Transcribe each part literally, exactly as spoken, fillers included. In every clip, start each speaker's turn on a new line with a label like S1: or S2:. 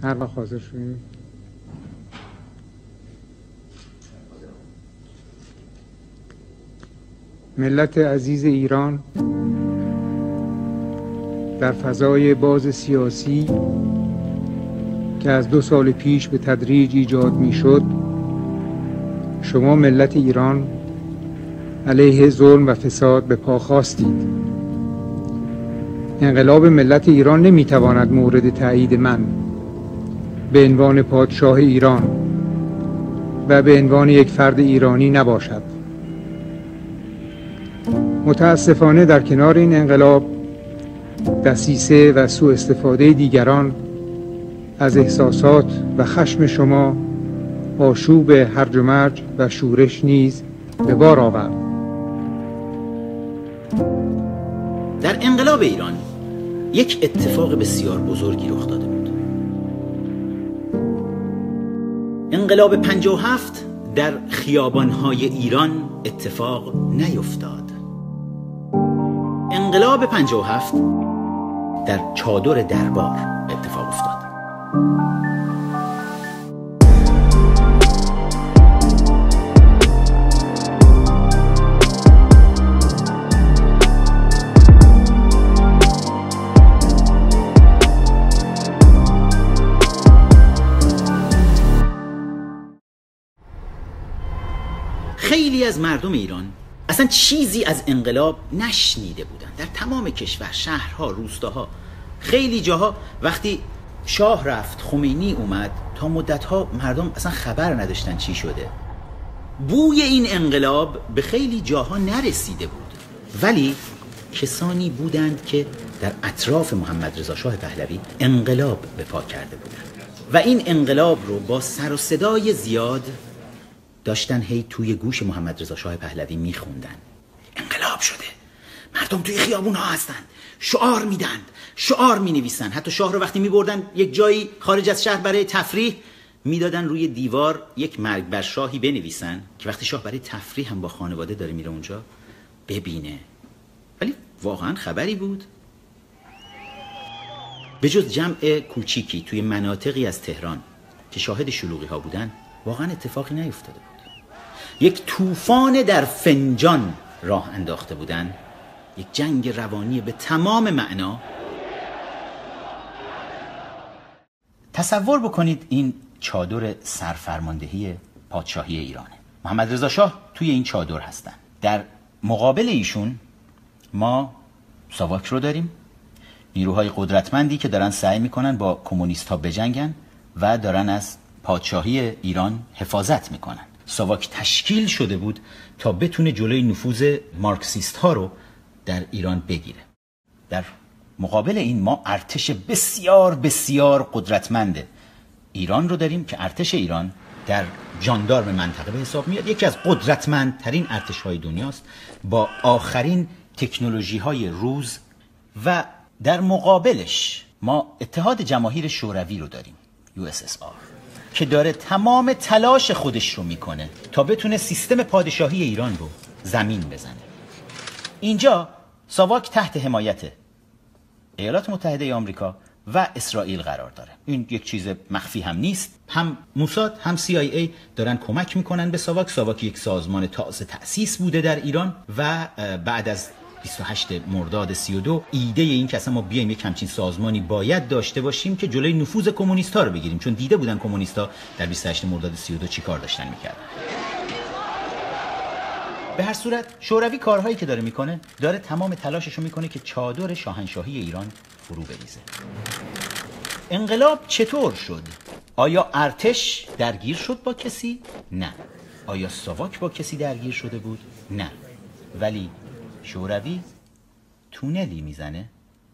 S1: هر وقت حاضر شدید. ملت عزیز ایران، در فضای باز سیاسی که از دو سال پیش به تدریج ایجاد می شد، شما ملت ایران علیه ظلم و فساد به پا خواستید. انقلاب ملت ایران نمی تواند مورد تایید من به عنوان پادشاه ایران و به عنوان یک فرد ایرانی نباشد. متاسفانه در کنار این انقلاب دسیسه و سوء استفاده دیگران از احساسات و خشم شما آشوب هرج و مرج و شورش نیز به بار آورد.
S2: در انقلاب ایران یک اتفاق بسیار بزرگی رخ داده بود. انقلاب پنجاه و هفت در خیابان‌های ایران اتفاق نیفتاد. انقلاب پنجاه و هفت در چادر دربار اتفاق افتاد. خیلی از مردم ایران اصلا چیزی از انقلاب نشنیده بودن. در تمام کشور، شهرها، روستاها، خیلی جاها وقتی شاه رفت، خمینی اومد، تا مدتها مردم اصلا خبر نداشتن چی شده. بوی این انقلاب به خیلی جاها نرسیده بود، ولی کسانی بودند که در اطراف محمد رضا شاه پهلوی انقلاب به پا کرده بودند و این انقلاب رو با سر و صدای زیاد داشتن هی توی گوش محمد رضا شاه پهلوی میخوندن. انقلاب شده، مردم توی خیابون ها هستن، شعار میدن، شعار مینویسن. حتی شاه رو وقتی میبردن یک جایی خارج از شهر برای تفریح، میدادن روی دیوار یک مرگ بر شاهی بنویسن که وقتی شاه برای تفریح هم با خانواده داره میره اونجا ببینه. ولی واقعا خبری بود؟ به جز جمع کوچیکی توی مناطقی از تهران که شاهد شلوغی ها بودن، واقعا اتفاقی نیفتاده بود. یک طوفان در فنجان راه انداخته بودن، یک جنگ روانی به تمام معنا. تصور بکنید این چادر سرفرماندهی پادشاهی ایرانه. محمد رضا شاه توی این چادر هستن. در مقابل ایشون ما ساواک رو داریم، نیروهای قدرتمندی که دارن سعی میکنن با کمونیست ها بجنگن و دارن از پادشاهی ایران حفاظت میکنن. ساواک تشکیل شده بود تا بتونه جلوی نفوذ مارکسیست ها رو در ایران بگیره. در مقابل این ما ارتش بسیار بسیار قدرتمند ایران رو داریم که ارتش ایران در ژاندارم منطقه به حساب میاد. یکی از قدرتمندترین ارتش های دنیاست با آخرین تکنولوژی های روز. و در مقابلش ما اتحاد جماهیر شوروی رو داریم، یو اس اس آر، که داره تمام تلاش خودش رو میکنه تا بتونه سیستم پادشاهی ایران رو زمین بزنه. اینجا ساواک تحت حمایت ایالات متحده آمریکا و اسرائیل قرار داره. این یک چیز مخفی هم نیست. هم موساد هم سی آی ای دارن کمک میکنن به ساواک. ساواک یک سازمان تازه تأسیس بوده در ایران و بعد از بیست و هشتم مرداد سی و دو ایده این که اصلا ما بیایم یک همچین سازمانی باید داشته باشیم که جلوی نفوذ کمونیست‌ها رو بگیریم، چون دیده بودن کمونیست‌ها در بیست و هشتم مرداد سی و دو چی کار داشتن میکردن. به هر صورت شوروی کارهایی که داره میکنه، داره تمام تلاشش رو میکنه که چادر شاهنشاهی ایران فرو بریزه. انقلاب چطور شد؟ آیا ارتش درگیر شد با کسی؟ نه. آیا ساواک با کسی درگیر شده بود؟ نه. ولی شوروی تونلی میزنه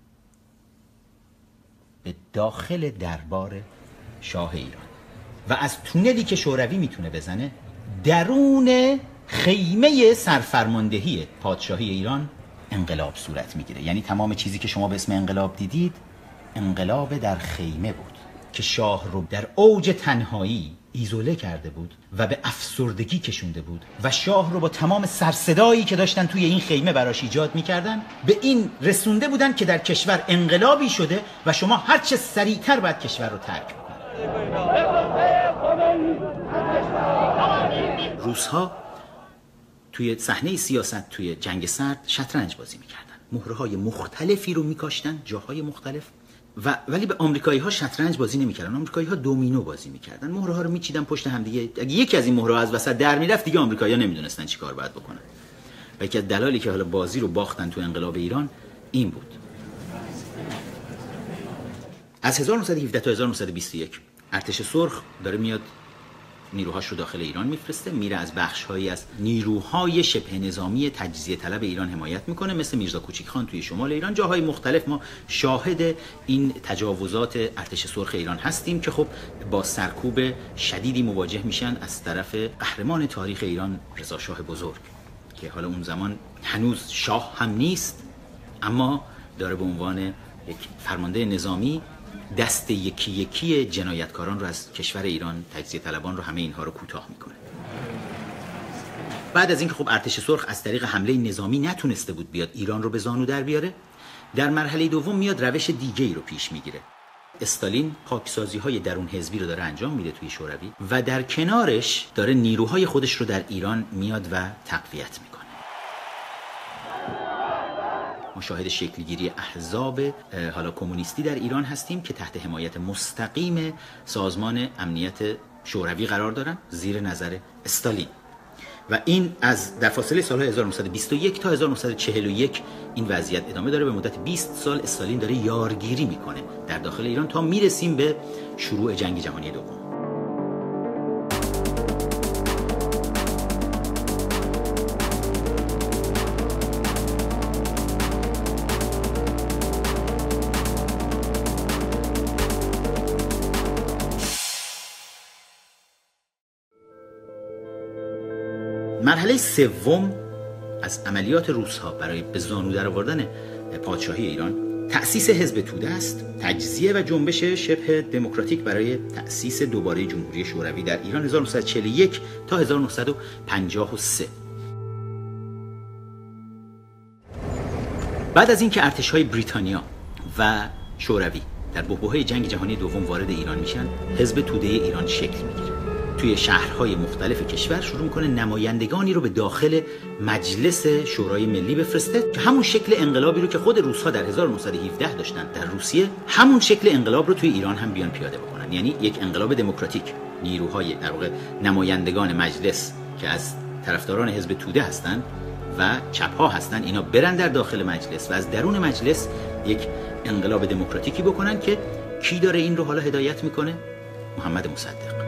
S2: به داخل دربار شاه ایران و از تونلی که شوروی میتونه بزنه درون خیمه سرفرماندهی پادشاهی ایران انقلاب صورت میگیره. یعنی تمام چیزی که شما به اسم انقلاب دیدید انقلاب در خیمه بود که شاه رو در اوج تنهایی ایزوله کرده بود و به افسردگی کشونده بود و شاه رو با تمام سرصدایی که داشتن توی این خیمه براش ایجاد میکردن به این رسونده بودن که در کشور انقلابی شده و شما هرچه سریعتر باید کشور رو ترک بکنید. روس‌ها توی صحنه سیاست توی جنگ سرد شطرنج بازی میکردن، مهره‌های مختلفی رو میکاشتن جاهای مختلف، و ولی به آمریکایی‌ها شطرنج بازی نمی‌کردن. آمریکایی‌ها دومینو بازی می‌کردن، مهره‌ها رو می‌چیدن پشت هم دیگه. اگه یکی از این مهره‌ها از وسط در می‌رفت دیگه آمریکایی‌ها نمی‌دونستن چیکار باید بکنن. و یکی از دلایلی که حالا بازی رو باختن تو انقلاب ایران این بود. از هزار و نهصد و هفده تا هزار و نهصد و بیست و یک ارتش سرخ داره میاد نیروهاش رو داخل ایران میفرسته، میره از بخش‌هایی از نیروهای شبه نظامی تجزیه طلب ایران حمایت میکنه، مثل میرزا کوچیک خان توی شمال ایران. جاهای مختلف ما شاهد این تجاوزات ارتش سرخ ایران هستیم که خب با سرکوب شدیدی مواجه میشن از طرف قهرمان تاریخ ایران رضا شاه بزرگ، که حالا اون زمان هنوز شاه هم نیست، اما داره به عنوان یک فرمانده نظامی دست یکی یکی جنایتکاران رو از کشور ایران، تجزیه طلبان رو، همه اینها رو کوتاه میکنه. بعد از اینکه خب ارتش سرخ از طریق حمله نظامی نتونسته بود بیاد ایران رو به زانو در بیاره، در مرحله دوم میاد روش دیگه‌ای رو پیش میگیره. استالین پاکسازی های درون حزبی رو داره انجام میده توی شوروی و در کنارش داره نیروهای خودش رو در ایران میاد و تقویت میکنه. مشاهد شکلگیری احزاب حالا کمونیستی در ایران هستیم که تحت حمایت مستقیم سازمان امنیت شوروی قرار دارن زیر نظر استالین، و این از در فاصله سال‌های هزار و نهصد و بیست و یک تا هزار و نهصد و چهل و یک این وضعیت ادامه داره. به مدت بیست سال استالین داره یارگیری میکنه در داخل ایران تا میرسیم به شروع جنگ جهانی دوم. مرحله سوم از عملیات روس‌ها برای به زانو درآوردن پادشاهی ایران تأسیس حزب توده است، تجزیه و جنبش شبه دموکراتیک برای تأسیس دوباره جمهوری شوروی در ایران هزار و نهصد و چهل و یک تا هزار و نهصد و پنجاه و سه. بعد از اینکه ارتش‌های بریتانیا و شوروی در بحبوحه جنگ جهانی دوم وارد ایران میشن، حزب توده ایران شکل میگیره. توی شهرهای مختلف کشور شروع میکنه نمایندگانی رو به داخل مجلس شورای ملی بفرسته که همون شکل انقلابی رو که خود روس‌ها در هزار و نهصد و هفده داشتن در روسیه، همون شکل انقلاب رو توی ایران هم بیان پیاده بکنن. یعنی یک انقلاب دموکراتیک. نیروهای در واقع نمایندگان مجلس که از طرفداران حزب توده هستن و چپ‌ها هستن، اینا برن در داخل مجلس و از درون مجلس یک انقلاب دموکراتیکی بکنن که کی داره این رو حالا هدایت میکنه؟ محمد مصدق.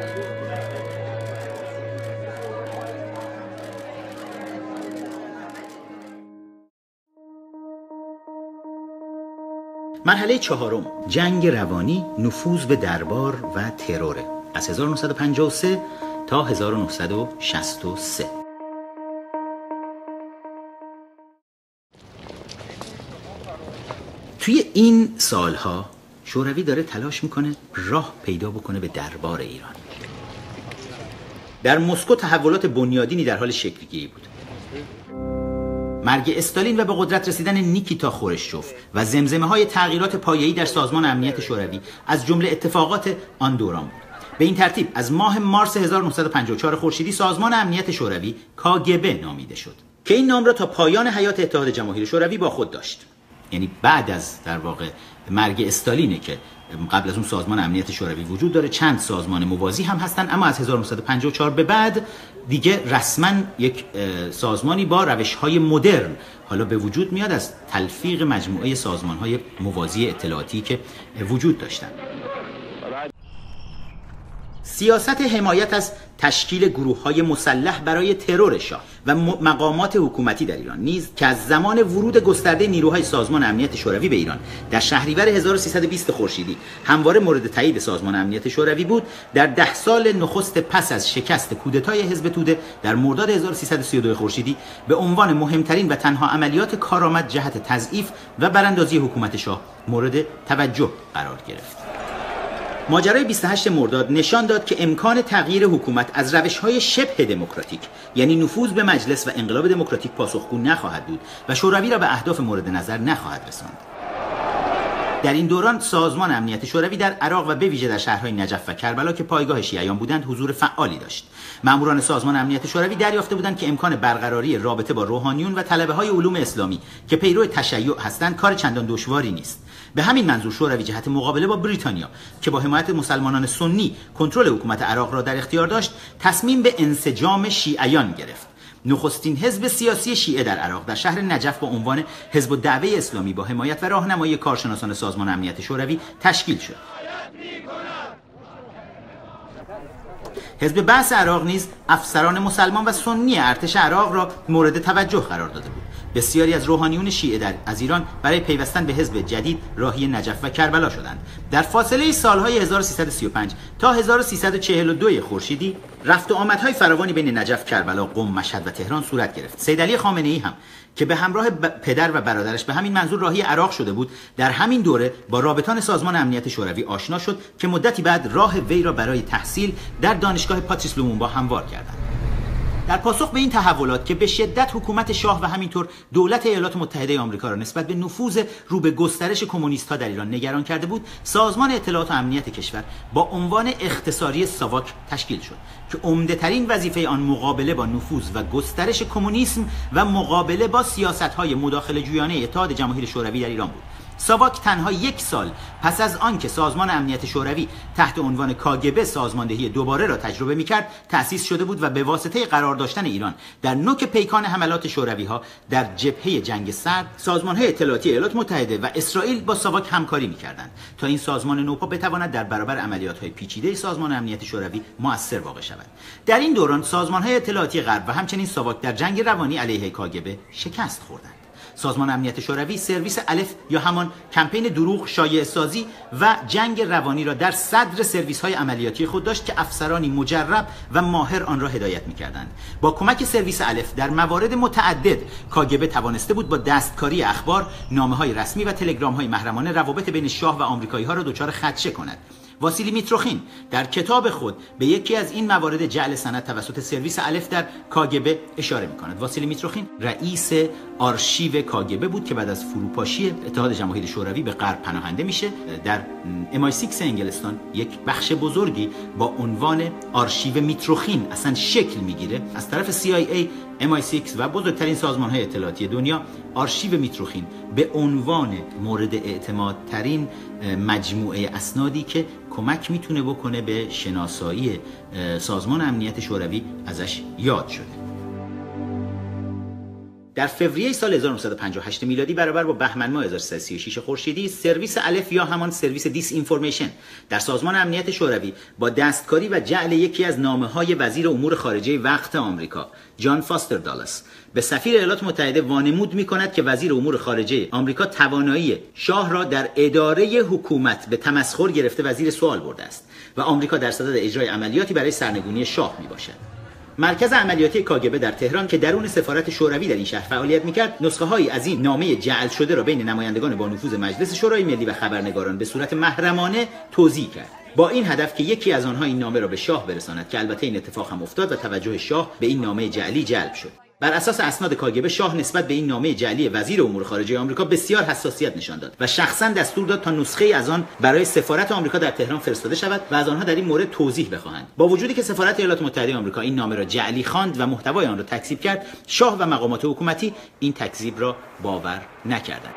S2: مرحله چهارم جنگ روانی، نفوذ به دربار و تروره از هزار و نهصد و پنجاه و سه تا هزار و نهصد و شصت و سه. توی این سالها شوروی داره تلاش میکنه راه پیدا بکنه به دربار ایران. در مسکو تحولات بنیادینی در حال شکل‌گیری بود. مرگ استالین و به قدرت رسیدن نیکیتا خروشچوف و زمزمه‌های تغییرات پایه‌ای در سازمان امنیت شوروی از جمله اتفاقات آن دوران بود. به این ترتیب از ماه مارس هزار و نهصد و پنجاه و چهار خورشیدی سازمان امنیت شوروی کاگبه نامیده شد که این نام را تا پایان حیات اتحاد جماهیر شوروی با خود داشت. یعنی بعد از در واقع مرگ استالینه که قبل از اون سازمان امنیت شوروی وجود داره، چند سازمان موازی هم هستن، اما از هزار و نهصد و پنجاه و چهار به بعد دیگه رسما یک سازمانی با روش‌های مدرن حالا به وجود میاد از تلفیق مجموعه سازمان‌های موازی اطلاعاتی که وجود داشتن. سیاست حمایت از تشکیل گروه‌های مسلح برای ترور شاه و مقامات حکومتی در ایران نیز که از زمان ورود گسترده نیروهای سازمان امنیت شوروی به ایران در شهریور هزار و سیصد و بیست خورشیدی همواره مورد تایید سازمان امنیت شوروی بود، در ده سال نخست پس از شکست کودتای حزب توده در مرداد هزار و سیصد و سی و دو خورشیدی به عنوان مهمترین و تنها عملیات کارآمد جهت تضعیف و براندازی حکومت شاه مورد توجه قرار گرفت. ماجرای بیست و هشتم مرداد نشان داد که امکان تغییر حکومت از روش‌های شبه دموکراتیک یعنی نفوذ به مجلس و انقلاب دموکراتیک پاسخگو نخواهد بود و شوروی را به اهداف مورد نظر نخواهد رساند. در این دوران سازمان امنیت شوروی در عراق و به ویژه در شهرهای نجف و کربلا که پایگاه شیعیان بودند حضور فعالی داشت. ماموران سازمان امنیت شوروی دریافته بودند که امکان برقراری رابطه با روحانیون و طلبه‌های علوم اسلامی که پیرو تشیع هستند کار چندان دشواری نیست. به همین منظور شوروی جهت مقابله با بریتانیا که با حمایت مسلمانان سنی کنترل حکومت عراق را در اختیار داشت، تصمیم به انسجام شیعیان گرفت. نخستین حزب سیاسی شیعه در عراق در شهر نجف با عنوان حزب الدعوه اسلامی با حمایت و راهنمایی کارشناسان سازمان امنیت شوروی تشکیل شد. حزب بعث عراق نیز افسران مسلمان و سنی ارتش عراق را مورد توجه قرار داده بود. بسیاری از روحانیون شیعه در از ایران برای پیوستن به حزب جدید راهی نجف و کربلا شدند. در فاصله سالهای هزار و سیصد و سی و پنج تا هزار و سیصد و چهل و دو خورشیدی رفت و آمدهای فراوانی بین نجف، کربلا، قم، مشهد و تهران صورت گرفت. سیدعلی خامنه‌ای هم که به همراه پدر و برادرش به همین منظور راهی عراق شده بود، در همین دوره با رابطان سازمان امنیت شوروی آشنا شد که مدتی بعد راه وی را برای تحصیل در دانشگاه پاتریس لومونبا هموار کردند. در پاسخ به این تحولات که به شدت حکومت شاه و همینطور دولت ایالات متحده آمریکا را نسبت به نفوذ رو به گسترش کمونیست‌ها در ایران نگران کرده بود، سازمان اطلاعات و امنیت کشور با عنوان اختصاری ساواک تشکیل شد که عمده‌ترین وظیفه آن مقابله با نفوذ و گسترش کمونیسم و مقابله با سیاست‌های مداخله‌جویانه اتحاد جماهیر شوروی در ایران بود. ساواک تنها یک سال پس از آن که سازمان امنیت شوروی تحت عنوان کاگبه سازماندهی دوباره را تجربه می‌کرد تأسیس شده بود و به واسطه قرار داشتن ایران در نوک پیکان حملات شوروی‌ها در جبهه جنگ سرد، سازمان‌های اطلاعاتی ایالات متحده و اسرائیل با ساواک همکاری می‌کردند تا این سازمان نوپا بتواند در برابر عملیات‌های پیچیده سازمان امنیت شوروی مؤثر واقع شود. در این دوران سازمان‌های اطلاعاتی غرب و همچنین ساواک در جنگ روانی علیه کاگبه شکست خوردند. سازمان امنیت شوروی سرویس الف یا همان کمپین دروغ، شایعه سازی و جنگ روانی را در صدر سرویس های عملیاتی خود داشت که افسرانی مجرب و ماهر آن را هدایت می‌کردند. با کمک سرویس الف در موارد متعدد کاگبه توانسته بود با دستکاری اخبار، نامه‌های رسمی و تلگرام‌های محرمانه روابط بین شاه و آمریکایی‌ها را دچار خدشه کند. واسیلی میتروخین در کتاب خود به یکی از این موارد جعل سند توسط سرویس الف در کاگبه اشاره می‌کند. واسیلی میتروخین رئیس آرشیو کاگبه بود که بعد از فروپاشی اتحاد جماهیر شوروی به غرب پناهنده میشه. در ام آی سیکس انگلستان یک بخش بزرگی با عنوان آرشیو میتروخین اصلا شکل میگیره. از طرف سی آی ای، ام آی سیکس و بزرگترین سازمان‌های اطلاعاتی دنیا آرشیو میتروخین به عنوان مورد اعتماد ترین مجموعه اسنادی که کمک میتونه بکنه به شناسایی سازمان امنیت شوروی ازش یاد شده. در فوریه سال هزار و نهصد و پنجاه و هشت میلادی برابر با بهمن ماه هزار و سیصد و سی و شش خورشیدی، سرویس الف یا همان سرویس دیس اینفورمیشن در سازمان امنیت شوروی با دستکاری و جعل یکی از نامه‌های وزیر امور خارجه وقت آمریکا جان فاستر دالاس به سفیر ایالات متحده وانمود می‌کند که وزیر امور خارجه آمریکا توانایی شاه را در اداره حکومت به تمسخر گرفته و زیر سوال برده است و آمریکا در صدد اجرای عملیاتی برای سرنگونی شاه میباشد. مرکز عملیاتی کاگبه در تهران که درون سفارت شوروی در این شهر فعالیت میکرد، نسخه هایی از این نامه جعل شده را بین نمایندگان با نفوذ مجلس شورای ملی و خبرنگاران به صورت محرمانه توزیع کرد، با این هدف که یکی از آنها این نامه را به شاه برساند که البته این اتفاق هم افتاد و توجه شاه به این نامه جعلی جلب شد. بر اساس اسناد کاگبه شاه نسبت به این نامه جعلی وزیر امور خارجه آمریکا بسیار حساسیت نشان داد و شخصا دستور داد تا نسخه ای از آن برای سفارت آمریکا در تهران فرستاده شود و از آنها در این مورد توضیح بخواهند. با وجودی که سفارت ایالات متحده آمریکا این نامه را جعلی خواند و محتوای آن را تکذیب کرد، شاه و مقامات حکومتی این تکذیب را باور نکردند.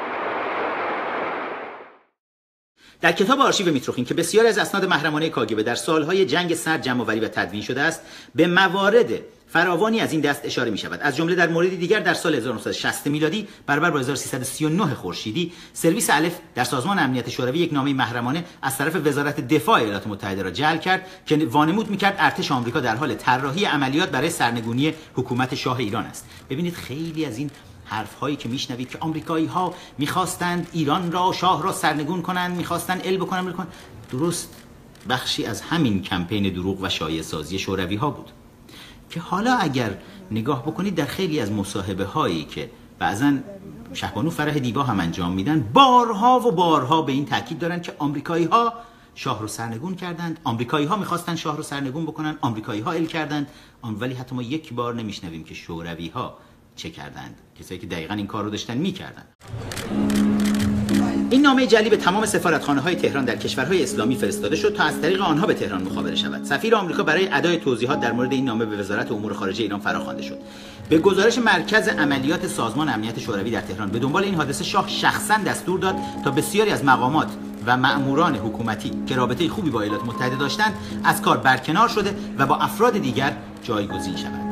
S2: در کتاب آرشیو میتروخین که بسیاری از اسناد محرمانه کاگبه در سالهای جنگ سرد جمع‌آوری و تدوین شده است، به موارد فراوانی از این دست اشاره می شود. از جمله در موردی دیگر در سال هزار و نهصد و شصت میلادی برابر با هزار و سیصد و سی و نه خورشیدی، سرویس الف در سازمان امنیت شوروی یک نامه محرمانه از طرف وزارت دفاع ایالات متحده را جعل کرد که وانمود می‌کرد ارتش آمریکا در حال طراحی عملیات برای سرنگونی حکومت شاه ایران است. ببینید خیلی از این حرف هایی که میشنوید که آمریکایی ها میخواستند ایران را، شاه را سرنگون کنند، میخواستند ال بکنند، بکنند، درست بخشی از همین کمپین دروغ و شایعه سازی شوروی ها بود که حالا اگر نگاه بکنید در خیلی از مصاحبه هایی که بعضا شهبانو فرح دیبا هم انجام میدن، بارها و بارها به این تاکید دارن که آمریکایی ها شاه رو سرنگون کردند، آمریکایی ها میخواستن شاه رو سرنگون بکنن، آمریکایی ها ال کردند، ولی حتی ما یک بار نمیشنویم که شوروی ها چه کردند، کسایی که دقیقاً این کار رو داشتن میکردن. این نامه جعلی به تمام سفارتخانه‌های تهران در کشورهای اسلامی فرستاده شد تا از طریق آنها به تهران مخابره شود. سفیر آمریکا برای ادای توضیحات در مورد این نامه به وزارت امور خارجه ایران فراخوانده شد. به گزارش مرکز عملیات سازمان امنیت شوروی در تهران، به دنبال این حادثه شاه شخصا دستور داد تا بسیاری از مقامات و مأموران حکومتی که رابطه خوبی با ایالات متحده داشتند از کار برکنار شده و با افراد دیگر جایگزین شوند.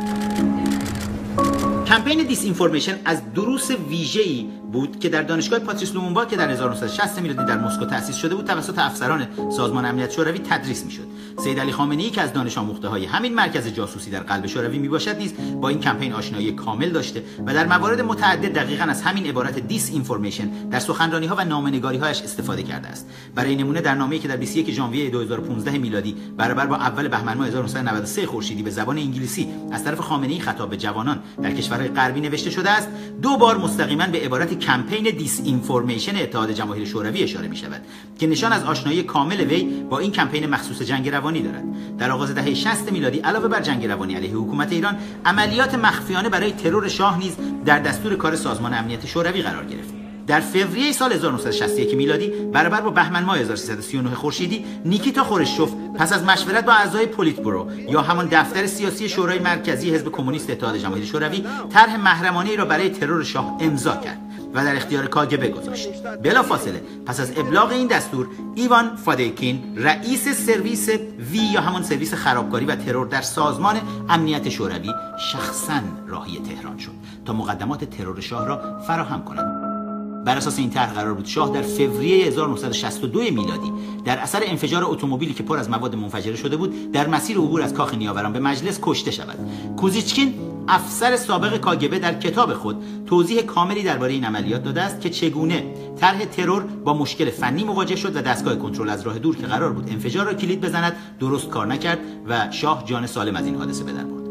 S2: کمپین دیس اینفورمیشن از دروس ویژه‌ای بود که در دانشگاه پاتریس لومونبا که در هزار و نهصد و شصت میلادی در مسکو تأسیس شده بود توسط افسران سازمان امنیت شوروی تدریس میشد. سید علی خامنه‌ای که از دانش آموخته‌های همین مرکز جاسوسی در قلب شوروی میباشد نیز با این کمپین آشنایی کامل داشته و در موارد متعدد دقیقاً از همین عبارت دیس اینفورمیشن در سخنرانی‌ها و نامه‌نگاری‌هایش استفاده کرده است. برای نمونه در نامه‌ای که در بیست و یک ژانویه دو هزار و پانزده میلادی برابر با اول بهمن ماه هزار و نهصد و نود و سه خورشیدی به زبان انگلیسی از طرف خامنه‌ای خطاب به جوانان در کشورهای غربی نوشته شده است، دو بار مستقیما به عبارت کمپین دیس اینفورمیشن اتحاد جماهیر شوروی اشاره می شود که نشان از آشنایی کامل وی با این کمپین مخصوص جنگ روانی دارد. در آغاز دهه شصت میلادی علاوه بر جنگ روانی علیه حکومت ایران، عملیات مخفیانه برای ترور شاه نیز در دستور کار سازمان امنیت شوروی قرار گرفت. در فوریه سال هزار و نهصد و شصت و یک میلادی برابر با بهمن ماه هزار و سیصد و سی و نه خورشیدی، نیکیتا خروشچوف پس از مشورت با اعضای پلیتبورو یا همان دفتر سیاسی شورای مرکزی حزب کمونیست اتحاد جماهیر شوروی طرح محرمانه‌ای را برای ترور شاه امضا کرد و در اختیار کاگبه گذاشت. بلافاصله پس از ابلاغ این دستور، ایوان فادیکین رئیس سرویس وی یا همان سرویس خرابکاری و ترور در سازمان امنیت شوروی شخصاً راهی تهران شد تا مقدمات ترور شاه را فراهم کند. بر اساس این طرح قرار بود شاه در فوریه هزار و نهصد و شصت و دو میلادی در اثر انفجار اتومبیلی که پر از مواد منفجره شده بود در مسیر عبور از کاخ نیاوران به مجلس کشته شود. کوزیچکین افسر سابق کاگبه در کتاب خود توضیح کاملی درباره این عملیات داده است که چگونه طرح ترور با مشکل فنی مواجه شد و دستگاه کنترل از راه دور که قرار بود انفجار را کلید بزند درست کار نکرد و شاه جان سالم از این حادثه به در برد.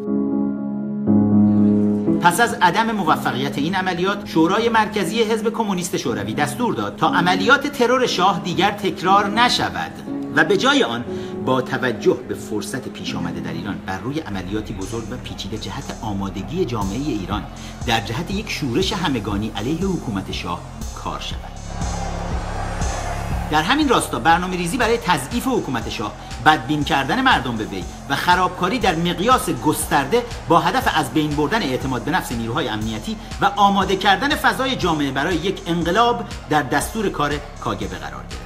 S2: پس از عدم موفقیت این عملیات، شورای مرکزی حزب کمونیست شوروی دستور داد تا عملیات ترور شاه دیگر تکرار نشود و به جای آن با توجه به فرصت پیش آمده در ایران بر روی عملیاتی بزرگ و پیچیده جهت آمادگی جامعه ایران در جهت یک شورش همگانی علیه حکومت شاه کار شود. در همین راستا برنامه‌ریزی برای تضعیف حکومت شاه، بدبین کردن مردم به وی و خرابکاری در مقیاس گسترده با هدف از بین بردن اعتماد به نفس نیروهای امنیتی و آماده کردن فضای جامعه برای یک انقلاب در دستور کار کاگبه قرار گرفت.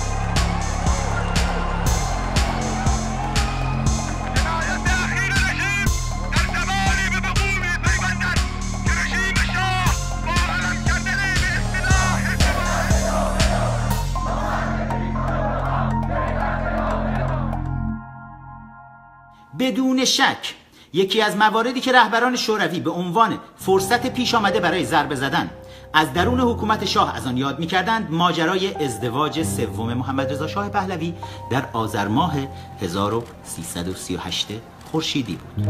S2: بدون شک یکی از مواردی که رهبران شوروی به عنوان فرصت پیش آمده برای ضربه زدن از درون حکومت شاه از آن یاد می‌کردند ماجرای ازدواج سوم محمد رضا شاه پهلوی در آذر ماه هزار و سیصد و سی و هشت خورشیدی بود.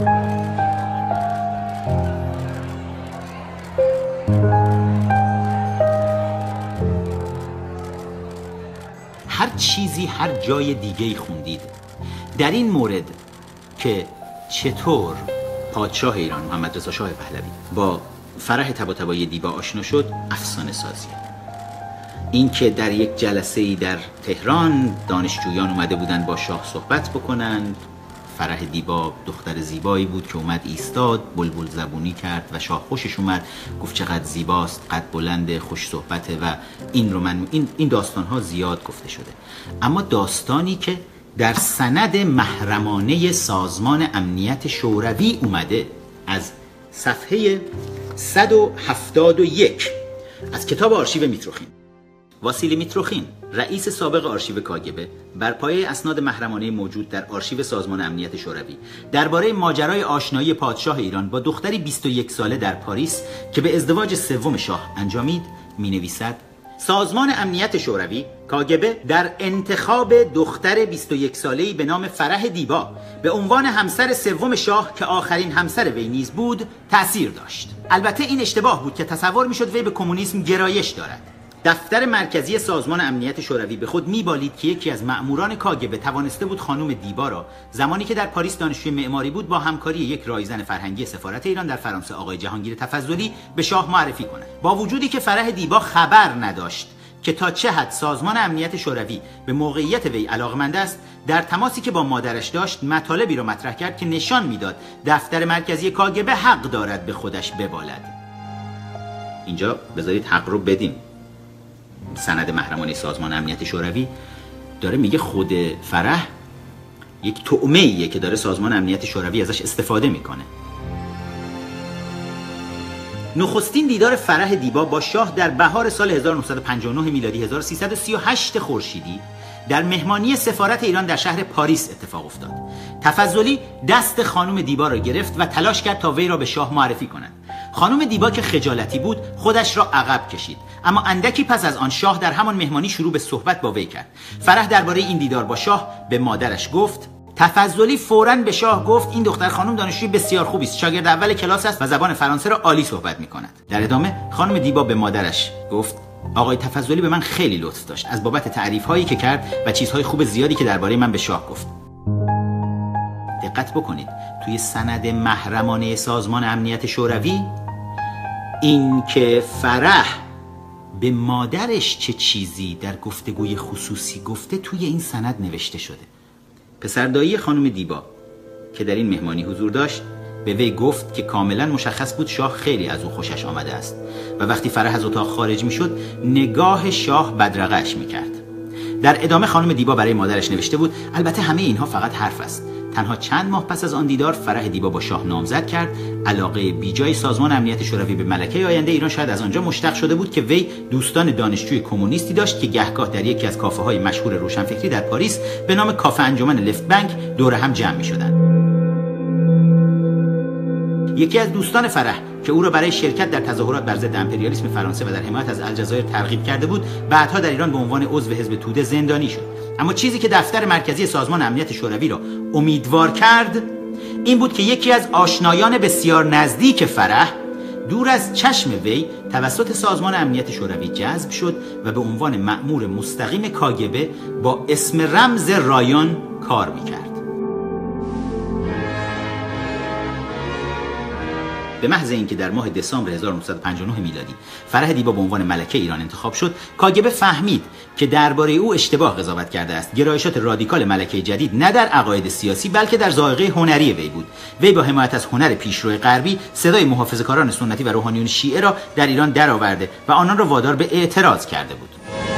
S2: هر چیزی هر جای دیگه‌ای خوندید در این مورد که چطور پادشاه ایران محمد رضا شاه پهلوی با فرح طباطبایی دیبا آشنا شد، افسانه سازیه. این که در یک جلسه‌ای در تهران دانشجویان اومده بودن با شاه صحبت بکنن، فرح دیبا دختر زیبایی بود که اومد ایستاد، بلبل زبونی کرد و شاه خوشش اومد، گفت چقدر زیباست، قد بلنده، خوش صحبته و این رو من این این داستان‌ها زیاد گفته شده. اما داستانی که در سند محرمانه سازمان امنیت شوروی اومده از صفحه صد و هفتاد و یک از کتاب آرشیو میتروخین. واسیلی میتروخین، رئیس سابق آرشیو کاگبه، بر پایه اسناد محرمانه موجود در آرشیو سازمان امنیت شوروی درباره ماجرای آشنایی پادشاه ایران با دختری بیست و یک ساله در پاریس که به ازدواج سوم شاه انجامید می‌نویسد: سازمان امنیت شوروی کاگبه در انتخاب دختر بیست و یک ساله‌ای به نام فرح دیبا به عنوان همسر سوم شاه که آخرین همسر وی نیز بود تأثیر داشت. البته این اشتباه بود که تصور می‌شد وی به کمونیسم گرایش دارد. دفتر مرکزی سازمان امنیت شوروی به خود می‌بالید که یکی از مأموران کاگبه توانسته بود خانم دیبا را زمانی که در پاریس دانشجوی معماری بود با همکاری یک رایزن فرهنگی سفارت ایران در فرانسه آقای جهانگیر تفضلی به شاه معرفی کند. با وجودی که فرح دیبا خبر نداشت که تا چه حد سازمان امنیت شوروی به موقعیت وی علاقمند است، در تماسی که با مادرش داشت مطالبی را مطرح کرد که نشان میداد دفتر مرکزی کاگبه حق دارد به خودش ببالد. اینجا بذارید حق رو بدیم. سند محرمانه سازمان امنیت شوروی داره میگه خود فرح یک طعمه ایه که داره سازمان امنیت شوروی ازش استفاده میکنه. نخستین دیدار فرح دیبا با شاه در بهار سال هزار و نهصد و پنجاه و نه میلادی هزار و سیصد و سی و هشت خورشیدی در مهمانی سفارت ایران در شهر پاریس اتفاق افتاد. تفضلی دست خانم دیبا را گرفت و تلاش کرد تا وی را به شاه معرفی کند. خانم دیبا که خجالتی بود خودش را عقب کشید، اما اندکی پس از آن شاه در همان مهمانی شروع به صحبت با وی کرد. فرح درباره این دیدار با شاه به مادرش گفت. تفضلی فوراً به شاه گفت این دختر خانم دانشجوی بسیار خوبی است، شاگرد اول کلاس است و زبان فرانسه را عالی صحبت می‌کند. در ادامه خانم دیبا به مادرش گفت آقای تفضلی به من خیلی لطف داشت از بابت تعریف‌هایی که کرد و چیزهای خوب زیادی که درباره من به شاه گفت. دقت بکنید توی سند محرمانه سازمان امنیت شوروی این که فرح به مادرش چه چیزی در گفتگوی خصوصی گفته توی این سند نوشته شده. پسردایی خانم دیبا که در این مهمانی حضور داشت به وی گفت که کاملا مشخص بود شاه خیلی از او خوشش آمده است و وقتی فرح از اتاق خارج می شد نگاه شاه بدرقه‌اش می کرد. در ادامه خانم دیبا برای مادرش نوشته بود البته همه اینها فقط حرف است. تنها چند ماه پس از آن دیدار فرح دیبا با شاه نامزد کرد. علاقه بیجای سازمان امنیت شوروی به ملکه آینده ایران شاید از آنجا مشتق شده بود که وی دوستان دانشجوی کمونیستی داشت که گهگاه در یکی از کافه های مشهور روشنفکری در پاریس به نام کافه انجمن لفت بنک دور هم جمع می شدند. یکی از دوستان فرح که او را برای شرکت در تظاهرات بر ضد امپریالیسم فرانسه و در حمایت از الجزایر ترغیب کرده بود، بعدها در ایران به عنوان عضو حزب توده زندانی شد. اما چیزی که دفتر مرکزی سازمان امنیت شوروی را امیدوار کرد این بود که یکی از آشنایان بسیار نزدیک فرح دور از چشم وی توسط سازمان امنیت شوروی جذب شد و به عنوان مأمور مستقیم کاگبه با اسم رمز رایون کار میکرد. به محض اینکه در ماه دسامبر هزار و نهصد و پنجاه و نه میلادی فرح دیبا به عنوان ملکه ایران انتخاب شد، کاگبه فهمید که درباره او اشتباه قضاوت کرده است. گرایشات رادیکال ملکه جدید نه در عقاید سیاسی بلکه در ذائقه هنری وی بود. وی با حمایت از هنر پیشرو غربی صدای محافظه‌کاران سنتی و روحانیون شیعه را در ایران درآورده و آنان را وادار به اعتراض کرده بود.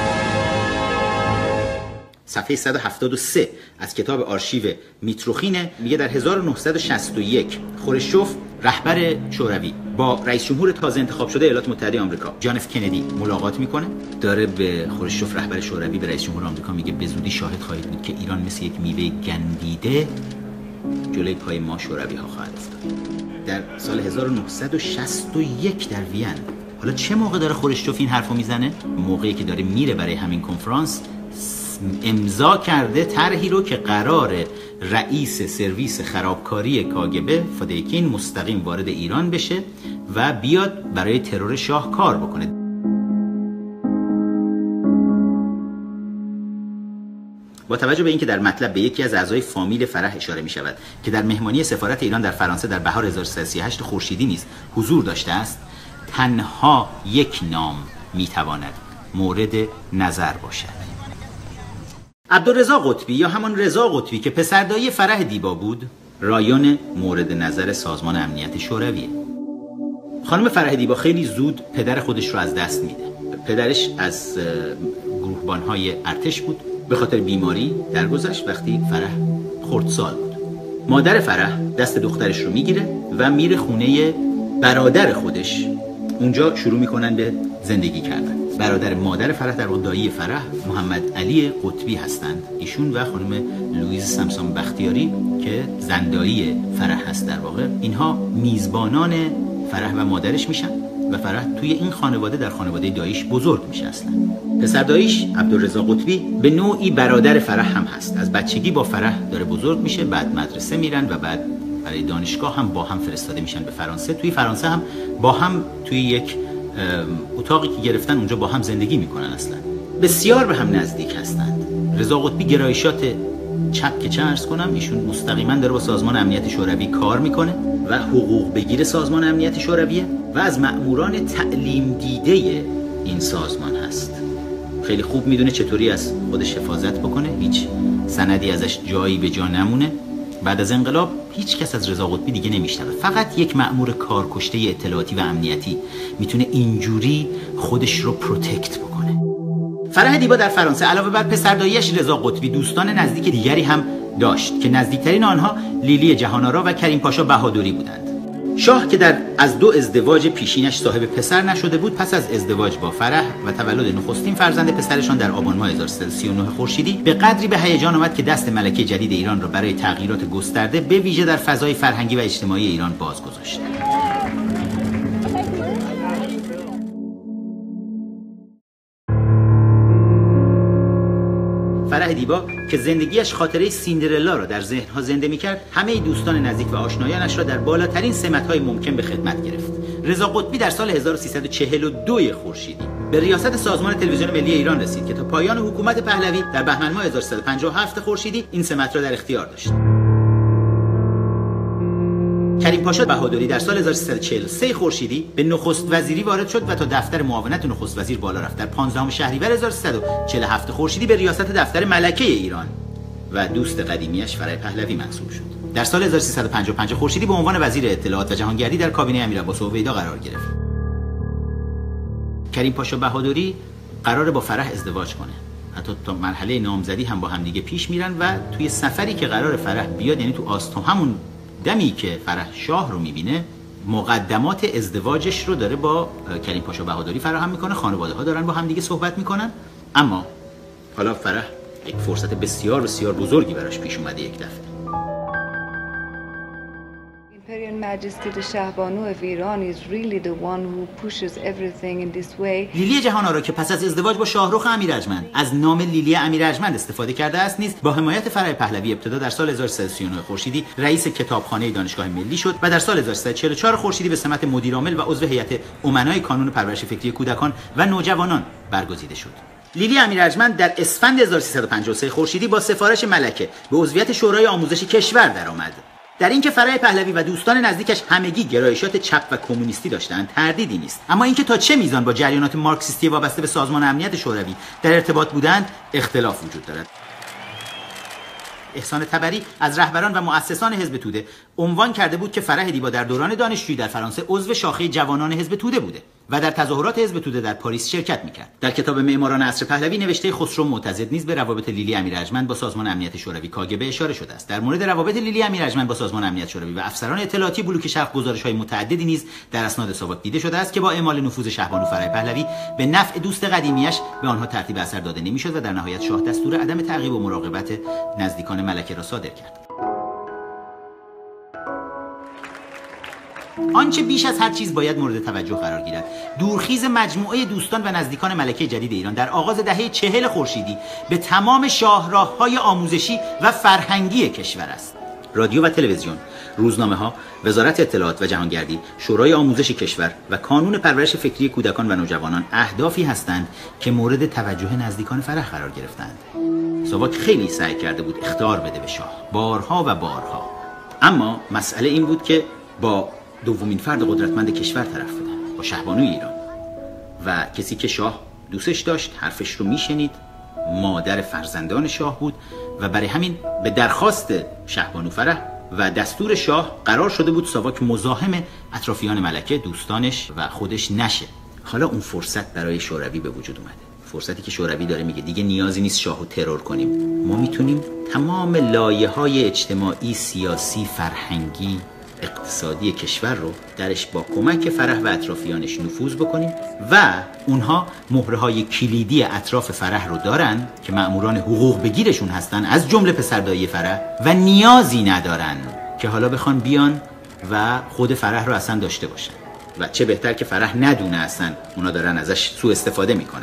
S2: صفحه صد و هفتاد و سه از کتاب آرشیو میتروخین میگه در هزار و نهصد و شصت و یک خروشچوف رهبر شوروی با رئیس جمهور تازه انتخاب شده ایالات متحده آمریکا جان اف کندی ملاقات میکنه. داره به خروشچوف رهبر شوروی به رئیس جمهور آمریکا میگه به زودی شاهد خواهید بود که ایران مثل یک میوه گندیده جلوی پای ما شوروی ها خواهد افتاد. در سال هزار و نهصد و شصت و یک در وین. حالا چه موقع داره خروشچوف این حرفو میزنه؟ موقعی که داره میره برای همین کنفرانس امضا کرده طرحی رو که قرار رئیس سرویس خرابکاری کاگبه فادیکین مستقیم وارد ایران بشه و بیاد برای ترور شاه کار بکنه. با توجه به اینکه در مطلب به یکی از اعضای فامیل فرح اشاره می شود که در مهمانی سفارت ایران در فرانسه در بهار هزار و سیصد و سی و هشت خورشیدی نیز حضور داشته است، تنها یک نام می تواند مورد نظر باشد. عبدالرضا قطبی یا همان رضا قطبی که پسردایی فرح دیبا بود، رایون مورد نظر سازمان امنیت شورویه. خانم فرح دیبا خیلی زود پدر خودش رو از دست میده. پدرش از گروهبانهای ارتش بود، به خاطر بیماری درگذشت وقتی فرح خردسال بود. مادر فرح دست دخترش رو میگیره و میره خونه برادر خودش. اونجا شروع میکنن به زندگی کردن. برادر مادر فرح در واقع دایی فرح محمد علی قطبی هستند. ایشون و خانم لوئیز سمسام بختیاری که زندایی فرح هست در واقع، اینها میزبانان فرح و مادرش میشن و فرح توی این خانواده در خانواده داییش بزرگ میشه. اصلا پسر داییش عبدالرضا قطبی به نوعی برادر فرح هم هست. از بچگی با فرح داره بزرگ میشه، بعد مدرسه میرن و بعد برای دانشگاه هم با هم فرستاده میشن به فرانسه. توی فرانسه هم با هم توی یک اتاقی که گرفتن اونجا با هم زندگی میکنن. اصلا بسیار به هم نزدیک هستند. رضا قطبی گرایشات چپ که چه عرض کنم، ایشون مستقیما داره با سازمان امنیت شوروی کار میکنه و حقوق بگیر سازمان امنیت شورویه و از مأموران تعلیم دیده این سازمان هست. خیلی خوب میدونه چطوری از خودش حفاظت بکنه، هیچ سندی ازش جایی به جا نمونه. بعد از انقلاب هیچ کس از رضا قطبی دیگه نمیشنوه، فقط یک مأمور کارکشته اطلاعاتی و امنیتی میتونه اینجوری خودش رو پروتکت بکنه. فرح دیبا در فرانسه علاوه بر پسرداییش رضا قطبی دوستان نزدیک دیگری هم داشت که نزدیکترین آنها لیلی جهان‌آرا و کریم پاشا بهادری بودند. شاه که در از دو ازدواج پیشینش صاحب پسر نشده بود، پس از ازدواج با فرح و تولد نخستین فرزند پسرشان در آبان ماه هزار و سیصد و سی و نه خورشیدی به قدری به هیجان آمد که دست ملکه جدید ایران را برای تغییرات گسترده به ویژه در فضای فرهنگی و اجتماعی ایران باز گذاشت. فرح دیبا که زندگیش خاطره سیندرلا را در ذهنها زنده می‌کرد، همه دوستان نزدیک و آشنایانش را در بالاترین سمت‌های ممکن به خدمت گرفت. رضا قطبی در سال هزار و سیصد و چهل و دو خورشیدی به ریاست سازمان تلویزیون ملی ایران رسید که تا پایان حکومت پهلوی در بهمن ماه هزار و سیصد و پنجاه و هفت خورشیدی این سمت را در اختیار داشت. کریم پاشا بهادری در سال هزار و سیصد و چهل و سه خورشیدی به نخست وزیری وارد شد و تا دفتر معاونت نخست وزیر بالا رفت. در پانزدهم شهریور هزار و سیصد و چهل و هفت خورشیدی به ریاست دفتر ملکه ایران و دوست قدیمیش فرح پهلوی منصوب شد. در سال هزار و سیصد و پنجاه و پنج خورشیدی به عنوان وزیر اطلاعات و جهانگردی در کابینه امیر عباس عبیدا قرار گرفت. کریم پاشا بهادری قراره با فرح ازدواج کنه. حتی تا مرحله نامزدی هم با هم دیگه پیش میرن و توی سفری که قرار فرح بیاد، یعنی تو آستان همون دمی که فرح شاه رو میبینه، مقدمات ازدواجش رو داره با کریم پاشا بهادری فراهم میکنه. خانواده ها دارن با هم دیگه صحبت میکنن. اما حالا فرح یک فرصت بسیار بسیار بزرگی براش پیش اومده. یک دفعه
S3: Imperial Majesty the شهبانو of Iran is really the one who pushes everything in this way.
S2: لیلی جهان‌آرا که پس از ازدواج با شاهرخ امیر ارجمند از نام لیلی امیر ارجمند استفاده کرده است، نیز با حمایت فرح پهلوی ابتدا در سال هزار و سیصد و سی و نه خورشیدی رئیس کتابخانه دانشگاه ملی شد و در سال هزار و سیصد و چهل و چهار خورشیدی به سمت مدیرعامل و عضو هیئت امنای کانون پرورش فکری کودکان و نوجوانان برگزیده شد. لیلی امیر ارجمند در اسفند هزار و سیصد و پنجاه و سه خورشیدی با سفارش ملکه به عضویت شورای آموزش کشور درآمد. در اینکه فرح پهلوی و دوستان نزدیکش همگی گرایشات چپ و کمونیستی داشتند تردیدی نیست، اما اینکه تا چه میزان با جریانات مارکسیستی وابسته به سازمان امنیت شوروی در ارتباط بودند اختلاف وجود دارد. احسان طبری از رهبران و مؤسسان حزب توده عنوان کرده بود که فرح دیبا در دوران دانشجویی در فرانسه عضو شاخه جوانان حزب توده بوده و در تظاهرات حزب توده در پاریس شرکت میکرد. در کتاب معماران عصر پهلوی نوشته خسرو معتضد نیز به روابط لیلی امیر ارجمند با سازمان امنیت شوروی کاگبه اشاره شده است. در مورد روابط لیلی امیر ارجمند با سازمان امنیت شوروی و افسران اطلاعاتی بلوک شرق گزارش‌های متعددی نیز در اسناد ساواک دیده شده است که با اعمال نفوذ شهبانو فرح پهلوی به نفع دوست قدیمیش به آنها ترتیب اثر داده نمیشد و در نهایت شاه دستور عدم تعقیب و مراقبت نزدیکان ملکه را صادر کرد. آنچه بیش از هر چیز باید مورد توجه قرار گیرد دورخیز مجموعه دوستان و نزدیکان ملکه جدید ایران در آغاز دهه چهل خورشیدی به تمام شاهراه‌های آموزشی و فرهنگی کشور است. رادیو و تلویزیون، روزنامه‌ها، وزارت اطلاعات و جهانگردی، شورای آموزش کشور و کانون پرورش فکری کودکان و نوجوانان اهدافی هستند که مورد توجه نزدیکان فرح قرار گرفتند. ساواک خیلی سعی کرده بود اخطار بده به شاه، بارها و بارها، اما مسئله این بود که با دومین فرد قدرتمند کشور طرف بودن، با شهبانوی ایران و کسی که شاه دوستش داشت، حرفش رو میشنید، مادر فرزندان شاه بود و برای همین به درخواست شهبانو فرح و دستور شاه قرار شده بود ساواک مزاحم اطرافیان ملکه، دوستانش و خودش نشه. حالا اون فرصت برای شوروی به وجود اومده، فرصتی که شوروی داره میگه دیگه نیازی نیست شاهو ترور کنیم، ما میتونیم تمام لایه‌های اجتماعی، سیاسی، فرهنگی، اقتصادی کشور رو درش با کمک فرح و اطرافیانش نفوذ بکنیم و اونها مهره‌های کلیدی اطراف فرح رو دارن که مأموران حقوق بگیرشون هستن، از جمله پسردایی فرح، و نیازی ندارن که حالا بخوان بیان و خود فرح رو اصلا داشته باشن و چه بهتر که فرح ندونه اصلا اونا دارن ازش سوء استفاده میکنن.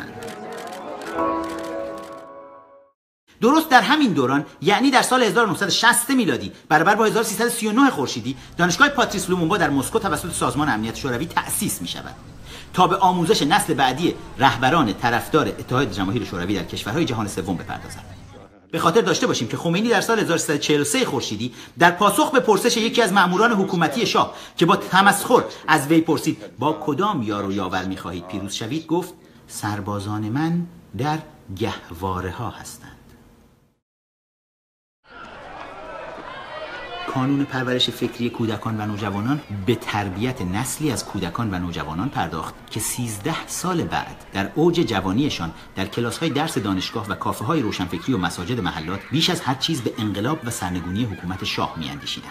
S2: درست در همین دوران، یعنی در سال هزار و نهصد و شصت میلادی برابر با هزار و سیصد و سی و نه خورشیدی، دانشگاه پاتریس لومونبا در مسکو توسط سازمان امنیت شوروی تأسیس می شود تا به آموزش نسل بعدی رهبران طرفدار اتحاد جماهیر شوروی در کشورهای جهان سوم بپردازد. به خاطر داشته باشیم که خمینی در سال هزار و سیصد و چهل و سه خورشیدی در پاسخ به پرسش یکی از مأموران حکومتی شاه که با تمسخر از وی پرسید با کدام یار و یاور می‌خواهید پیروز شوید، گفت سربازان من در گهواره ها هستند. کانون پرورش فکری کودکان و نوجوانان به تربیت نسلی از کودکان و نوجوانان پرداخت که سیزده سال بعد در اوج جوانیشان در کلاس‌های درس دانشگاه و کافه‌های روشنفکری و مساجد محلات بیش از هر چیز به انقلاب و سرنگونی حکومت شاه می‌اندیشیدند.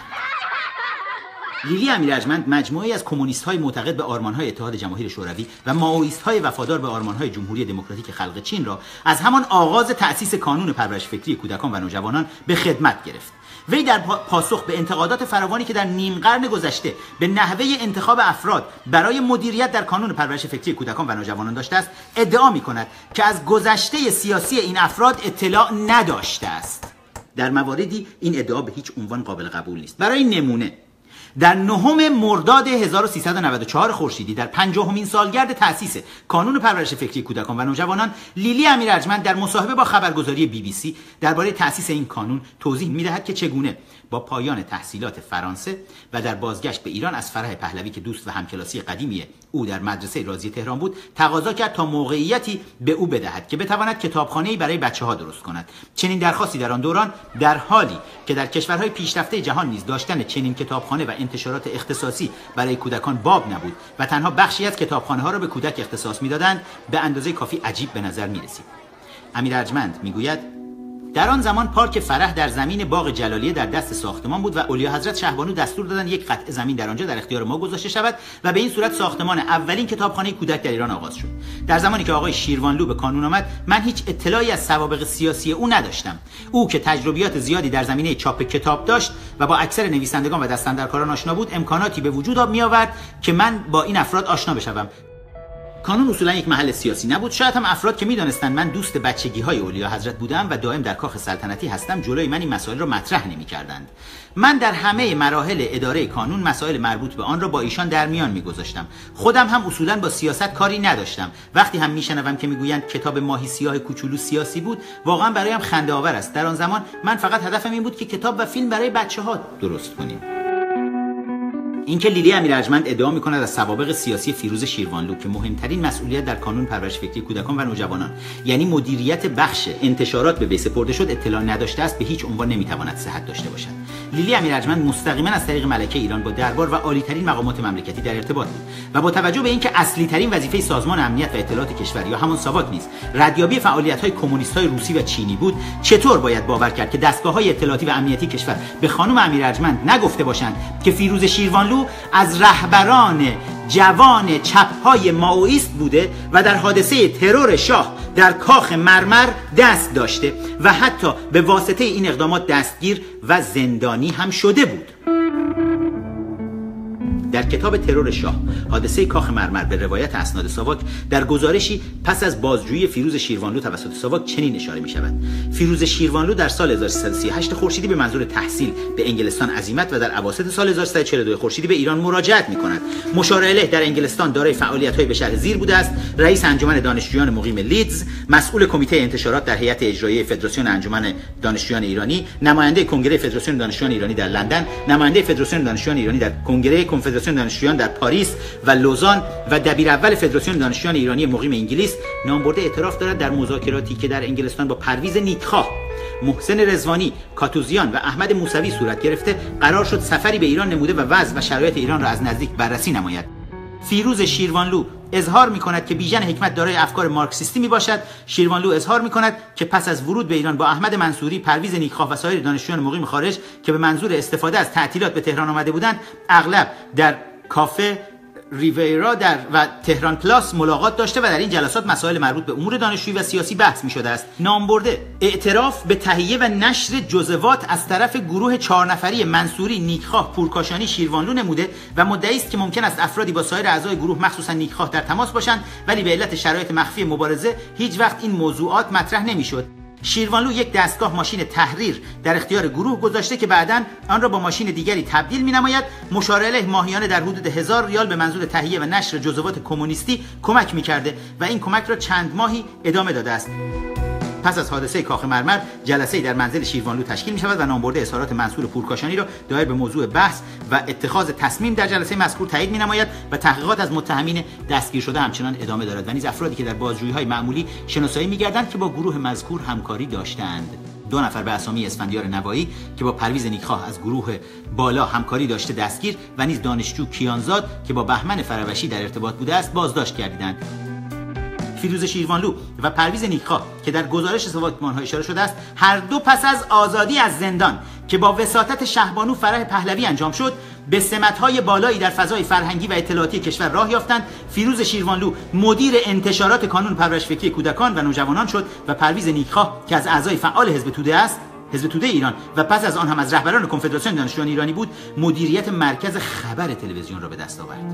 S2: لیلی امیر ارجمند مجموعه‌ای از کمونیست‌های معتقد به آرمان‌های اتحاد جماهیر شوروی و مائویست‌های وفادار به آرمان‌های جمهوری دموکراتیک خلق چین را از همان آغاز تأسیس کانون پرورش فکری کودکان و نوجوانان به خدمت گرفت. وی در پاسخ به انتقادات فراوانی که در نیم قرن گذشته به نحوه انتخاب افراد برای مدیریت در کانون پرورش فکری کودکان و نوجوانان داشته است، ادعا می‌کند که از گذشته سیاسی این افراد اطلاع نداشته است. در مواردی این ادعا به هیچ عنوان قابل قبول نیست. برای نمونه در نهم مرداد هزار و سیصد و نود و چهار خورشیدی در پنجاهمین سالگرد تأسیس کانون پرورش فکری کودکان و نوجوانان، لیلی امیر ارجمند در مصاحبه با خبرگزاری بی بی سی درباره تأسیس این کانون توضیح می‌دهد که چگونه با پایان تحصیلات فرانسه و در بازگشت به ایران از فرح پهلوی که دوست و همکلاسی قدیمی او در مدرسه رازی تهران بود، تقاضا کرد تا موقعیتی به او بدهد که بتواند کتابخانه‌ای برای بچه‌ها درست کند. چنین درخواستی در آن دوران، در حالی که در کشورهای پیشرفته جهان نیز داشتن چنین کتابخانه و انتشارات اختصاصی برای کودکان باب نبود و تنها بخشی از کتابخانه‌ها را به کودک اختصاص می‌دادند، به اندازه کافی عجیب به نظر می‌رسید. امیر ارجمند می‌گوید در آن زمان پارک فرح در زمین باغ جلالیه در دست ساختمان بود و اولیا حضرت شهبانو دستور دادند یک قطعه زمین در آنجا در اختیار ما گذاشته شود و به این صورت ساختمان اولین کتابخانه کودک در ایران آغاز شد. در زمانی که آقای شیروانلو به کانون آمد، من هیچ اطلاعی از سوابق سیاسی او نداشتم. او که تجربیات زیادی در زمینه چاپ کتاب داشت و با اکثر نویسندگان و دستاندرکاران آشنا بود، امکاناتی به وجود می آورد که من با این افراد آشنا بشوم. کانون اصولا یک محل سیاسی نبود. شاید هم افراد که میدانستند من دوست بچگی های اولیا حضرت بودم و دائم در کاخ سلطنتی هستم، جلوی من این مسائل را مطرح نمی‌کردند. من در همه مراحل اداره کانون مسائل مربوط به آن را با ایشان در میان می‌گذاشتم. خودم هم اصولا با سیاست کاری نداشتم. وقتی هم میشنوم که میگویند کتاب ماهی سیاه کوچولو سیاسی بود، واقعا برایم خنده آور است. در آن زمان من فقط هدفم این بود که کتاب و فیلم برای بچه‌ها درست کنیم. اینکه لیلی امیر ارجمند ادعا می‌کند از سوابق سیاسی فیروز شیروانلو که مهمترین مسئولیت در کانون پرورش فکری کودکان و نوجوانان، یعنی مدیریت بخش انتشارات، به وی سپرده شد، اطلاع نداشته است، به هیچ عنوان نمی‌تواند صحت داشته باشد. لیلی امیر ارجمند مستقیما از طریق ملکه ایران با دربار و عالی‌ترین مقامات مملکتی در ارتباط بود و با توجه به اینکه اصلی‌ترین وظیفه سازمان امنیت و اطلاعات کشور یا همان ساواک نیز ردیابی فعالیت‌های کمونیست‌های روسی و چینی بود، چطور باید باور کرد که دستگاه‌های اطلاعاتی و امنیتی کشور به خانم امیر ارجمند نگفته باشند که فیروز شیروانلو از رهبران جوان چپ‌های مائویست بوده و در حادثه ترور شاه در کاخ مرمر دست داشته و حتی به واسطه این اقدامات دستگیر و زندانی هم شده بود. در کتاب ترور شاه، حادثه کاخ مرمر به روایت اسناد ساواک، در گزارشی پس از بازجویی فیروز شیروانلو توسط ساواک چنین اشاره می شود: فیروز شیروانلو در سال هزار و سیصد و سی و هشت خورشیدی به منظور تحصیل به انگلستان عزیمت و در اواسط سال هزار و سیصد و چهل و دو خورشیدی به ایران مراجعت می کند. مشار الیه در انگلستان دارای فعالیت‌های به شرح زیر بوده است: رئیس انجمن دانشجویان مقیم لیدز، مسئول کمیته انتشارات در هیئت اجرایی فدراسیون انجمن دانشجویان ایرانی، نماینده کنگره فدراسیون دانشجویان ایرانی در لندن، نماینده فدراسیون دانشجویان ایرانی در کنگره کنفدراسیون دانشجویان در پاریس و لوزان و دبیر اول فدراسیون دانشجویان ایرانی مقیم انگلیس. نامبرده اعتراف دارد در مذاکراتی که در انگلستان با پرویز نیکخواه، محسن رضوانی، کاتوزیان و احمد موسوی صورت گرفته، قرار شد سفری به ایران نموده و وضع و شرایط ایران را از نزدیک بررسی نماید. فیروز شیروانلو اظهار می‌کند که بیژن حکمت دارای افکار مارکسیستی میباشد. شیروانلو اظهار می‌کند که پس از ورود به ایران با احمد منصوری، پرویز نیکخواه و سایر دانشجویان مقیم خارج که به منظور استفاده از تعطیلات به تهران آمده بودند، اغلب در کافه ریویرا در و تهران پلاس ملاقات داشته و در این جلسات مسائل مربوط به امور دانشجویی و سیاسی بحث می شده است. نامبرده اعتراف به تهیه و نشر جزوات از طرف گروه چهار نفری منصوری، نیکخواه، پورکاشانی، شیروانلو نموده و مدعی است که ممکن است افرادی با سایر اعضای گروه مخصوصا نیکخواه در تماس باشند، ولی به علت شرایط مخفی مبارزه هیچ وقت این موضوعات مطرح نمی شد. شیروانلو یک دستگاه ماشین تحریر در اختیار گروه گذاشته که بعداً آن را با ماشین دیگری تبدیل می‌نماید. مشار الیه ماهیانه در حدود هزار ریال به منظور تهیه و نشر جزوات کمونیستی کمک می‌کرده و این کمک را چند ماهی ادامه داده است. پس از حادثه کاخ مرمر جلسه‌ای در منزل شیروانلو تشکیل می‌شود و نامبرده اظهارات منصور پورکاشانی را دایر به موضوع بحث و اتخاذ تصمیم در جلسه مذکور تایید می‌نماید و تحقیقات از متهمین دستگیر شده همچنان ادامه دارد و نیز افرادی که در بازجویی‌های معمولی شناسایی می‌گردند که با گروه مذکور همکاری داشتند. دو نفر به اسامی اسفندیار نوایی که با پرویز نیکخواه از گروه بالا همکاری داشته دستگیر و نیز دانشجو کیانزاد که با بهمن فروشی در ارتباط بوده است بازداشت گردیدند. فیروز شیروانلو و پرویز نیکخواه که در گزارش ساواکمان‌ها اشاره شده است هر دو پس از آزادی از زندان که با وساطت شهبانو فرح پهلوی انجام شد به سمت‌های بالایی در فضای فرهنگی و اطلاعاتی کشور راه یافتند. فیروز شیروانلو مدیر انتشارات کانون پرورش فکری کودکان و نوجوانان شد و پرویز نیکخواه که از اعضای فعال حزب توده است حزب توده ایران و پس از آن هم از رهبران کنفدراسیون دانشجویان ایرانی بود مدیریت مرکز خبر تلویزیون را به دست آورد.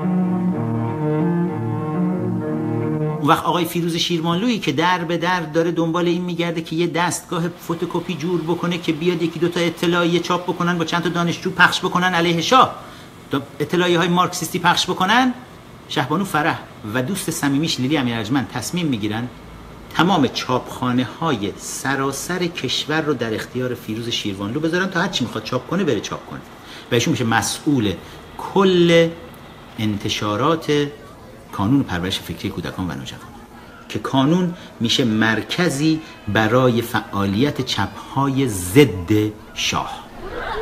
S2: اون وقت آقای فیروز شیروانلویی که در به در داره دنبال این میگرده که یه دستگاه فتوکپی جور بکنه که بیاد یکی دو تا اطلاعیه چاپ بکنن با چند تا دانشجو پخش بکنن علیه شاه، اطلاعیه های مارکسیستی پخش بکنن، شهبانو فرح و دوست صمیمیش لیلی امیر ارجمند تصمیم میگیرن تمام چاپخانه های سراسر کشور رو در اختیار فیروز شیروانلو بذارن تا هر چی میخواد چاپ کنه بره چاپ کنه و ایشون میشه مسئول کل انتشارات کانون پرورش فکری کودکان و نوجوانان که کانون میشه مرکزی برای فعالیت چپ‌های ضد شاه.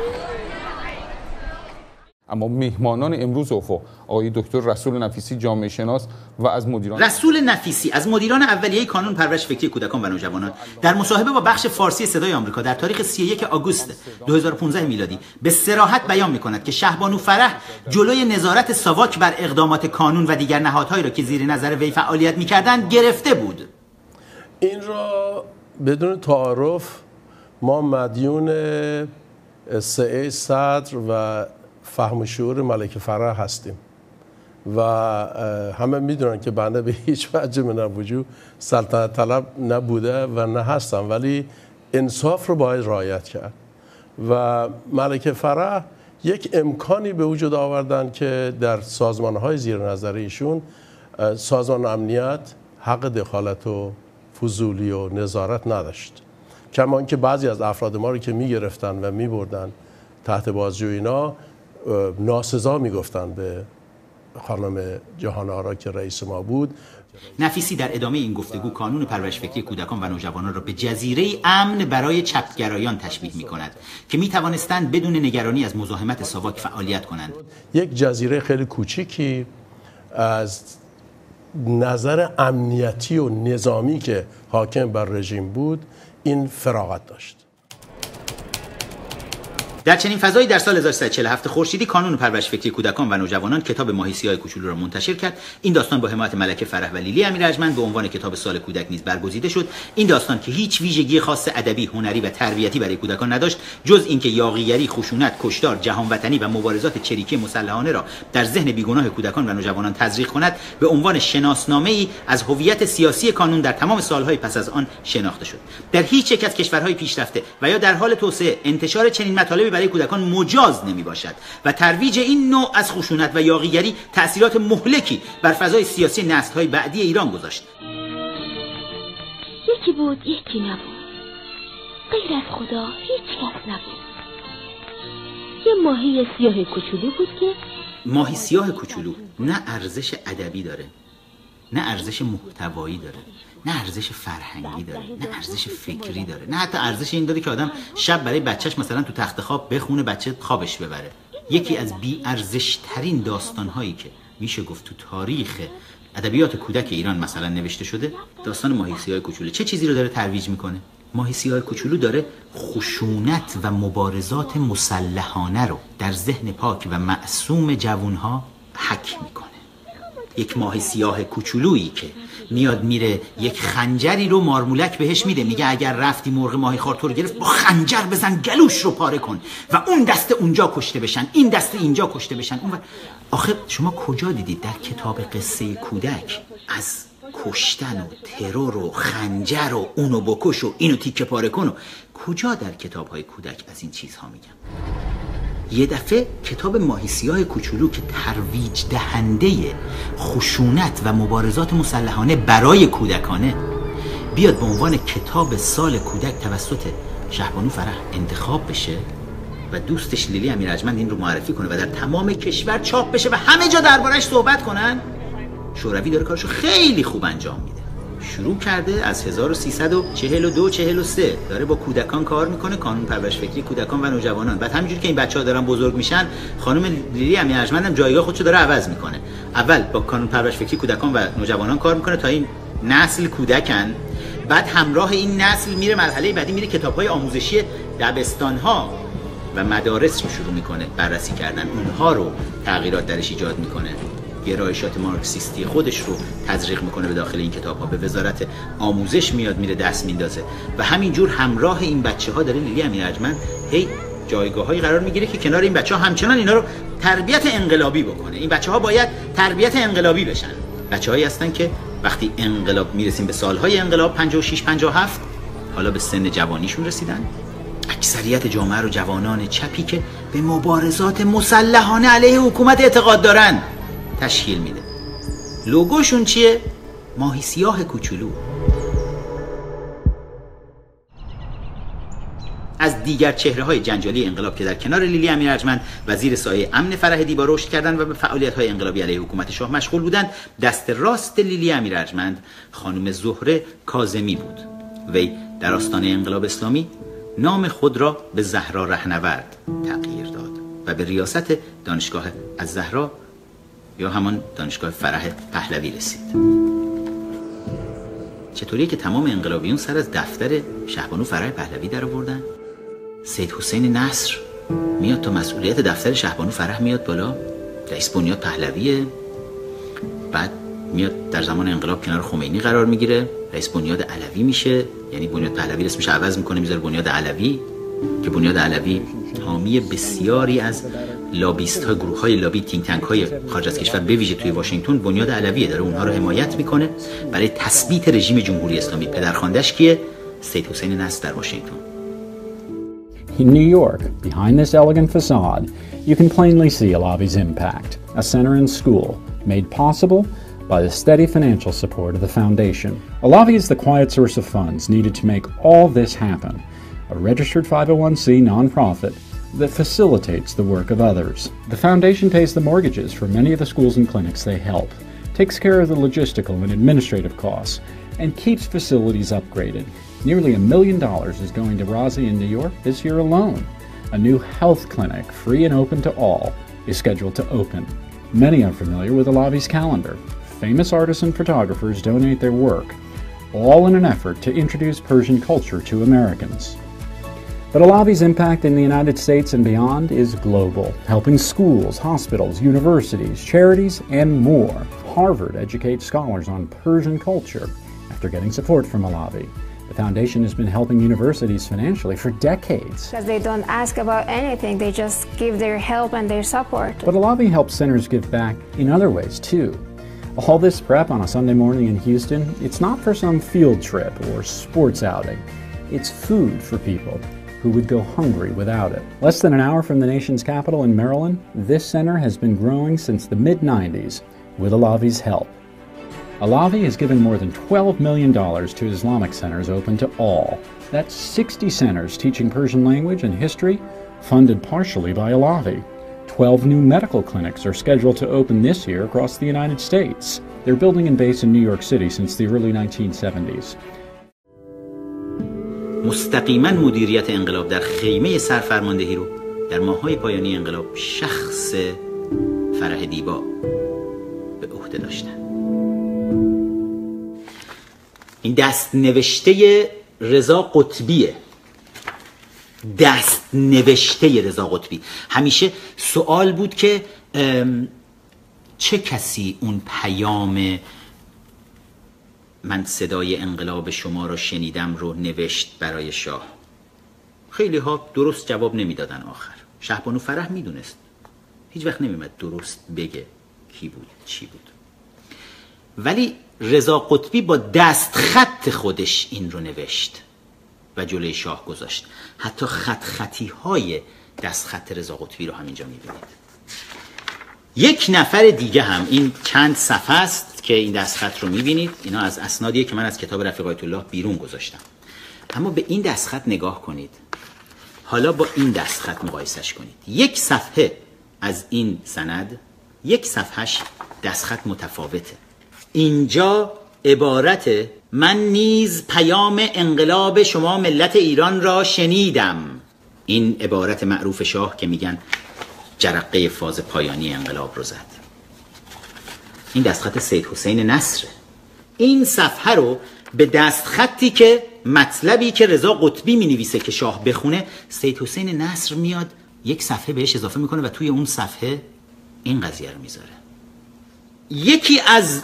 S4: اما میهمانان امروز افق آقای دکتر رسول نفیسی جامعه شناس و از مدیران
S2: رسول نفیسی از مدیران اولیه کانون پرورش فکری کودکان و نوجوانان در مصاحبه با بخش فارسی صدای آمریکا در تاریخ سی و یک آگوست دو هزار و پانزده میلادی به صراحت بیان می‌کند که شهبانو فرح جلوی نظارت ساواک بر اقدامات کانون و دیگر نهادهایی را که زیر نظر وی فعالیت می‌کردند گرفته بود.
S5: این را بدون تعارف ما مدیون سعی صدر و فهم و شعور ملکه فرح هستیم و همه میدونن که بنده به هیچ وجه من وجود سلطنت طلب نبوده و نه هستم، ولی انصاف رو باید رعایت کرد و ملکه فرح یک امکانی به وجود آوردن که در سازمان‌های زیر نظر ایشون سازمان امنیت حق دخالت و فضولی و نظارت نداشت، کما اینکه بعضی از افراد ما رو که میگرفتن و میبردن تحت بازجویی اینا ناسزا میگفتن به خانم جهان آرا که رئیس ما بود.
S2: نفیسی در ادامه این گفتگو کانون پرورش فکری کودکان و نوجوانان را به جزیره امن برای چپگرایان تشبیه می کند که می توانستند بدون نگرانی از مزاحمت ساواک فعالیت کنند.
S5: یک جزیره خیلی کوچیکی از نظر امنیتی و نظامی که حاکم بر رژیم بود این فراغت داشت.
S2: در چنین فضایی در سال هزار و سیصد و چهل و هفت خورشیدی کانون پرورش فکری کودکان و نوجوانان کتاب ماهی سیاه کوچولو را منتشر کرد. این داستان با حمایت ملکه فرح و لیلی امیر ارجمند به عنوان کتاب سال کودک نیز برگزیده شد. این داستان که هیچ ویژگی خاص ادبی، هنری و تربیتی برای کودکان نداشت جز اینکه یاغیگری، خشونت، کشتار، جهان وطنی و مبارزات چریکی مسلحانه را در ذهن بیگناه کودکان و نوجوانان تزریق کند، به عنوان شناسنامه‌ای از هویت سیاسی کانون در تمام سالهای پس از آن شناخته شد. در هیچ یک از کشورهای پیشرفته و یا در حال توسعه انتشار چنین مطالبی برای کودکان مجاز نمی باشد و ترویج این نوع از خشونت و یاغیگری تأثیرات مهلکی بر فضای سیاسی نسل‌های بعدی ایران گذاشت.
S6: یکی بود یکی نبود، غیر از خدا هیچ کس نبود. یه ماهی سیاه کوچولو بود که
S2: ماهی سیاه کوچولو نه ارزش ادبی داره، نه ارزش محتوایی داره، نه ارزش فرهنگی داره، نه ارزش فکری داره، نه حتی ارزش این داره که آدم شب برای بچهش مثلا تو تخت خواب بخونه بچه خوابش ببره. یکی از بی ارزش ترین داستان هایی که میشه گفت تو تاریخ ادبیات کودک ایران مثلا نوشته شده داستان ماهی سیاه کوچولو. چه چیزی رو داره ترویج میکنه؟ ماهی سیاه کوچولو داره خشونت و مبارزات مسلحانه رو در ذهن پاک و معصوم جوانها حک میکنه. یک ماهی سیاه کوچولویی که میاد میره یک خنجری رو مارمولک بهش میده، میگه اگر رفتی مرغ ماهی خوار تو رو گرفت با خنجر بزن گلوش رو پاره کن و اون دسته اونجا کشته بشن، این دسته اینجا کشته بشن. اون آخه شما کجا دیدید در کتاب قصه کودک از کشتن و ترور و خنجر و اونو بکش و اینو تیکه پاره کن و کجا در کتاب‌های کودک از این چیزها میگن؟ یه دفعه کتاب ماهی سیاه کوچولو که ترویج دهنده خشونت و مبارزات مسلحانه برای کودکانه بیاد به عنوان کتاب سال کودک توسط شهبانو فرح انتخاب بشه و دوستش لیلی امیر ارجمند این رو معرفی کنه و در تمام کشور چاپ بشه و همه جا دربارش صحبت کنن، شوروی داره کارشو خیلی خوب انجام میده. شروع کرده از هزار و سیصد و چهل و دو چهل و سه داره با کودکان کار میکنه، کانون پرورش فکری کودکان و نوجوانان. بعد همینجوری که این بچه‌ها دارن بزرگ میشن، خانم لیلی امیر ارجمند هم جایگاه خودشو داره عوض میکنه. اول با کانون پرورش فکری کودکان و نوجوانان کار میکنه تا این نسل کودکن، بعد همراه این نسل میره مرحله بعدی، میره کتاب‌های آموزشی دبستان‌ها و مدارس رو شروع میکنه بررسی کردن، اونها رو تغییرات درش ایجاد میکنه، گرایشات مارکسیستی خودش رو تزریق میکنه به داخل این کتاب‌ها، به وزارت آموزش میاد میره دست میندازه و همینجور همراه این بچه‌ها داره لیلی امیر ارجمند هی جایگاه‌هایی قرار میگیره که کنار این بچه‌ها همچنان اینا رو تربیت انقلابی بکنه. این بچه‌ها باید تربیت انقلابی بشن. بچه‌هایی هستن که وقتی انقلاب میرسیم به سالهای انقلاب پنجاه و شش پنجاه و هفت، حالا به سن جوانیشون رسیدن، اکثریت جامعه رو جوانان چپی که به مبارزات مسلحانه علیه حکومت اعتقاد دارن تشکیل میده. لوگوشون چیه؟ ماهی سیاه کوچولو. از دیگر چهره‌های جنجالی انقلاب که در کنار لیلی امیر ارجمند و زیر سایه امن فرح دیبا رشد کردند و به فعالیت‌های انقلابی علیه حکومت شاه مشغول بودند، دست راست لیلی امیر ارجمند خانم زهره کاظمی بود. وی در آستانه انقلاب اسلامی نام خود را به زهرا رهنورد تغییر داد و به ریاست دانشگاه الزهرا یا همان دانشگاه فرح پهلوی رسید. چطوریه که تمام انقلابیون سر از دفتر شهبانو فرح پهلوی در آوردن؟ سید حسین نصر میاد تا مسئولیت دفتر شهبانو فرح میاد بالا، رئیس بنیاد پهلویه، بعد میاد در زمان انقلاب کنار خمینی قرار میگیره، رئیس بنیاد علوی میشه، یعنی بنیاد پهلوی اسمش عوض میکنه میذاره بنیاد علوی که بنیاد علوی حامی بسیاری از لابیست ها، گروه های لابی، تینک تانک های خارج از کشور به ویژه توی واشنگتن بنیاد علویه، داره اونها رو حمایت میکنه برای تثبیت رژیم جمهوری اسلامی. پدرخوانده‌اش کیه؟ سید حسین نصر در واشنگتن.
S7: In New York, behind this elegant facade, you can plainly see Alavi's impact, a center and school made possible by the steady financial support of the foundation. Alavi is the quiet source of funds needed to make all this happen, a registered five oh one c nonprofit that facilitates the work of others. The foundation pays the mortgages for many of the schools and clinics they help, takes care of the logistical and administrative costs, and keeps facilities upgraded. Nearly a million dollars is going to Razi in New York this year alone. A new health clinic, free and open to all, is scheduled to open. Many are familiar with Alavi's calendar. Famous artists and photographers donate their work, all in an effort to introduce Persian culture to Americans. But Alavi's impact in the United States and beyond is global, helping schools, hospitals, universities, charities, and more. Harvard educates scholars on Persian culture after getting support from Alavi. The foundation has been helping universities financially for decades.
S8: Because they don't ask about anything, they just give their help and their support.
S7: But Alavi helps centers give back in other ways too. All this prep on a Sunday morning in Houston, it's not for some field trip or sports outing. It's food for people who would go hungry without it. Less than an hour from the nation's capital in Maryland, this center has been growing since the mid nineties with Alavi's help. Alavi has given more than twelve million dollars to Islamic centers open to all. That's sixty centers teaching Persian language and history, funded partially by Alavi. twelve new medical clinics are scheduled to open this year across the United States. They're building and based in New York City since the early nineteen seventies.
S2: مستقیما مدیریت انقلاب در خیمه سرفرماندهی رو در ماه‌های پایانی انقلاب شخص فرح دیبا به عهده داشتن. این دست نوشته رضا قطبیه، دست نوشته رضا قطبی. همیشه سوال بود که چه کسی اون پیام من صدای انقلاب شما را شنیدم رو نوشت برای شاه؟ خیلی ها درست جواب نمیدادن. آخر شهبانو فرح میدونست، هیچ وقت نمیمد درست بگه کی بود چی بود، ولی رضا قطبی با دست خط خودش این رو نوشت و جلوی شاه گذاشت. حتی خط خطی های دست خط رضا قطبی رو همینجا میبینید. یک نفر دیگه هم، این چند صفحه است که این دستخط رو میبینید، اینا از اسنادیه که من از کتاب رفیق آیت الله بیرون گذاشتم. اما به این دستخط نگاه کنید، حالا با این دستخط مقایسش کنید. یک صفحه از این سند، یک صفحهش دستخط متفاوته. اینجا عبارت من نیز پیام انقلاب شما ملت ایران را شنیدم. این عبارت معروف شاه که میگن جرقه فاز پایانی انقلاب رو زد. این دستخط سید حسین نصره. این صفحه رو به دستخطی که مطلبی که رضا قطبی می نویسه که شاه بخونه، سید حسین نصر میاد یک صفحه بهش اضافه میکنه و توی اون صفحه این قضیه رو میذاره. یکی از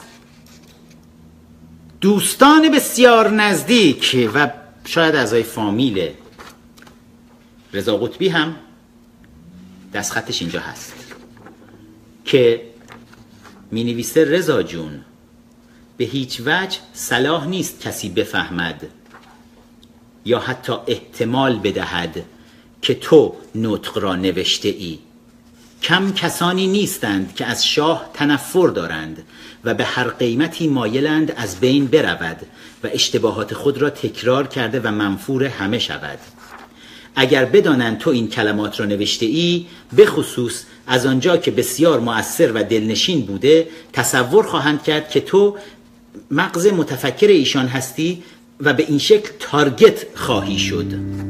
S2: دوستان بسیار نزدیک و شاید اعضای فامیل رضا قطبی هم دستخطش اینجا هست که می نویسه رضا جون به هیچ وجه صلاح نیست کسی بفهمد یا حتی احتمال بدهد که تو نطق را نوشته ای. کم کسانی نیستند که از شاه تنفر دارند و به هر قیمتی مایلند از بین برود و اشتباهات خود را تکرار کرده و منفور همه شود. اگر بدانند تو این کلمات را نوشته ای، به خصوص از آنجا که بسیار مؤثر و دلنشین بوده، تصور خواهند کرد که تو مغز متفکر ایشان هستی و به این شکل تارگت خواهی شد.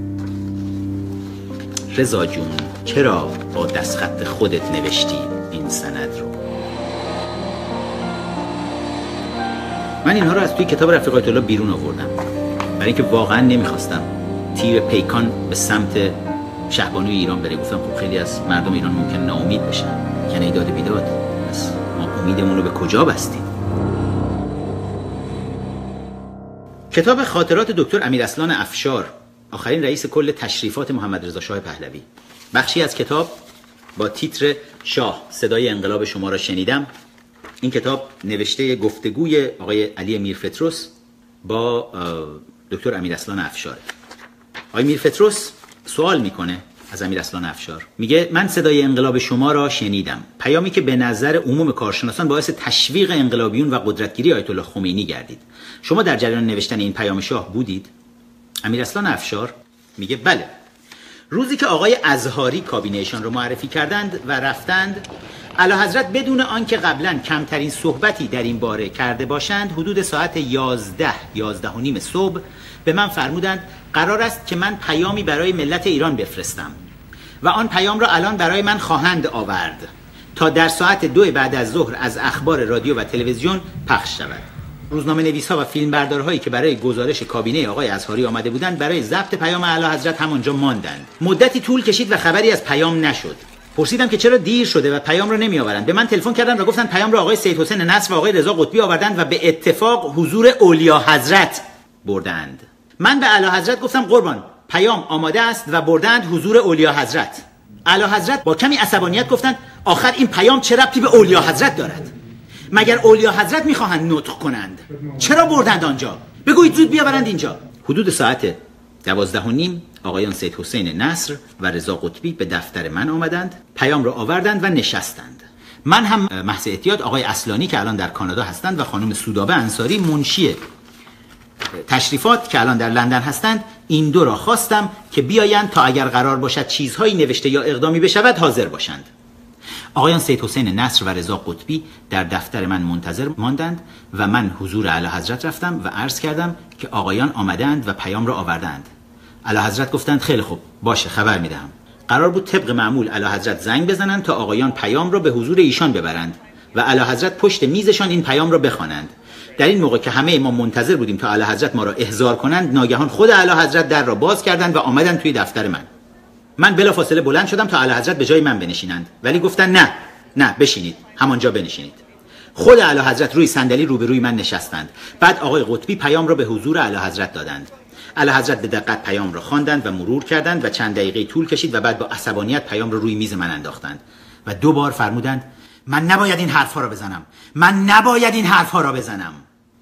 S2: رضا جون چرا با دستخط خودت نوشتی این سند رو؟ من اینها رو از توی کتاب رفیق آیت الله بیرون آوردم برای اینکه واقعا نمیخواستم تیر پیکان به سمت شهبانوی ایران بره. گفتم خب خیلی از مردم ایران ممکن ناامید بشن، یعنی داد بیداد، پس ما امیدمون رو به کجا بستیم؟ کتاب خاطرات دکتر امیر اصلان افشار، آخرین رئیس کل تشریفات محمد رضا شاه پهلوی. بخشی از کتاب با تیتر شاه صدای انقلاب شما را شنیدم. این کتاب نوشته گفتگوی آقای علی امیر فتروس با دکتر امیر اصلان افشار. آقای امیر فتروس سوال میکنه از امیر اصلان افشار، میگه من صدای انقلاب شما را شنیدم، پیامی که به نظر عموم کارشناسان باعث تشویق انقلابیون و قدرتگیری آیت الله خمینی گردید. شما در جریان نوشتن این پیام شاه بودید؟ امیر اصلان افشار میگه بله. روزی که آقای ازهاری کابینهشان رو معرفی کردند و رفتند، اعلیحضرت بدون آنکه قبلا کمترین صحبتی در این باره کرده باشند، حدود ساعت یازده یازده و نیم صبح به من فرمودند قرار است که من پیامی برای ملت ایران بفرستم و آن پیام را الان برای من خواهند آورد تا در ساعت دو بعد از ظهر از اخبار رادیو و تلویزیون پخش شود. روزنامه نویس‌ها و فیلمبردارهایی که برای گزارش کابینه آقای ازهاری آمده بودند برای ضبط پیام اعلیحضرت همانجا ماندند. مدتی طول کشید و خبری از پیام نشد. پرسیدم که چرا دیر شده و پیام را نمیآورند. به من تلفن کردند و گفتند پیام را آقای سید حسین نصر و آقای رضا قطبی آوردند و به اتفاق حضور اولیا حضرت بردند. من به اعلیحضرت گفتم قربان پیام آماده است و بردند حضور اولیا حضرت. اعلیحضرت با کمی عصبانیت گفتند آخر این پیام چه ربطی به اولیا حضرت دارد؟ مگر اولیا حضرت میخواهند نطق کنند؟ چرا بردند آنجا؟ بگویید زود بیاورند اینجا. حدود ساعت دوازده و نیم آقایان سید حسین نصر و رضا قطبی به دفتر من آمدند، پیام را آوردند و نشستند. من هم محض احتیاط آقای اصلانی که الان در کانادا هستند و خانم سودابه انصاری منشی تشریفات که الان در لندن هستند، این دو را خواستم که بیایند تا اگر قرار باشد چیزهایی نوشته یا اقدامی بشود حاضر باشند. آقایان سید حسین نصر و رضا قطبی در دفتر من منتظر ماندند و من حضور اعلیحضرت رفتم و عرض کردم که آقایان آمدند و پیام را آوردند. اعلیحضرت گفتند خیلی خوب باشه خبر میدهم. قرار بود طبق معمول اعلیحضرت زنگ بزنند تا آقایان پیام را به حضور ایشان ببرند و اعلیحضرت پشت میزشان این پیام را بخوانند. در این موقع که همه ما منتظر بودیم تا اعلیحضرت ما را احضار کنند، ناگهان خود اعلیحضرت در را باز کردند و آمدند توی دفتر من. من بلافاصله بلند شدم تا اعلیحضرت به جای من بنشینند، ولی گفتن نه نه بشینید، همانجا بنشینید. خود اعلیحضرت روی صندلی روبروی من نشستند. بعد آقای قطبی پیام را به حضور اعلیحضرت دادند. اعلیحضرت به دقت پیام را خواندند و مرور کردند و چند دقیقه طول کشید و بعد با عصبانیت پیام را روی میز من انداختند و دو بار فرمودند من نباید این حرفها را بزنم، من نباید این حرفها را بزنم.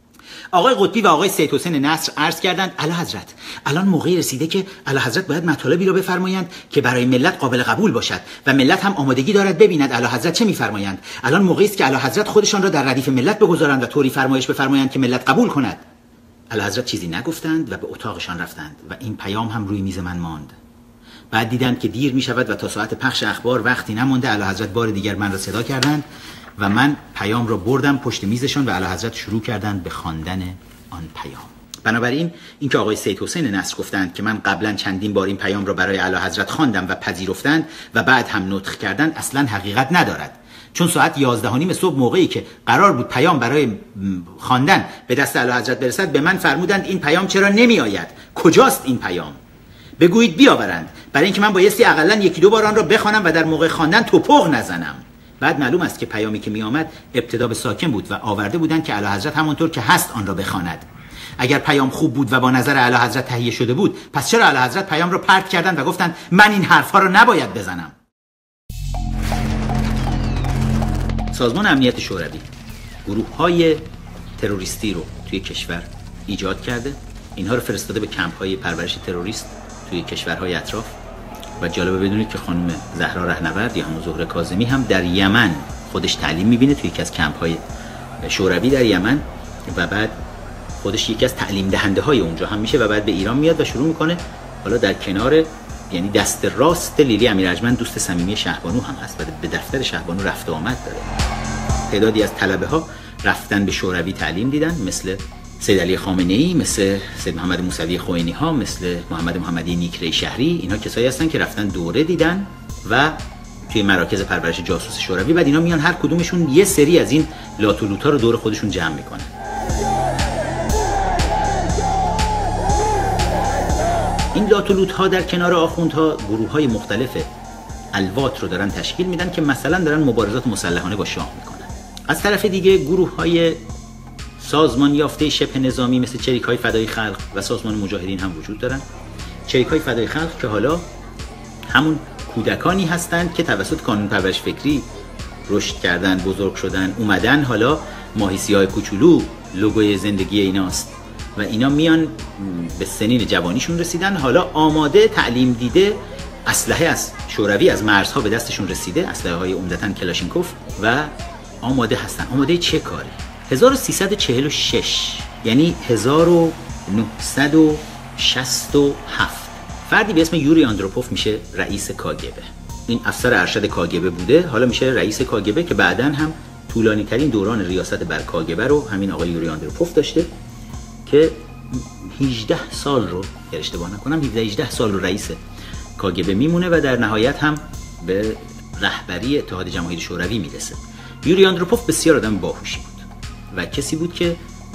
S2: آقای قطبی و آقای سید حسین نصر عرض کردند اعلی حضرت الان موقعی رسیده که اعلی حضرت باید مطالبی را بفرمایند که برای ملت قابل قبول باشد و ملت هم آمادگی دارد ببیند اعلی حضرت چه میفرمایند. الان موقعی است که اعلی حضرت خودشان را در ردیف ملت بگذارند و طوری فرمایش بفرمایند که ملت قبول کند. اعلی حضرت چیزی نگفتند و به اتاقشان رفتند و این پیام هم روی میز من ماند. بعد دیدند که دیر می شود و تا ساعت پخش اخبار وقتی نمانده. اعلی حضرت بار دیگر من را صدا کردند و من پیام را بردم پشت میزشان و اعلی حضرت شروع کردند به خواندن آن پیام. بنابراین اینکه آقای سید حسین نصر گفتند که من قبلا چندین بار این پیام را برای اعلی حضرت خواندم و پذیرفتند و بعد هم نطق کردند اصلا حقیقت ندارد، چون ساعت یازده و نیم صبح موقعی که قرار بود پیام برای خواندن به دست اعلی حضرت برسد به من فرمودند این پیام چرا نمی آید؟ کجاست این پیام؟ بگویید بیاورند، برای اینکه من بایستی حداقل یکی دو بار آن را بخوانم و در موقع خواندن توپق نزنم. بعد معلوم است که پیامی که می آمد ابتدا به ساکن بود و آورده بودند که اعلی حضرت همونطور که هست آن را بخواند. اگر پیام خوب بود و با نظر اعلی حضرت تهیه شده بود، پس چرا اعلی حضرت پیام را پرت کردند و گفتند من این حرفها را نباید بزنم؟ سازمان امنیت شوروی گروه‌های تروریستی رو توی کشور ایجاد کرده، اینها رو فرستاده به کمپ‌های پرورش تروریست توی کشورهای اطراف. و جالبه بدونید که خانم زهرا رهنورد یا همون زهره کاظمی هم در یمن خودش تعلیم می‌بینه توی یکی از کمپ‌های شوروی در یمن و بعد خودش یکی از تعلیم دهنده های اونجا هم میشه و بعد به ایران میاد و شروع میکنه. حالا در کنار یعنی دست راست لیلی امیر ارجمند دوست صمیمی شهبانو هم هست و به دفتر شهبانو رفت و آمد داره. تعدادی از طلبه ها رفتن به شوروی تعلیم دیدن، مثل سید علی خامنه‌ای، مثل سید محمد موسوی خوئینی ها، مثل محمد محمدی نیکری شهری. اینا کسایی هستن که رفتن دوره دیدن و توی مراکز پرورش جاسوس شوروی. بعد اینا میان هر کدومشون یه سری از این لاتولوتا رو دور خودشون جمع میکنن. این لاتولوت ها در کنار آخوندها گروه های مختلف الوات رو دارن تشکیل میدن که مثلا دارن مبارزات مسلحانه با شاه میکنن. از طرف دیگه گروه های سازمان یافته شبه نظامی مثل چریک های فدای خلق و سازمان مجاهدین هم وجود دارن. چریک های فدای خلق که حالا همون کودکانی هستند که توسط کانون پرورش فکری رشد کردن، بزرگ شدن، اومدن حالا ماهی سیاه کوچولو لوگوی زندگی ایناست و اینا میان به سنین جوانیشون رسیدن، حالا آماده تعلیم دیده، اسلحه از شوروی از مرزها به دستشون رسیده، اسلحه های عمدتاً کلاشینکوف و آماده هستن. آماده چه کاری؟ هزار و سیصد و چهل و شش یعنی هزار و نهصد و شصت و هفت فردی به اسم یوری آندروپوف میشه رئیس کاگبه. این افسر ارشد کاگبه بوده، حالا میشه رئیس کاگبه که بعداً هم طولانی ترین دوران ریاست بر کاگبه رو همین آقای یوری آندروپوف داشته که هجده سال رو اگر اشتباه نکنم هجده هجده سال رو رئیس کاگبه میمونه و در نهایت هم به رهبری اتحاد جماهیر شوروی میرسه. یوری آندروپوف بسیار آدم باهوشی بود و کسی بود که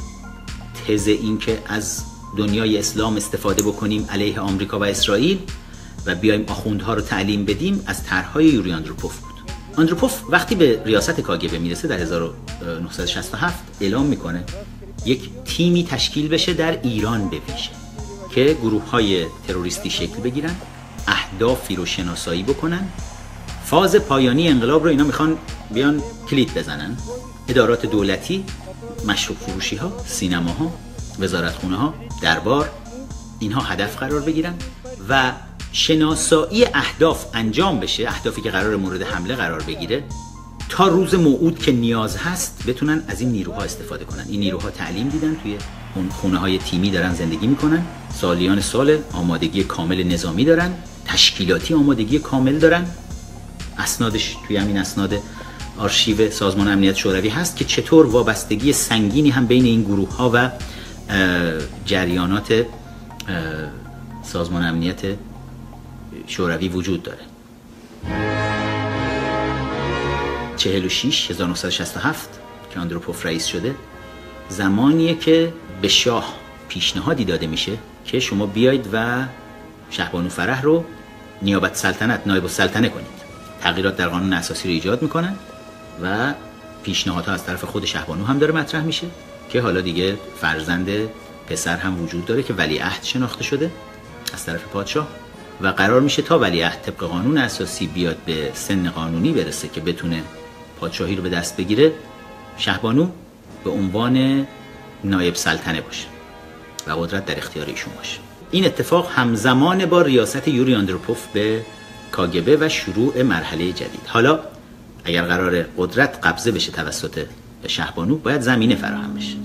S2: تز این که از دنیای اسلام استفاده بکنیم علیه آمریکا و اسرائیل و بیایم آخوندها رو تعلیم بدیم از طرحهای یوری آندروپوف بود. آندروپوف وقتی به ریاست کاگبه میرسه در هزار و نهصد و شصت و هفت اعلام میکنه یک تیمی تشکیل بشه در ایران به ویژه که گروه‌های تروریستی شکل بگیرن، اهدافی رو شناسایی بکنن، فاز پایانی انقلاب رو اینا میخوان بیان کلید بزنن. ادارات دولتی، مشروب فروشی ها، سینما ها، وزارتخونه ها، دربار، اینها هدف قرار بگیرن و شناسایی اهداف انجام بشه، اهدافی که قرار مورد حمله قرار بگیره، تا روز موعود که نیاز هست بتونن از این نیروها استفاده کنن. این نیروها تعلیم دیدن، توی اون خونه های تیمی دارن زندگی میکنن، سالیان سال آمادگی کامل نظامی دارن، تشکیلاتی آمادگی کامل دارن. اسنادش توی همین اسناد آرشیو سازمان امنیت شوروی هست که چطور وابستگی سنگینی هم بین این گروه ها و جریانات سازمان امنیت شوروی وجود داره. چهل و شش هزار و نهصد و شصت و هفت که آندروپوف رئیس شده، زمانیه که به شاه پیشنهادی داده میشه که شما بیاید و شهبانو فرح رو نیابت سلطنت، نایب السلطنه کنید. تغییرات در قانون اساسی رو ایجاد میکنن و پیشنهادها از طرف خود شهبانو هم داره مطرح میشه که حالا دیگه فرزند پسر هم وجود داره که ولیعهد شناخته شده از طرف پادشاه و قرار میشه تا ولیعهد طبق قانون اساسی بیاد به سن قانونی برسه که بتونه پادشاهی رو به دست بگیره، شهبانو به عنوان نایب سلطنه باشه و قدرت در اختیار ایشون باشه. این اتفاق همزمان با ریاست یوری آندروپوف به کاگبه و شروع مرحله جدید. حالا اگر قرار قدرت قبضه بشه توسط شهبانو، باید زمینه فراهم بشه.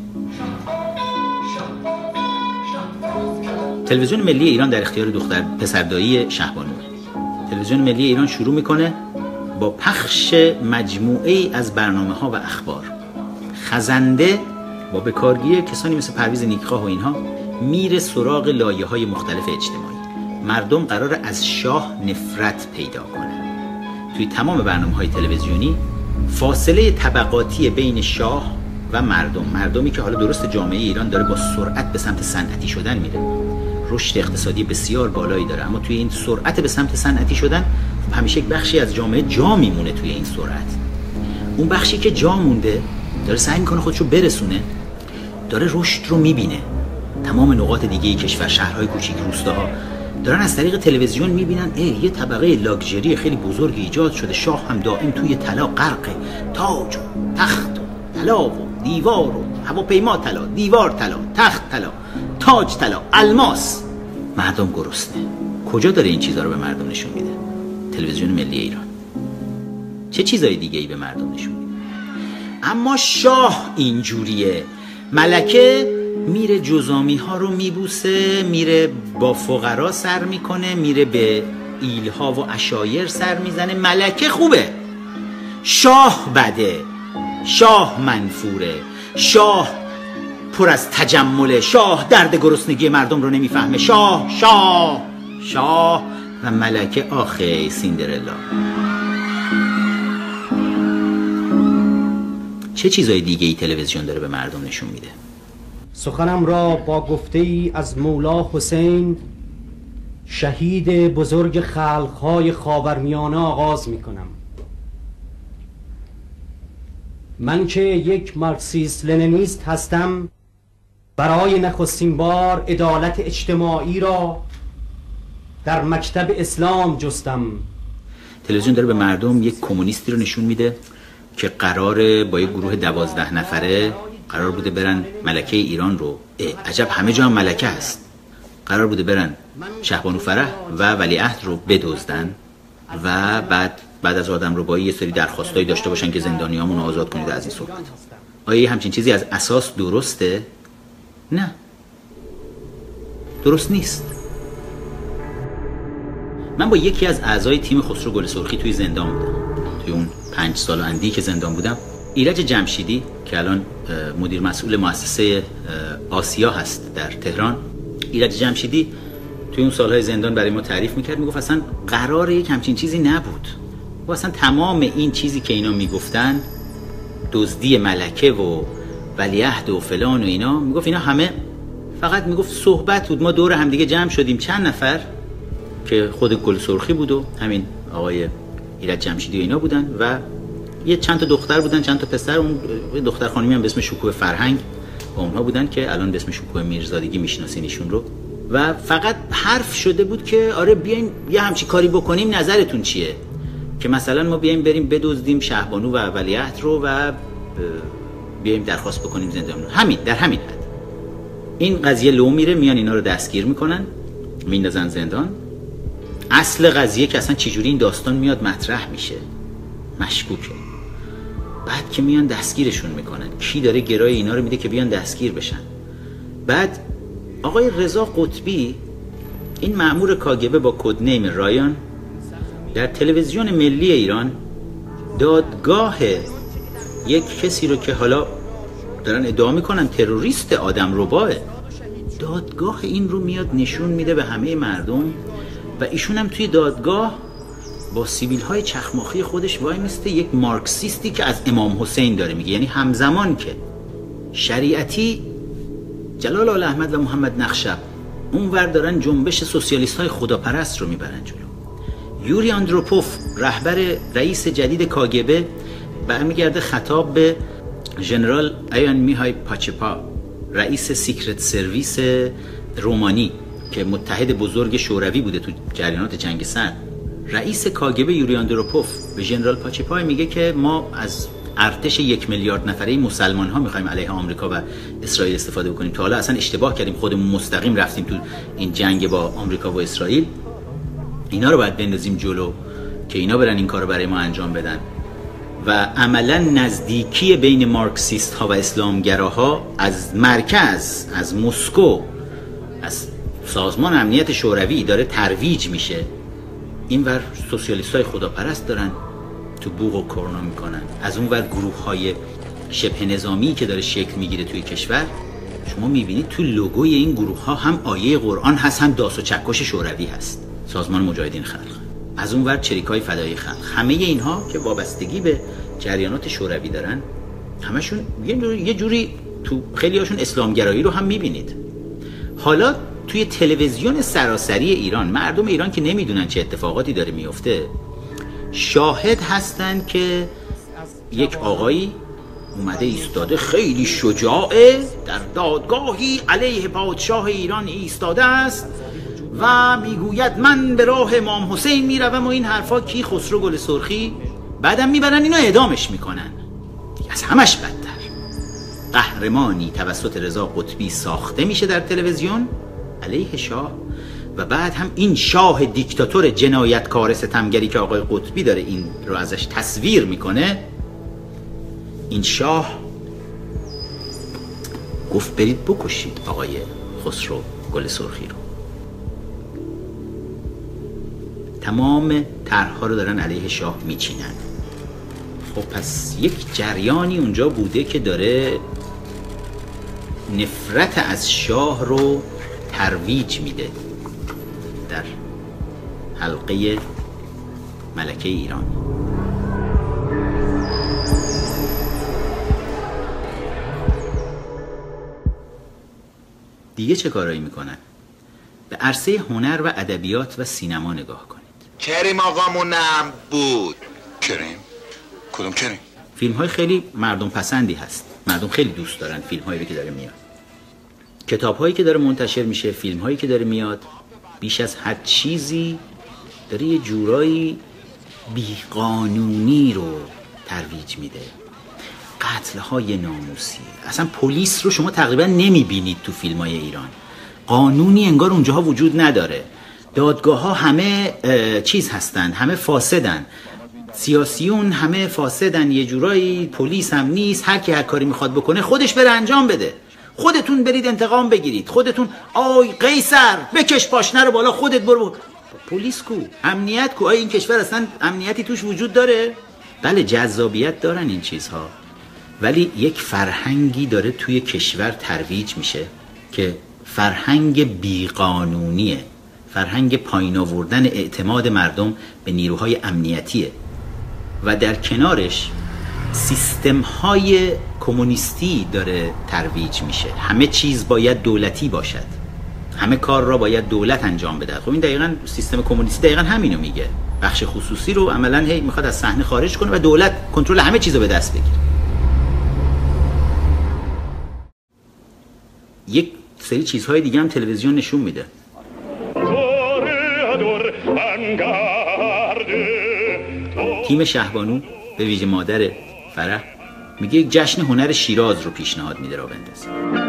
S2: تلویزیون ملی ایران در اختیار دختر پسردایی شهبانو. تلویزیون ملی ایران شروع میکنه با پخش مجموعه ای از برنامه ها و اخبار. خزنده با بکارگیری کسانی مثل پرویز نیکخواه و اینها میره سراغ لایه های مختلف اجتماعی. مردم قرار از شاه نفرت پیدا کنن. توی تمام برنامه های تلویزیونی فاصله طبقاتی بین شاه و مردم، مردمی که حالا درست جامعه ایران داره با سرعت به سمت صنعتی شدن میره، رشد اقتصادی بسیار بالایی داره، اما توی این سرعت به سمت صنعتی شدن همیشه یک بخشی از جامعه جا میمونه توی این سرعت. اون بخشی که جا مونده داره سعی میکنه خودشو برسونه، داره رشد رو میبینه. تمام نقاط دیگه کشور، شهرهای کوچیک، روستاها دارن از طریق تلویزیون میبینن ای یه طبقه لاکچری خیلی بزرگ ایجاد شده، شاه هم دائم توی طلا غرقه، تاج و تخت و طلا و دیوار و هواپیما طلا، دیوار طلا، تخت طلا، تاج طلا، الماس. مردم گرسنه. کجا داره این چیزا رو به مردم نشون میده؟ تلویزیون ملی ایران. چه چیزای دیگه ای به مردم نشون میده؟ اما شاه اینجوریه. ملکه میره جزامی ها رو میبوسه، میره با فقرا سر میکنه، میره به ایلها و عشایر سر میزنه. ملکه خوبه، شاه بده، شاه منفوره، شاه پر از تجمله، شاه درد گرسنگی مردم رو نمیفهمه، شاه شاه شاه و ملکه آخه سیندرلا. چه چیزای دیگه ای تلویزیون داره به مردم نشون میده؟
S9: سخنم را با گفته ای از مولا حسین شهید بزرگ خلقهای خاورمیانه آغاز می کنم. من که یک مارکسیست لنینیست هستم، برای نخستین بار عدالت اجتماعی را در مکتب اسلام جستم.
S2: تلویزیون داره به مردم یک کمونیستی رو نشون میده که قراره با یک گروه دوازده نفره قرار بوده برن ملکه ایران رو، عجب همه جا هم ملکه هست، قرار بوده برن شهبانو فرح و ولیعهد رو بدزدن و بعد بعد از آدمربایی یه سری درخواستایی داشته باشن که زندانیامون رو آزاد کنید از این صحبت. آیا همچین چیزی از اساس درسته؟ نه، درست نیست. من با یکی از اعضای تیم خسرو گل سرخی توی زندان بودم. توی اون پنج سال اندی که زندان بودم، ایرج جمشیدی که الان مدیر مسئول مؤسسه آسیا هست در تهران، ایرج جمشیدی توی اون سالهای زندان برای ما تعریف میکرد، میگفت اصلا قراره یک همچین چیزی نبود. و اصلا تمام این چیزی که اینا میگفتن، دزدی ملکه و ولیعهد و فلان و اینا، میگفت اینا همه فقط میگفت صحبت بود. ما دور همدیگه جمع شدیم چند نفر که خود گل سرخی بود و همین آقای ایرج جمشیدی و اینا بودن و یه چند تا دختر بودن، چند تا پسر. اون دختر خانمی هم به اسم شکوه فرهنگ با اونها بودن که الان به اسم شکوه میرزادگی میشناسین ایشون رو. و فقط حرف شده بود که آره بیاین یه همچی کاری بکنیم، نظرتون چیه؟ که مثلا ما بیایم بریم بدزدیم شهبانو و ولیعهد رو و بیایم درخواست بکنیم زندان. همین در همین حد. این قضیه لو میره، میان اینا رو دستگیر میکنن، میندازن زندان. اصل قضیه که اصلا چجوری این داستان میاد مطرح میشه، مشکوکه. بعد که میان دستگیرشون میکنن، کی داره گرای اینا رو میده که بیان دستگیر بشن؟ بعد آقای رضا قطبی، این مأمور کاگبه با کدنیم رایان، در تلویزیون ملی ایران دادگاه یک کسی رو که حالا دارن ادعا میکنن تروریست آدمرباه، دادگاه این رو میاد نشون میده به همه مردم و ایشون هم توی دادگاه با سیبیل های چخماخی خودش وای میسته، یک مارکسیستی که از امام حسین داره میگه. یعنی همزمان که شریعتی جلال آل احمد و محمد نخشب اونور دارن جنبش سوسیالیست های خداپرست رو میبرن جلو، یوری آندروپوف رهبر رئیس جدید کاگبه برمیگرده خطاب به ژنرال ایان میهای پاچپا، رئیس سیکرت سرویس رومانی که متحد بزرگ شوروی بوده تو جریانات جنگ سرد. رئیس کاگبه یوری آندروپوف به ژنرال پاچپای میگه که ما از ارتش یک میلیارد نفره مسلمان ها میخوایم علیه آمریکا و اسرائیل استفاده بکنیم. تا حالا اصلا اشتباه کردیم، خودمون مستقیم رفتیم تو این جنگ با آمریکا و اسرائیل. اینا رو باید بندازیم جلو که اینا برن این کارو برای ما انجام بدن و عملا نزدیکی بین مارکسیست ها و اسلامگراها از مرکز، از مسکو، از سازمان امنیت شوروی داره ترویج میشه. اینور سوسیالیست های خداپرست دارن تو بوق و کرونا میکنن، از اون ور گروه های شبه نظامی که داره شکل میگیره توی کشور. شما میبینید تو لوگوی این گروه ها هم آیه قرآن هست، هم داس و چکش شوروی هست، سازمان مجاهدین خلق. از اون ور چریکای فدای خلق. همه اینها که وابستگی به جریانات شوروی دارن، همشون یه جوری, یه جوری تو خیلی هاشون اسلامگرایی رو هم میبینید. حالا توی تلویزیون سراسری ایران، مردم ایران که نمیدونن چه اتفاقاتی داره میفته، شاهد هستن که یک آقایی اومده ایستاده، خیلی شجاعه، در دادگاهی علیه پادشاه ایران ایستاده است و میگوید من به راه امام حسین میروم و این حرفا. کی؟ خسرو گل سرخی. بعدم میبرن اینو اعدامش میکنن. از همش بدتر، قهرمانی توسط رضا قطبی ساخته میشه در تلویزیون علیه شاه و بعد هم این شاه دیکتاتور جنایتکار ستمگری که آقای قطبی داره این رو ازش تصویر میکنه، این شاه گفت برید بکشید آقای خسرو گل سرخی رو. تمام طرح‌ها رو دارن علیه شاه میچینن. خب پس یک جریانی اونجا بوده که داره نفرت از شاه رو ترویج میده در حلقه ملکه ایران. دیگه چه کارایی میکنن؟ به عرصه هنر و ادبیات و سینما نگاه کنید.
S10: کریم آقامونم بود. کریم؟ کدوم کریم؟
S2: فیلم های خیلی مردم پسندی هست، مردم خیلی دوست دارن فیلم هایی که داره میاد، کتاب هایی که داره منتشر میشه، فیلم هایی که داره میاد. بیش از هر چیزی داره یه جورایی بیقانونی رو ترویج میده، قتل های ناموسی. اصلا پلیس رو شما تقریبا نمیبینید تو فیلم های ایران، قانونی انگار اونجاها وجود نداره. دادگاه ها همه چیز هستن، همه فاسدن، سیاسیون همه فاسدن، یه جورایی پلیس هم نیست، هر کی هر کاری میخواد بکنه خودش بره انجام بده. خودتون برید انتقام بگیرید، خودتون آی قیصر بکش پاشنه رو بالا، خودت برو. پلیس کو؟ امنیت کو؟ آیا این کشور اصلا امنیتی توش وجود داره؟ بله جذابیت دارن این چیزها، ولی یک فرهنگی داره توی کشور ترویج میشه که فرهنگ بیقانونیه، فرهنگ پایین آوردن اعتماد مردم به نیروهای امنیتیه و در کنارش سیستم های کمونیستی داره ترویج میشه. همه چیز باید دولتی باشد، همه کار را باید دولت انجام بده. خب این دقیقاً سیستم کمونیستی دقیقاً همینو میگه، بخش خصوصی رو عملاً هی میخواد از صحنه خارج کنه و دولت کنترل همه چیز رو به دست بگیره. یک سری چیزهای دیگه هم تلویزیون نشون میده. تیم شهبانو به ویژه مادر فرح میگه یک جشن هنر شیراز رو پیشنهاد میده را بندازی.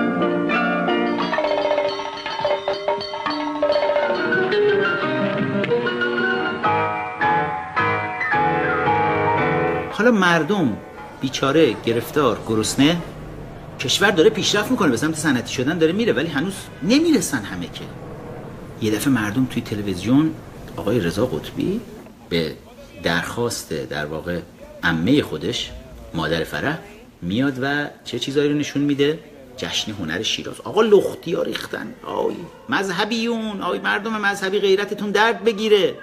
S2: حالا مردم بیچاره گرفتار گرسنه، کشور داره پیشرفت میکنه به سمت صنعتی شدن داره میره، ولی هنوز نمیرسن همه که. یه دفعه مردم توی تلویزیون آقای رضا قطبی به درخواست در واقع عمه خودش مادر فرح میاد و چه چیزایی رو نشون میده؟ جشن هنر شیراز. آقا لختی ها ریختن، آی مذهبیون، آی مردم مذهبی غیرتتون درد بگیره.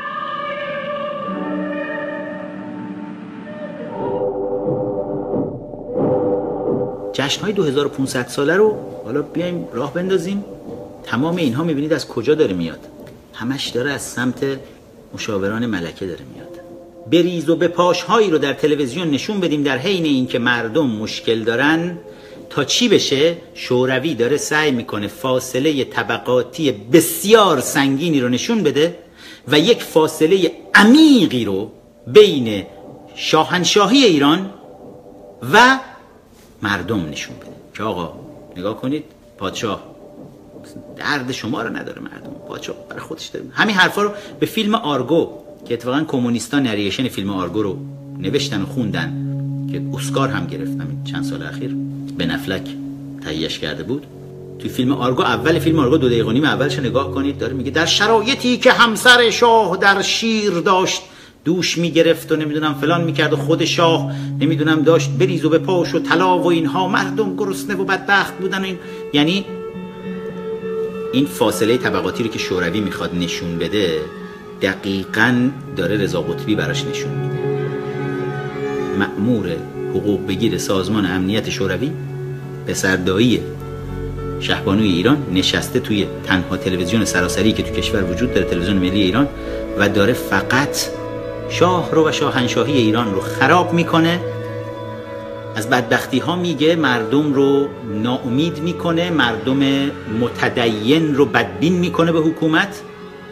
S2: جشن‌های دو هزار و پانصد ساله رو حالا بیایم راه بندازیم. تمام اینها میبینید از کجا داره میاد؟ همش داره از سمت مشاوران ملکه داره میاد. بریز و بپاش هایی رو در تلویزیون نشون بدیم در حین اینکه مردم مشکل دارن تا چی بشه؟ شوروی داره سعی میکنه فاصله طبقاتی بسیار سنگینی رو نشون بده و یک فاصله عمیقی رو بین شاهنشاهی ایران و مردم نشون بده که آقا نگاه کنید پادشاه درد شما رو نداره، مردم پادشاه برای خودش داره. همین حرفا رو به فیلم آرگو که اتفاقا کمونیستا نریشن فیلم آرگو رو نوشتن و خوندن که اسکار هم گرفتم چند سال اخیر، بن افلک تهیه‌اش کرده بود. توی فیلم آرگو، اول فیلم آرگو دو دقیقه و نیم اولش نگاه کنید، داره میگه در شرایطی که همسر شاه در شیر داشت دوش میگرفت و نمیدونم فلان میکرد و خود شاه نمیدونم داشت بریز و بپاش و طلا و اینها، مردم گرسنه و بدبخت بودن و این. یعنی این فاصله طبقاتی رو که شوروی میخواد نشون بده دقیقاً داره رضا قطبی براش نشون میده. مأمور حقوق بگیر سازمان امنیت شوروی پسردایی شهبانوی ایران نشسته توی تنها تلویزیون سراسری که تو کشور وجود داره، تلویزیون ملی ایران، و داره فقط شاه رو و شاهنشاهی ایران رو خراب میکنه، از بدبختی ها میگه، مردم رو ناامید میکنه، مردم متدین رو بدبین میکنه به حکومت.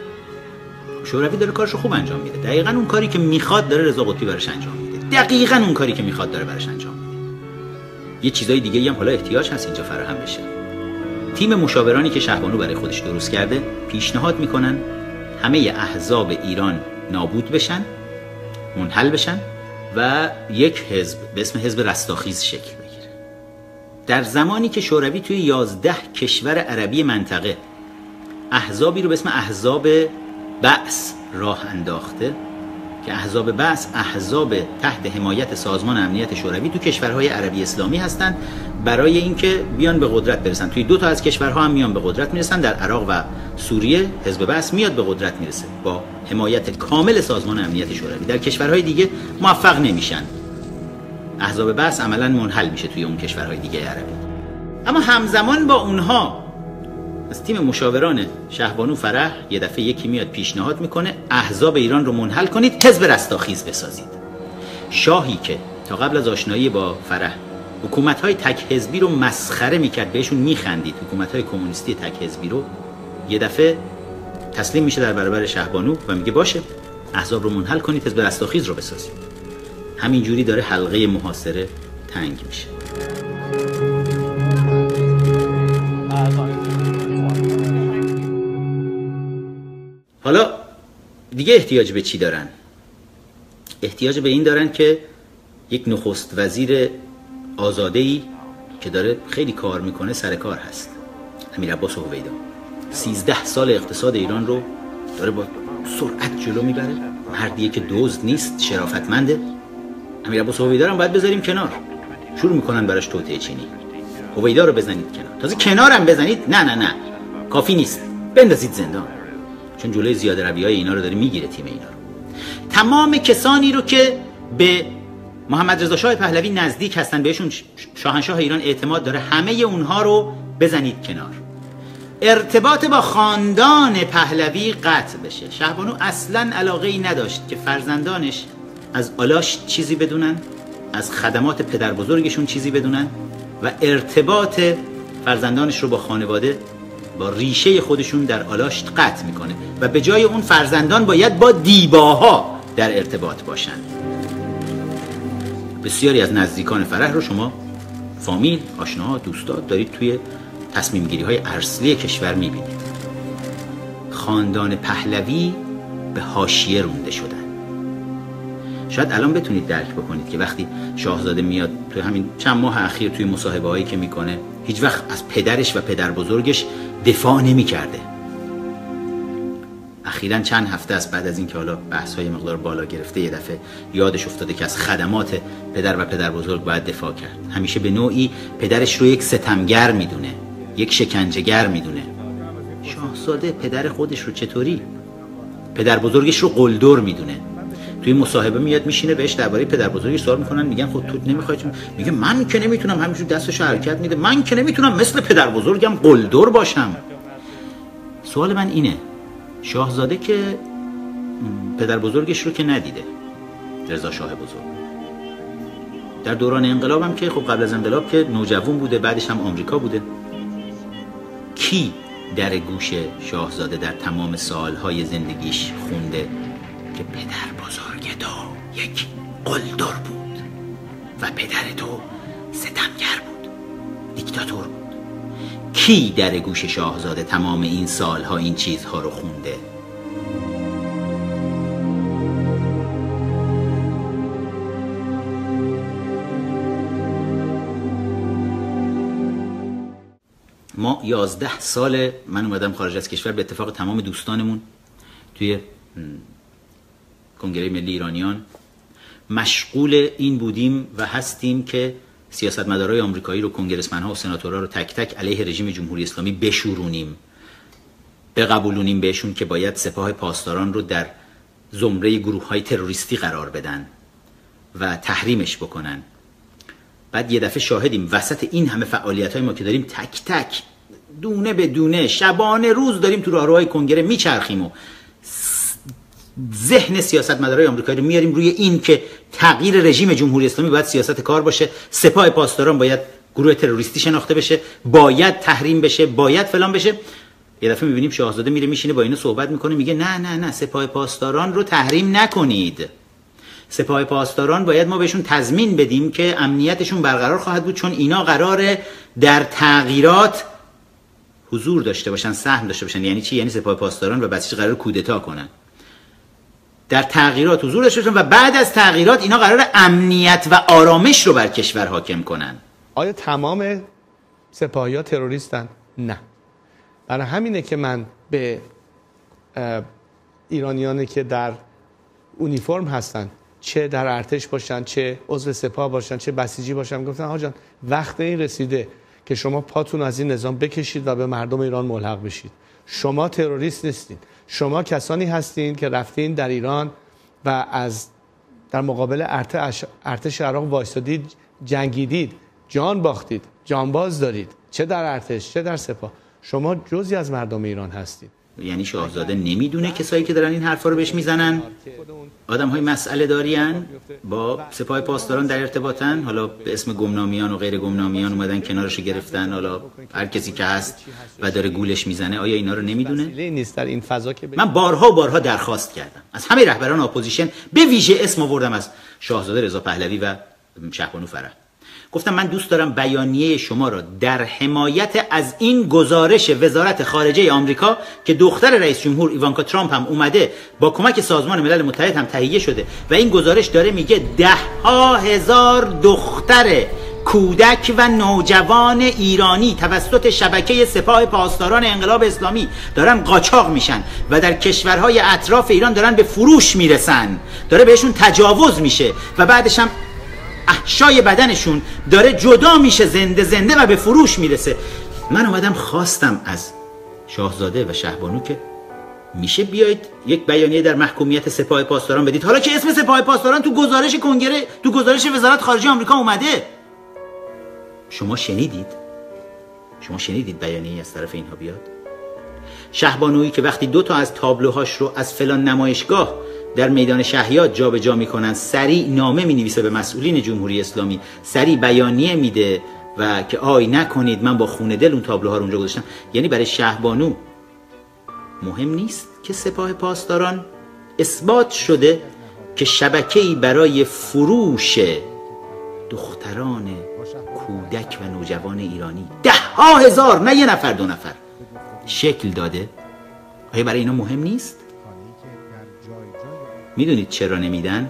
S2: شوروی داره کارش رو خوب انجام میده، دقیقاً اون کاری که میخواد داره رضا قطبی براش انجام میده، دقیقاً اون کاری که میخواد داره براش انجام میده. یه چیزای دیگه هم حالا احتیاج هست اینجا فراهم بشه. تیم مشاورانی که شهبانو برای خودش درست کرده پیشنهاد میکنن همه احزاب ایران نابود بشن، منحل بشن و یک حزب به اسم حزب رستاخیز شکل بگیره. در زمانی که شوروی توی یازده کشور عربی منطقه احزابی رو به اسم احزاب بعث راه انداخته که احزاب بعث احزاب تحت حمایت سازمان امنیت شوروی تو کشورهای عربی اسلامی هستند برای اینکه بیان به قدرت برسن. توی دو تا از کشورها هم میان به قدرت میرسن. در عراق و سوریه حزب بعث میاد به قدرت میرسه با حمایت کامل سازمان امنیت شوروی. در کشورهای دیگه موفق نمیشن، احزاب بعث عملاً منحل میشه توی اون کشورهای دیگه عربی. اما همزمان با اونها از تیم مشاوران شهبانو فرح یه دفعه یکی میاد پیشنهاد میکنه احزاب ایران رو منحل کنید، حزب رستاخیز بسازید. شاهی که تا قبل از آشنایی با فرح حکومت‌های تک حزبی رو مسخره میکرد، بهشون میخندید، حکومت‌های کمونیستی تک حزبی رو، یه دفعه تسلیم میشه در برابر شهبانو و میگه باشه احزاب رو منحل کنید، حزب رستاخیز رو بسازید. همینجوری داره حلقه محاصره تنگ میشه. حالا دیگه احتیاج به چی دارن؟ احتیاج به این دارن که یک نخست وزیر آزاده‌ای که داره خیلی کار میکنه سر کار هست، امیر عباس هویدا. سیزده سال اقتصاد ایران رو داره با سرعت جلو میبره، مردیه که دزد نیست، شرافتمنده. امیر عباس هویدا رو باید بذاریم کنار. شروع میکنن براش توطئه چینی. هویدا رو بزنید کنار، تازه کنارم بزنید، نه نه نه کافی نیست، بندازید زندان، چون جلوی زیاده رویای اینا رو داره میگیره تیم اینا رو. تمام کسانی رو که به محمد رضا شاه پهلوی نزدیک هستن، بهشون شاهنشاه ایران اعتماد داره، همه اونها رو بزنید کنار. ارتباط با خاندان پهلوی قطع بشه. شهبانو اصلا علاقه ای نداشت که فرزندانش از آلاشت چیزی بدونن، از خدمات پدر بزرگشون چیزی بدونن و ارتباط فرزندانش رو با خانواده، با ریشه خودشون در آلاشت قطع میکنه و به جای اون فرزندان باید با دیباها در ارتباط باشن. بسیاری از نزدیکان فرح رو شما فامیل، آشناها، دوستا دارید توی تصمیم گیری های ارسلی کشور میبینید. خاندان پهلوی به حاشیه رونده شدن. شاید الان بتونید درک بکنید که وقتی شاهزاده میاد توی همین چند ماه اخیر توی مصاحبه هایی که میکنه هیچ وقت از پدرش و پدر بزرگش دفاع نمی کرده. اخیراً چند هفته است بعد از اینکه حالا بحث های مقدار بالا گرفته یه دفعه یادش افتاده که از خدمات پدر و پدر بزرگ باید دفاع کرد. همیشه به نوعی پدرش رو یک ستمگر میدونه، یک شکنجهگر میدونه. شاهزاده پدر خودش رو چطوری؟ پدر بزرگش رو قلدر میدونه. توی مصاحبه میاد میشینه بهش درباره پدر بزرگش سوال میکنن، میگن خب تو نمیخوای؟ میگه من که نمیتونم، همینجور دستش حرکت میده، من که نمیتونم مثل پدر بزرگم قلدر باشم. سوال من اینه، شاهزاده که پدر بزرگش رو که ندیده، رضا شاه بزرگ، در دوران انقلاب هم که خب قبل از انقلاب که نوجوان بوده، بعدش هم آمریکا بوده، کی در گوش شاهزاده در تمام سالهای زندگیش خونده که پدر بزرگ تو یک قلدر بود و پدر تو ستمگر بود، دیکتاتور بود. کی در گوش شاهزاده تمام این سالها این چیزها رو خونده؟ ما یازده سال من اومدم خارج از کشور، به اتفاق تمام دوستانمون توی کنگره ملی ایرانیان مشغول این بودیم و هستیم که سیاستمدارای آمریکایی رو، کنگرسمن‌ها و سناتورها رو تک تک علیه رژیم جمهوری اسلامی بشورونیم، بقبولونیم بهشون که باید سپاه پاسداران رو در زمره گروه‌های تروریستی قرار بدن و تحریمش بکنن. بعد یه دفعه شاهدیم وسط این همه فعالیت‌های ما که داریم تک تک دونه به دونه شبانه روز داریم تو راهروهای کنگره میچرخیم و ذهن سیاستمدارای آمریکایی رو میاریم روی این که تغییر رژیم جمهوری اسلامی باید سیاست کار باشه، سپاه پاسداران باید گروه تروریستی شناخته بشه، باید تحریم بشه، باید فلان بشه. یه دفعه میبینیم شاهزاده میره میشینه با اینا صحبت میکنه، میگه نه نه نه سپاه پاسداران رو تحریم نکنید. سپاه پاسداران باید ما بهشون تضمین بدیم که امنیتشون برقرار خواهد بود، چون اینا قراره در تغییرات حضور داشته باشن، سهم داشته باشن. یعنی چی؟ یعنی سپاه پاسداران و بسیج قرار کودتا کنن، در تغییرات حضور داشته باشن و بعد از تغییرات اینا قرار امنیت و آرامش رو بر کشور حاکم کنن.
S11: آیا تمام سپاهی‌ها تروریستن؟ نه. برای همینه که من به ایرانیانی که در اونیفرم هستن، چه در ارتش باشن، چه عضو سپاه باشن، چه بسیجی باشن، گفتن آقا جان وقت این رسیده که شما پاتون از این نظام بکشید و به مردم ایران ملحق بشید. شما تروریست نیستین، شما کسانی هستین که رفتین در ایران و از در مقابل ارتش ارتش عراق وایسادید، جنگیدید، جان باختید، جانباز دارید، چه در ارتش چه در سپاه. شما جزئی از مردم ایران هستید.
S2: یعنی شاهزاده نمیدونه کسایی که دارن این حرفا رو بهش میزنن آدم‌های مسئله دارین، با سپاه پاسداران در ارتباطن، حالا به اسم گمنامیان و غیر گمنامیان اومدن کنارش گرفتن، حالا هر کسی که هست و داره گولش میزنه. آیا اینا رو نمیدونه؟
S11: نیست در این فضا که
S2: من بارها و بارها درخواست کردم از همه رهبران اپوزیشن، به ویژه اسم آوردم از شاهزاده رضا پهلوی و شهبانو فرح. گفتم من دوست دارم بیانیه شما را در حمایت از این گزارش وزارت خارجه آمریکا که دختر رئیس جمهور ایوانکا ترامپ هم اومده با کمک سازمان ملل متحد هم تهیه شده و این گزارش داره میگه ده ها هزار دختر کودک و نوجوان ایرانی توسط شبکه سپاه پاسداران انقلاب اسلامی دارن قاچاق میشن و در کشورهای اطراف ایران دارن به فروش میرسن، داره بهشون تجاوز میشه و بعدش هم احشای بدنشون داره جدا میشه زنده زنده و به فروش میرسه. من اومدم خواستم از شاهزاده و شهبانو که میشه بیایید یک بیانیه در محکومیت سپاه پاسداران بدید، حالا که اسم سپاه پاسداران تو گزارش کنگره، تو گزارش وزارت خارجه آمریکا اومده. شما شنیدید؟ شما شنیدید بیانیه‌ای از طرف اینها بیاد؟ شهبانویی که وقتی دو تا از تابلوهاش رو از فلان نمایشگاه در میدان شهیاد جا به جا میکنن، سریع نامه مینویسه به مسئولین جمهوری اسلامی، سریع بیانیه میده و که آی نکنید من با خون دل اون تابلوها رو اونجا گذاشتم. یعنی برای شهبانو مهم نیست که سپاه پاسداران اثبات شده که شبکه‌ای برای فروش دختران کودک و نوجوان ایرانی ده ها هزار، نه یه نفر دو نفر، شکل داده. آیا برای اینا مهم نیست؟ میدونید چرا نمیدن؟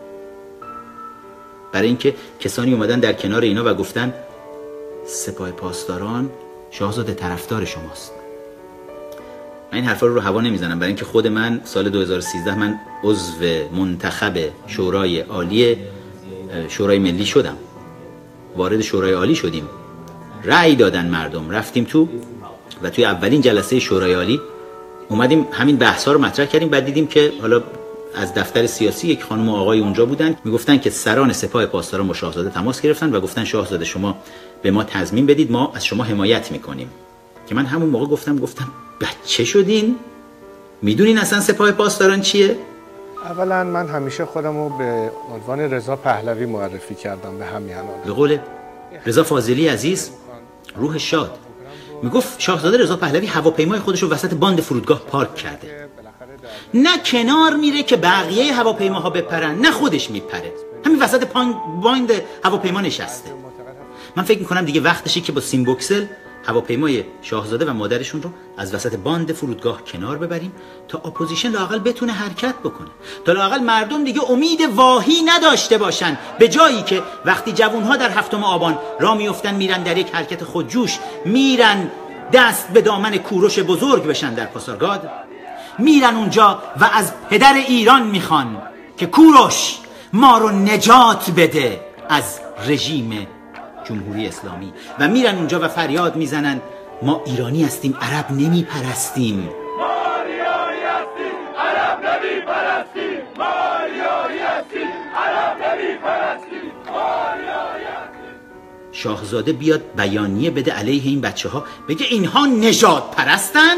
S2: برای اینکه کسانی اومدن در کنار اینا و گفتن سپاه پاسداران شاهزاده طرفدار شماست. من این حرفا رو رو هوا نمیزنم، برای اینکه خود من سال دو هزار و سیزده من عضو منتخب شورای عالی شورای ملی شدم، وارد شورای عالی شدیم، رأی دادن مردم، رفتیم تو و توی اولین جلسه شورای عالی اومدیم همین بحثا رو مطرح کردیم. بعد دیدیم که حالا از دفتر سیاسی یک خانم و آقای اونجا بودن، میگفتن که سران سپاه پاسداران با شاهزاده تماس گرفتن و گفتن شاهزاده شما به ما تضمین بدید، ما از شما حمایت میکنیم. که من همون موقع گفتم گفتم بچه شدین؟ میدونین اصلا سپاه پاسداران چیه؟
S11: اولا من همیشه خودم رو به عنوان رضا پهلوی معرفی کردم به همیهنان.
S2: به قول رضا فاضلی عزیز روح شاد میگفت شاهزاده رضا پهلوی هواپیمای خودش رو وسط باند فرودگاه پارک کرده، نه کنار میره که بقیه هواپیماها بپرن، نه خودش میپره. همین وسط باند هواپیما نشسته. من فکر میکنم دیگه وقتشه که با سیمبوکسل هواپیمای شاهزاده و مادرشون رو از وسط باند فرودگاه کنار ببریم تا اپوزیشن لااقل بتونه حرکت بکنه، تا لااقل مردم دیگه امید واهی نداشته باشن، به جایی که وقتی جوانها در هفتم آبان را میفتن میرن در یک حرکت خودجوش، میرن دست به دامن کوروش بزرگ بشن در پاسارگاد، میرن اونجا و از پدر ایران میخوان که کوروش ما رو نجات بده از رژیم جمهوری اسلامی، و میرن اونجا و فریاد میزنن ما ایرانی هستیم، عرب نمی پرستیم.
S12: ما ایرانی هستیم، عرب نمی پرستیم. ما ایرانی هستیم، عرب نمی پرستیم. ما ایرانی هستیم.
S2: شاهزاده بیاد بیانیه بده علیه این بچه ها، بگه اینها نژاد پرستن،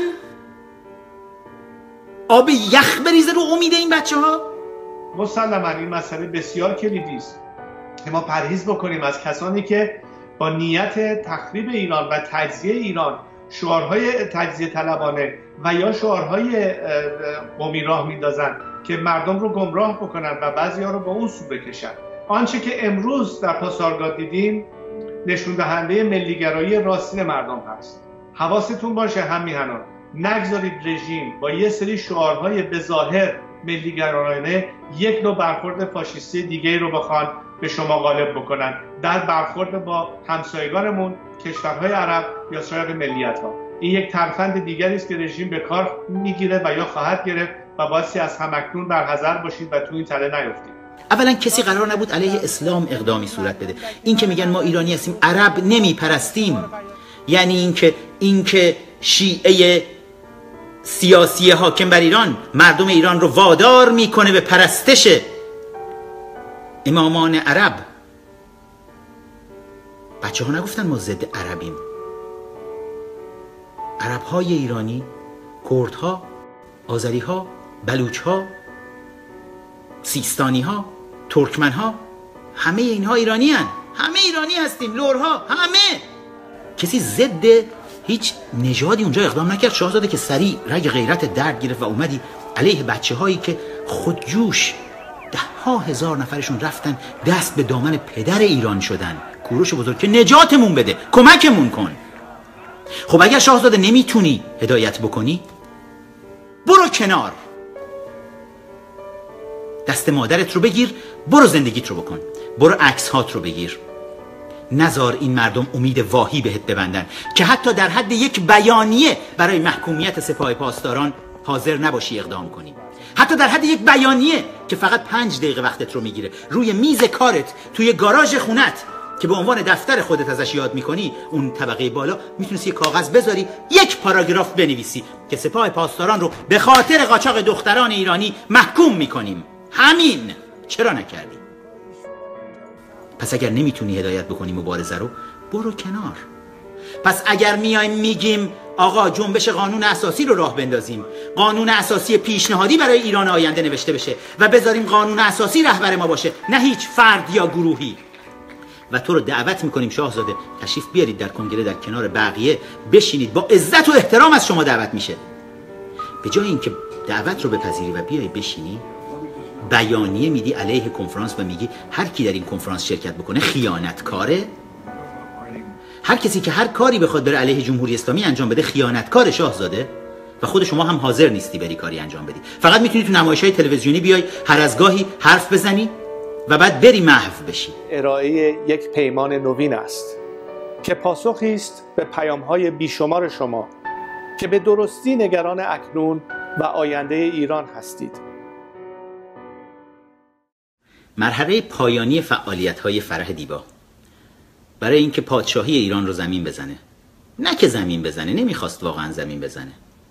S2: آب یخ بریزه رو امید این بچه ها.
S13: مسلماً این مسئله بسیار کلیدی است که ما پرهیز بکنیم از کسانی که با نیت تخریب ایران و تجزیه ایران شعارهای تجزیه طلبانه و یا شعارهای قومی راه میندازن که مردم رو گمراه بکنن و بعضی‌ها رو با اون سو بکشن. آنچه که امروز در پاسارگاد دیدیم نشون دهنده ملیگرایی راستین مردم هست. حواستون باشه هم میهنان، نگذارید رژیم با یه سری شعارهای به ظاهر ملیگرایانه یک نوع برخورد فاشیستی دیگه رو بخوان به شما غالب بکنن در برخورد با همسایگانمون کشورهای عرب یا سایر ملیت‌ها. این یک ترفند دیگری است که رژیم به کار میگیره و یا خواهد گرفت و بایستی از همکنون برحذر باشید و تو این تله نیفتید.
S2: اولا کسی قرار نبود علیه اسلام اقدامی صورت بده. این که میگن ما ایرانی هستیم عرب نمیپرستیم، یعنی اینکه اینکه شیعه سیاسی حاکم بر ایران مردم ایران رو وادار میکنه به پرستش امامان عرب. بچه ها نگفتن ما ضد عربیم. عرب های ایرانی، کرد ها، آذری ها، بلوچ ها، سیستانی ها، ترکمن ها، همه اینها ایرانی هن. همه ایرانی هستیم، لورها، همه. کسی ضد هیچ نژادی اونجا اقدام نکرد. شاهزاده که سریع رگ غیرت درد گرفت و اومدی علیه بچه هایی که خودجوش ده ها هزار نفرشون رفتن دست به دامن پدر ایران شدن، کوروش بزرگ، که نجاتمون بده، کمکمون کن. خب اگر شاهزاده نمیتونی هدایت بکنی، برو کنار، دست مادرت رو بگیر، برو زندگیت رو بکن، برو عکس هات رو بگیر. نزار این مردم امید واهی بهت ببندن که حتی در حد یک بیانیه برای محکومیت سپاه پاسداران حاضر نباشی اقدام کنی. حتی در حد یک بیانیه که فقط پنج دقیقه وقتت رو میگیره، روی میز کارت توی گاراژ خونت که به عنوان دفتر خودت ازش یاد میکنی، اون طبقه بالا میتونستی یک کاغذ بذاری، یک پاراگراف بنویسی که سپاه پاسداران رو به خاطر قاچاق دختران ایرانی محکوم میکنیم. همین. چرا نکردی؟ پس اگر نمیتونی هدایت بکنی مبارزه رو، برو کنار. پس اگر میایم میگیم آقا جنبش قانون اساسی رو راه بندازیم، قانون اساسی پیشنهادی برای ایران آینده نوشته بشه و بذاریم قانون اساسی رهبر ما باشه، نه هیچ فرد یا گروهی، و تو رو دعوت میکنیم شاهزاده تشریف بیارید در کنگره، در کنار بقیه بشینید، با عزت و احترام از شما دعوت میشه. به جای اینکه دعوت رو بپذیری و بیای بشینی، بیانیه میدی علیه کنفرانس و میگی هر کی در این کنفرانس شرکت بکنه خیانتکاره. هر کسی که هر کاری بخواد بره علیه جمهوری اسلامی انجام بده خیانتکار شاهزاده، و خود شما هم حاضر نیستی بری کاری انجام بدی. فقط میتونی تو نمایش‌های تلویزیونی بیای هر از گاهی حرف بزنی و بعد بری محو بشی.
S11: ارائه یک پیمان نوین است که پاسخی است به پیام‌های بیشمار شما که به درستی نگران اکنون و آینده ایران هستید.
S2: مرحله پایانی فعالیت‌های فرح دیبا برای اینکه پادشاهی ایران رو زمین بزنه، نه که زمین بزنه، نمیخواست واقعا زمین بزنه.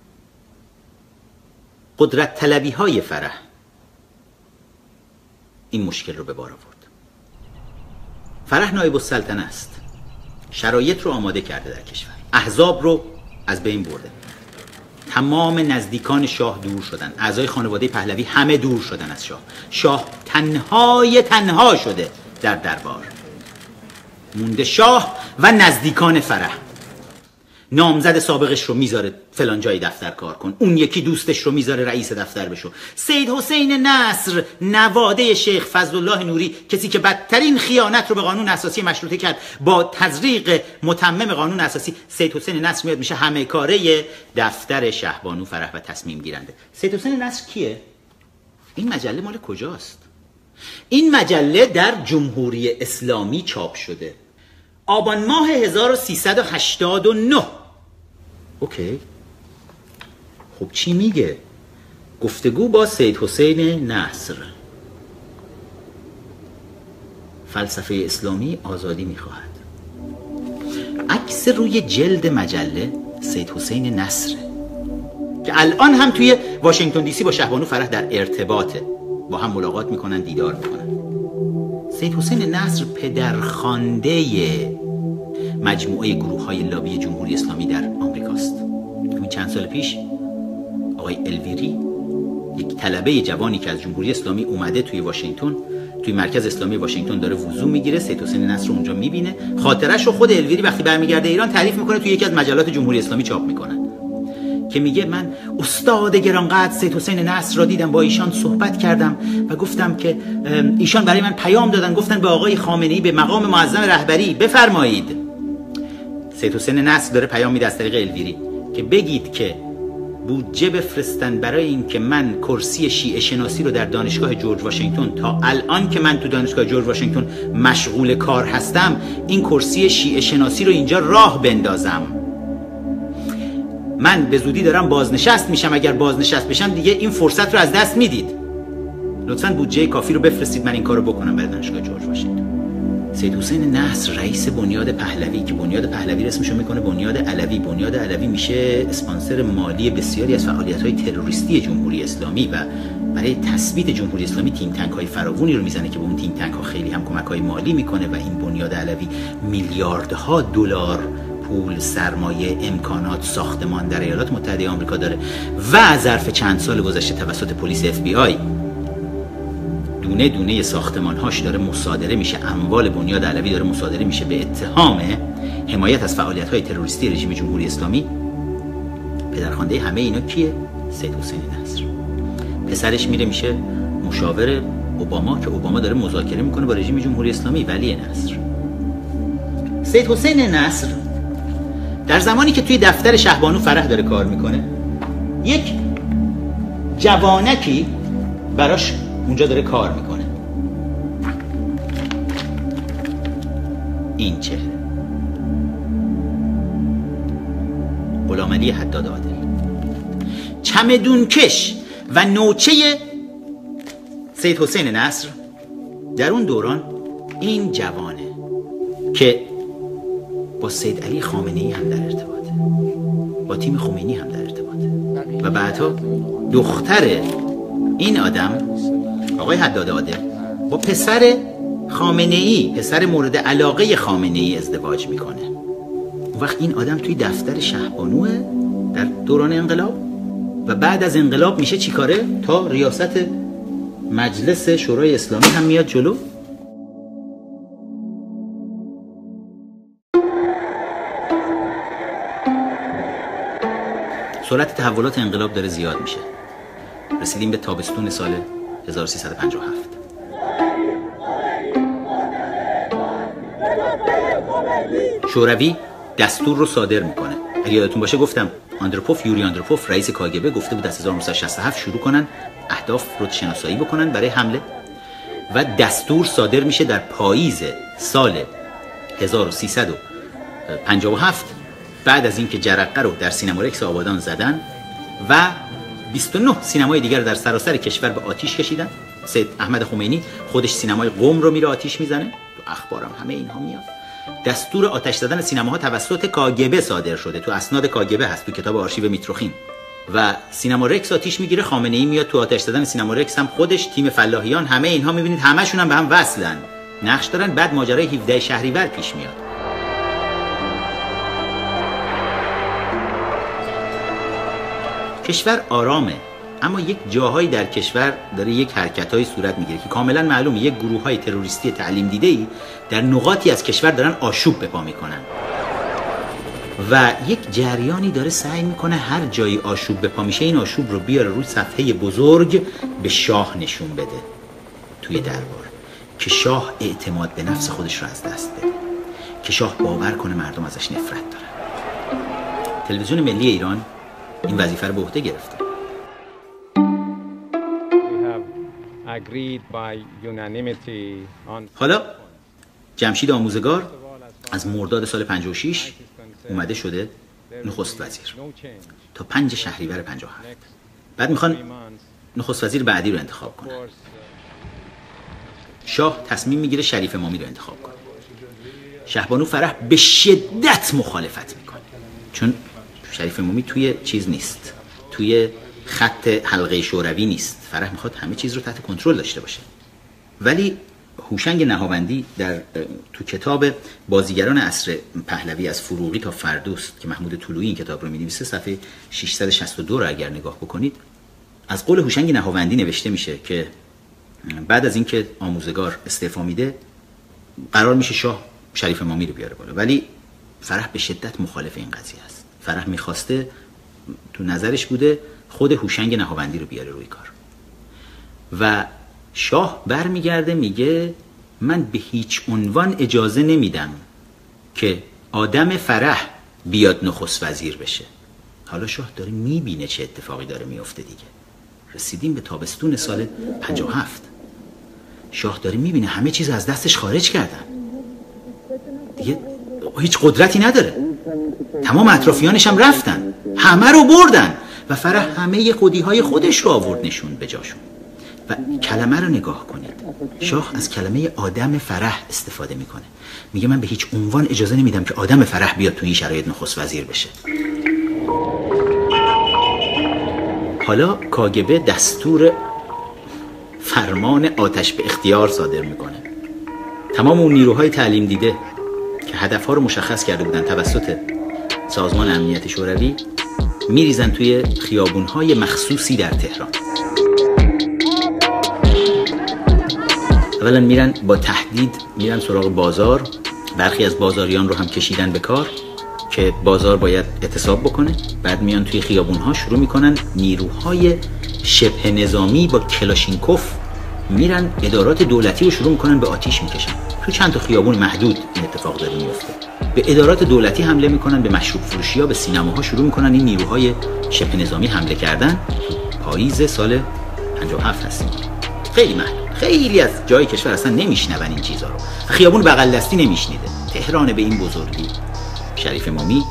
S2: قدرت طلبی های فرح این مشکل رو به بار آورد. فرح نایب السلطنه است، شرایط رو آماده کرده در کشور، احزاب رو از بین برده، تمام نزدیکان شاه دور شدن، اعضای خانواده پهلوی همه دور شدن از شاه. شاه تنهای تنها شده در دربار، مونده شاه و نزدیکان فرح. نامزد سابقش رو میذاره فلان جای دفتر کار کن، اون یکی دوستش رو میذاره رئیس دفتر بشو. سید حسین نصر نواده شیخ فضل الله نوری، کسی که بدترین خیانت رو به قانون اساسی مشروطه کرد با تزریق متمم قانون اساسی، سید حسین نصر میاد میشه همه کاره دفتر شهبانو فرح و تصمیم گیرنده. سید حسین نصر کیه؟ این مجله مال کجاست؟ این مجله در جمهوری اسلامی چاپ شده آبان ماه هزار و سیصد و هشتاد و نه. اوکی، خب چی میگه؟ گفتگو با سید حسین نصر، فلسفه اسلامی آزادی میخواهد. عکس روی جلد مجله سید حسین نصره که الان هم توی واشنگتن دی سی با شهبانو فرح در ارتباطه، با هم ملاقات میکنن، دیدار میکنن. سید حسین نصر پدرخوانده مجموعه گروه های لابی جمهوری اسلامی در آمریکاست. همین چند سال پیش آقای الویری، یک طلبه جوانی که از جمهوری اسلامی اومده توی واشنگتن، توی مرکز اسلامی واشنگتن داره وضو میگیره، سید حسین نصر رو اونجا میبینه. خاطرش رو خود الویری وقتی برمیگرده ایران تعریف میکنه، توی یکی از مجلات جمهوری اسلامی چاپ میکنن که میگه من استاد گرانقدر سید حسین نصر را دیدم، با ایشان صحبت کردم و گفتم که ایشان برای من پیام دادن، گفتن به آقای خامنه‌ای به مقام معظم رهبری بفرمایید. سید حسین نصر داره پیام میده از طریق الویری که بگید که بودجه بفرستن برای این که من کرسی شیعه شناسی رو در دانشگاه جورج واشنگتن، تا الان که من تو دانشگاه جورج واشنگتن مشغول کار هستم، این کرسی شیعه شناسی رو اینجا راه بندازم. من به زودی دارم بازنشست میشم، اگر بازنشست بشم دیگه این فرصت رو از دست میدید، لطفاً بودجه کافی رو بفرستید من این کارو بکنم برای دانشگاه جورج واشنگتن. سید حسین نصر رئیس بنیاد پهلوی که بنیاد پهلوی اسمشو میکنه بنیاد علوی، بنیاد علوی میشه اسپانسر مالی بسیاری از فعالیت‌های تروریستی جمهوری اسلامی و برای تثبیت جمهوری اسلامی تیم تانک های فراوانی رو میزنه که به اون تیم تانک ها خیلی هم کمک های مالی میکنه و این بنیاد علوی میلیاردها دلار پول، سرمایه، امکانات، ساختمان در ایالات متحده آمریکا داره و ظرف چند سال گذشته توسط پلیس اف بی آی دونه دونه ساختمان‌هاش داره مصادره میشه، اموال بنیاد علوی داره مصادره میشه به اتهام حمایت از فعالیت‌های تروریستی رژیم جمهوری اسلامی. پدرخوانده همه اینا کیه؟ سید حسین نصر. پسرش میره میشه مشاور اوباما که اوباما داره مذاکره میکنه با رژیم جمهوری اسلامی، ولی نصر. سید حسین نصر در زمانی که توی دفتر شهبانو فرح داره کار میکنه، یک جوانکی براش اونجا داره کار میکنه. این چهره غلام علی حداد عادل، چمدون کش و نوچه سید حسین نصر در اون دوران این جوانه که با سید علی خامنه‌ای هم در ارتباطه، با تیم خمینی هم در ارتباطه و بعدها دختر این آدم آقای حداد عادل با پسر خامنه‌ای، پسر مورد علاقه خامنه‌ای ازدواج میکنه. اون وقت این آدم توی دفتر شهبانوه در دوران انقلاب و بعد از انقلاب میشه چیکاره؟ تا ریاست مجلس شورای اسلامی هم میاد جلو. سرعت تحولات انقلاب داره زیاد میشه. رسیدیم به تابستون سال هزار و سیصد و پنجاه و هفت. شوروی دستور رو صادر میکنه. اگه یادتون باشه گفتم آندروپوف، یوری آندروپوف رئیس کاگبه گفته بود از هزار و نهصد و شصت و هفت شروع کنن اهداف رو شناسایی بکنن برای حمله و دستور صادر میشه در پاییز سال هزار و سیصد و پنجاه و هفت بعد از اینکه جرقه رو در سینما رکس آبادان زدن و بیست و نه سینمای دیگر در سراسر کشور به آتیش کشیدن. سید احمد خمینی خودش سینمای قم رو میره آتیش میزنه، تو اخبارم همه اینها میاد. دستور آتش زدن سینماها توسط کاگبه صادر شده، تو اسناد کاگبه هست، تو کتاب آرشیو میتروخین. و سینما رکس آتیش میگیره، خامنه‌ای میاد تو آتش زدن سینما رکس هم خودش، تیم فلاحیان، همه اینها میبینید همشون هم به هم وصلن، نقش دارن. بعد ماجرای هفدهم شهریور پیش میاد. کشور آرامه، اما یک جاهایی در کشور داره یک حرکت‌های صورت میگیره که کاملا معلومه یک گروه‌های تروریستی تعلیم دیده‌ای در نقاطی از کشور دارن آشوب به پا میکنن. و یک جریانی داره سعی میکنه هر جایی آشوب به پا میشه این آشوب رو بیاره روی صفحه بزرگ به شاه نشون بده توی دربار، که شاه اعتماد به نفس خودش رو از دست بده، که شاه باور کنه مردم ازش نفرت دارن. تلویزیون ملی ایران این وظیفه رو به عهده گرفته. حالا جمشید آموزگار از مرداد سال پنجاه و شش اومده شده نخست وزیر تا پنج شهریور پنجاه و هفت. بعد میخوان نخست وزیر بعدی رو انتخاب کنن. شاه تصمیم میگیره شریف امامی رو انتخاب کنه. شهبانو فرح به شدت مخالفت میکنه، چون شریف امامی توی چیز نیست، توی خط حلقه شوروی نیست. فرح میخواد همه چیز رو تحت کنترل داشته باشه. ولی هوشنگ نهاوندی در تو کتاب بازیگران عصر پهلوی از فروغی تا فردوست که محمود طلویی این کتاب رو می‌نویسه، صفحه ششصد و شصت و دو رو اگر نگاه بکنید، از قول هوشنگ نهاوندی نوشته میشه که بعد از اینکه آموزگار استعفا میده قرار میشه شاه شریف امامی رو بیاره بالا، ولی فرح به شدت مخالف این قضیه است. فرح میخواسته، تو نظرش بوده خود هوشنگ نهاوندی رو بیاره روی کار. و شاه برمیگرده میگه من به هیچ عنوان اجازه نمیدم که آدم فرح بیاد نخست وزیر بشه. حالا شاه داره میبینه چه اتفاقی داره میفته دیگه. رسیدیم به تابستون سال پنجاه و هفت. شاه داره میبینه همه چیز از دستش خارج کردن دیگه، هیچ قدرتی نداره. تمام اطرافیانش هم رفتن، همه رو بردن و فرح همه خودیهای خودش رو آورد نشون به جاشون. و کلمه رو نگاه کنید، شاه از کلمه آدم فرح استفاده میکنه، میگه من به هیچ عنوان اجازه نمیدم که آدم فرح بیاد تو این شرایط نخست وزیر بشه. حالا کاگبه دستور فرمان آتش به اختیار صادر میکنه. تمام اون نیروهای تعلیم دیده که هدفها رو مشخص کرده بودن توسط سازمان امنیت شوروی میریزن توی خیابونهای مخصوصی در تهران. اولا میرن با تهدید میرن سراغ بازار، برخی از بازاریان رو هم کشیدن به کار که بازار باید اعتصاب بکنه. بعد میان توی خیابونها شروع میکنن نیروهای شبه نظامی با کلاشینکوف میرن ادارات دولتی رو شروع میکنن به آتیش میکشن. تو چند تا خیابون محدود این اتفاق داره میفته. به ادارات دولتی حمله میکنن، به مشروب فروشی‌ها، به سینماها شروع میکنن این نیروهای شبه نظامی حمله کردن. پاییز سال پنجاه و هفت هستیم. خیلی محدود، خیلی از جای کشور اصلا نمیشنون این چیزا رو. خیابون بغل دستی نمیشنیده. تهران به این بزرگی. شریف امامی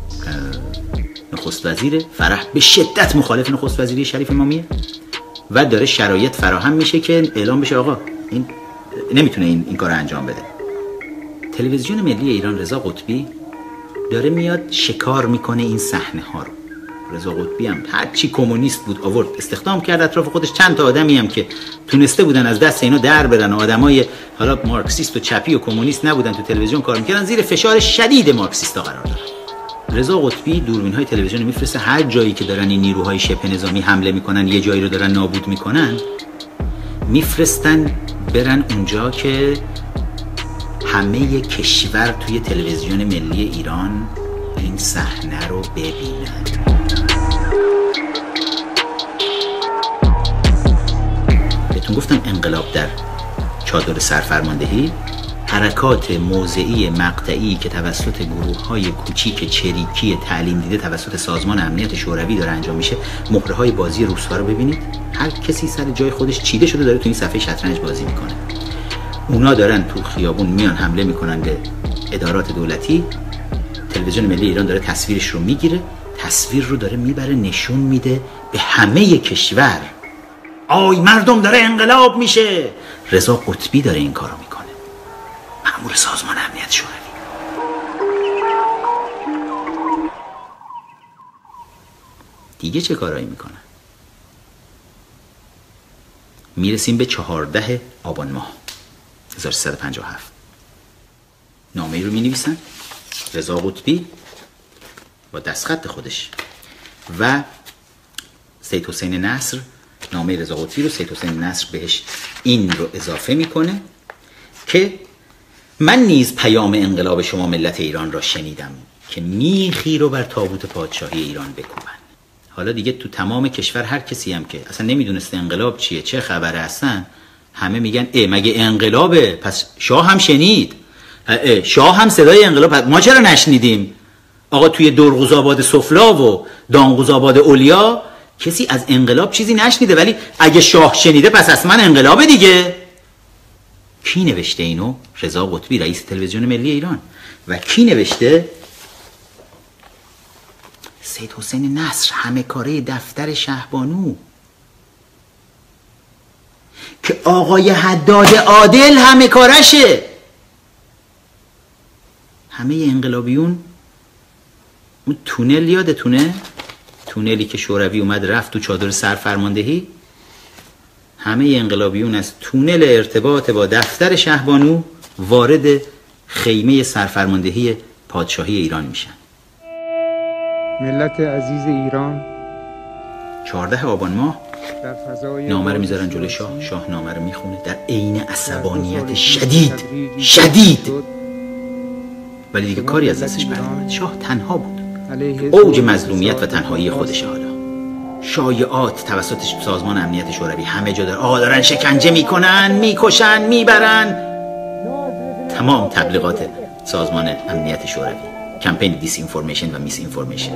S2: نخست وزیر، فرح به شدت مخالف نخست وزیری شریف امامیه و داره شرایط فراهم میشه که اعلام بشه آقا این نمیتونه این این کارو انجام بده. تلویزیون ملی ایران رضا قطبی داره میاد شکار میکنه این صحنه ها رو. رضا قطبی هم هر چی کمونیست بود آورد استخدام کرد اطراف خودش چند تا آدمی هم که تونسته بودن از دست اینا در برن، آدمای حالا مارکسیست و چپی و کمونیست نبودن، تو تلویزیون کار میکردن، زیر فشار شدید مارکسیستا قرار دارن. رضا قطبی دوربین‌های تلویزیون میفرسته هر جایی که دارن این نیروهای شبه نظامی حمله میکنن، یه جایی رو دارن نابود میکنن، میفرستن برن اونجا که همه کشور توی تلویزیون ملی ایران این صحنه رو ببینن. بهتون گفتم انقلاب در چادر سرفرماندهی، حرکات موضعی مقطعی که توسط گروه‌های کوچیک چریکی تعلیم دیده توسط سازمان امنیت شوروی داره انجام میشه. مهره‌های بازی روس‌ها رو ببینید، هر کسی سر جای خودش چیده شده داره تو این صفحه شطرنج بازی میکنه. اونا دارن تو خیابون میان حمله میکنن به ادارات دولتی. تلویزیون ملی ایران داره تصویرش رو میگیره، تصویر رو داره میبره نشون میده به همه کشور آی مردم داره انقلاب میشه. رضا قطبی داره این کارو میکنه، مأمور سازمان امنیت شوروی. دیگه چه کارایی میکنن؟ میرسیم به چهارده آبان ماه هزار و سیصد و پنجاه و هفت. نامه ای رو مینویسن رضا قطبی با دستخط خودش و سید حسین نصر. نامه رضا قطبی رو سید حسین نصر بهش این رو اضافه میکنه که من نیز پیام انقلاب شما ملت ایران را شنیدم که میخی رو بر تابوت پادشاهی ایران بکوبن. حالا دیگه تو تمام کشور هر کسی هم که اصلا نمیدونسته انقلاب چیه چه خبره هستن، همه میگن اه مگه انقلابه، پس شاه هم شنید، شاه هم صدای انقلاب، ما چرا نشنیدیم؟ آقا توی درغوزآباد سفلا و دانغوزآباد اولیا کسی از انقلاب چیزی نشنیده، ولی اگه شاه شنیده پس اصلا انقلابه دیگه. کی نوشته اینو؟ رضا قطبی، رئیس تلویزیون ملی ایران. و کی نوشته؟ سید حسین نصر، همه کاره دفتر شهبانو، که آقای حداد عادل همه کارشه. همه انقلابیون اون تونل یادتونه؟ تونلی که شوروی اومد رفت تو چادر سرفرماندهی، همه انقلابیون از تونل ارتباط با دفتر شهبانو وارد خیمه سرفرماندهی پادشاهی ایران میشن.
S1: ملت عزیز ایران،
S2: چهارده آبان ماه نامه رو میذارن جلوی شاه، شاه نامه رو میخونه در عین عصبانیت شدید شدید، ولی دیگه کاری از دستش برنمیاد. شاه تنها بود، اوج مظلومیت و تنهایی خودشه. حالا شایعات توسط سازمان امنیت شوروی همه جا داره، آقا دارن شکنجه میکنن، میکشن، میبرن. تمام تبلیغات سازمان امنیت شوروی، کمپین دیس اینفورمیشن و میس اینفورمیشن.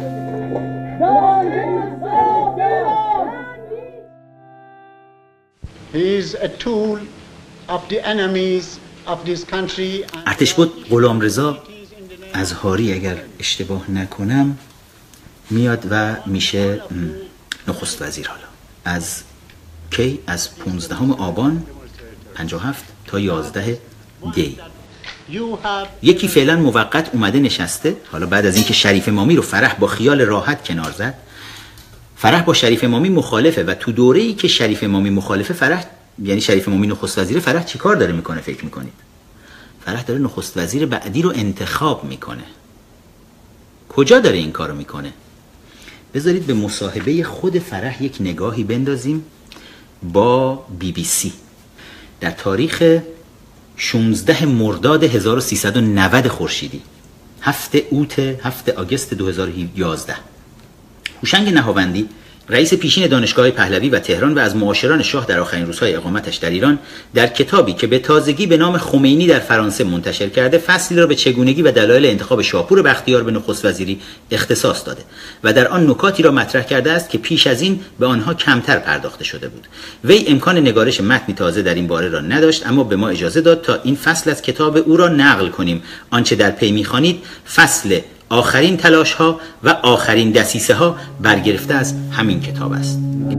S14: He is a tool of the enemies of this country.
S2: ارتشبد غلامرضا ازهاری اگر اشتباه نکنم میاد و میشه نخست وزیر. حالا از کی؟ از پانزدهم آبان پنجاه و هفت تا یازده دی. یکی فعلا موقت اومده نشسته. حالا بعد از اینکه شریف امامی رو فرح با خیال راحت کنار زد، فرح با شریف امامی مخالفه و تو دوره‌ای که شریف امامی مخالفه، فرح یعنی شریف امامی نخست وزیره، فرح چیکار داره میکنه فکر میکنید؟ فرح داره نخست وزیر بعدی رو انتخاب میکنه. کجا داره این کارو میکنه؟ بذارید به مصاحبه خود فرح یک نگاهی بندازیم با بی بی سی در تاریخ شانزده مرداد هزار و سیصد و نود خورشیدی، هفت اوت هفت آگوست دو هزار و یازده. هوشنگ نهاوندی، رئیس پیشین دانشگاه پهلوی و تهران و از معاشران شاه در آخرین روزهای اقامتش در ایران، در کتابی که به تازگی به نام خمینی در فرانسه منتشر کرده، فصلی را به چگونگی و دلایل انتخاب شاپور بختیار به نخست وزیری اختصاص داده و در آن نکاتی را مطرح کرده است که پیش از این به آنها کمتر پرداخته شده بود. وی امکان نگارش متنی تازه در این باره را نداشت، اما به ما اجازه داد تا این فصل از کتاب او را نقل کنیم. آنچه در پی می‌خوانید فصل آخرین تلاش ها و آخرین دسیسه ها برگرفته از همین کتاب است.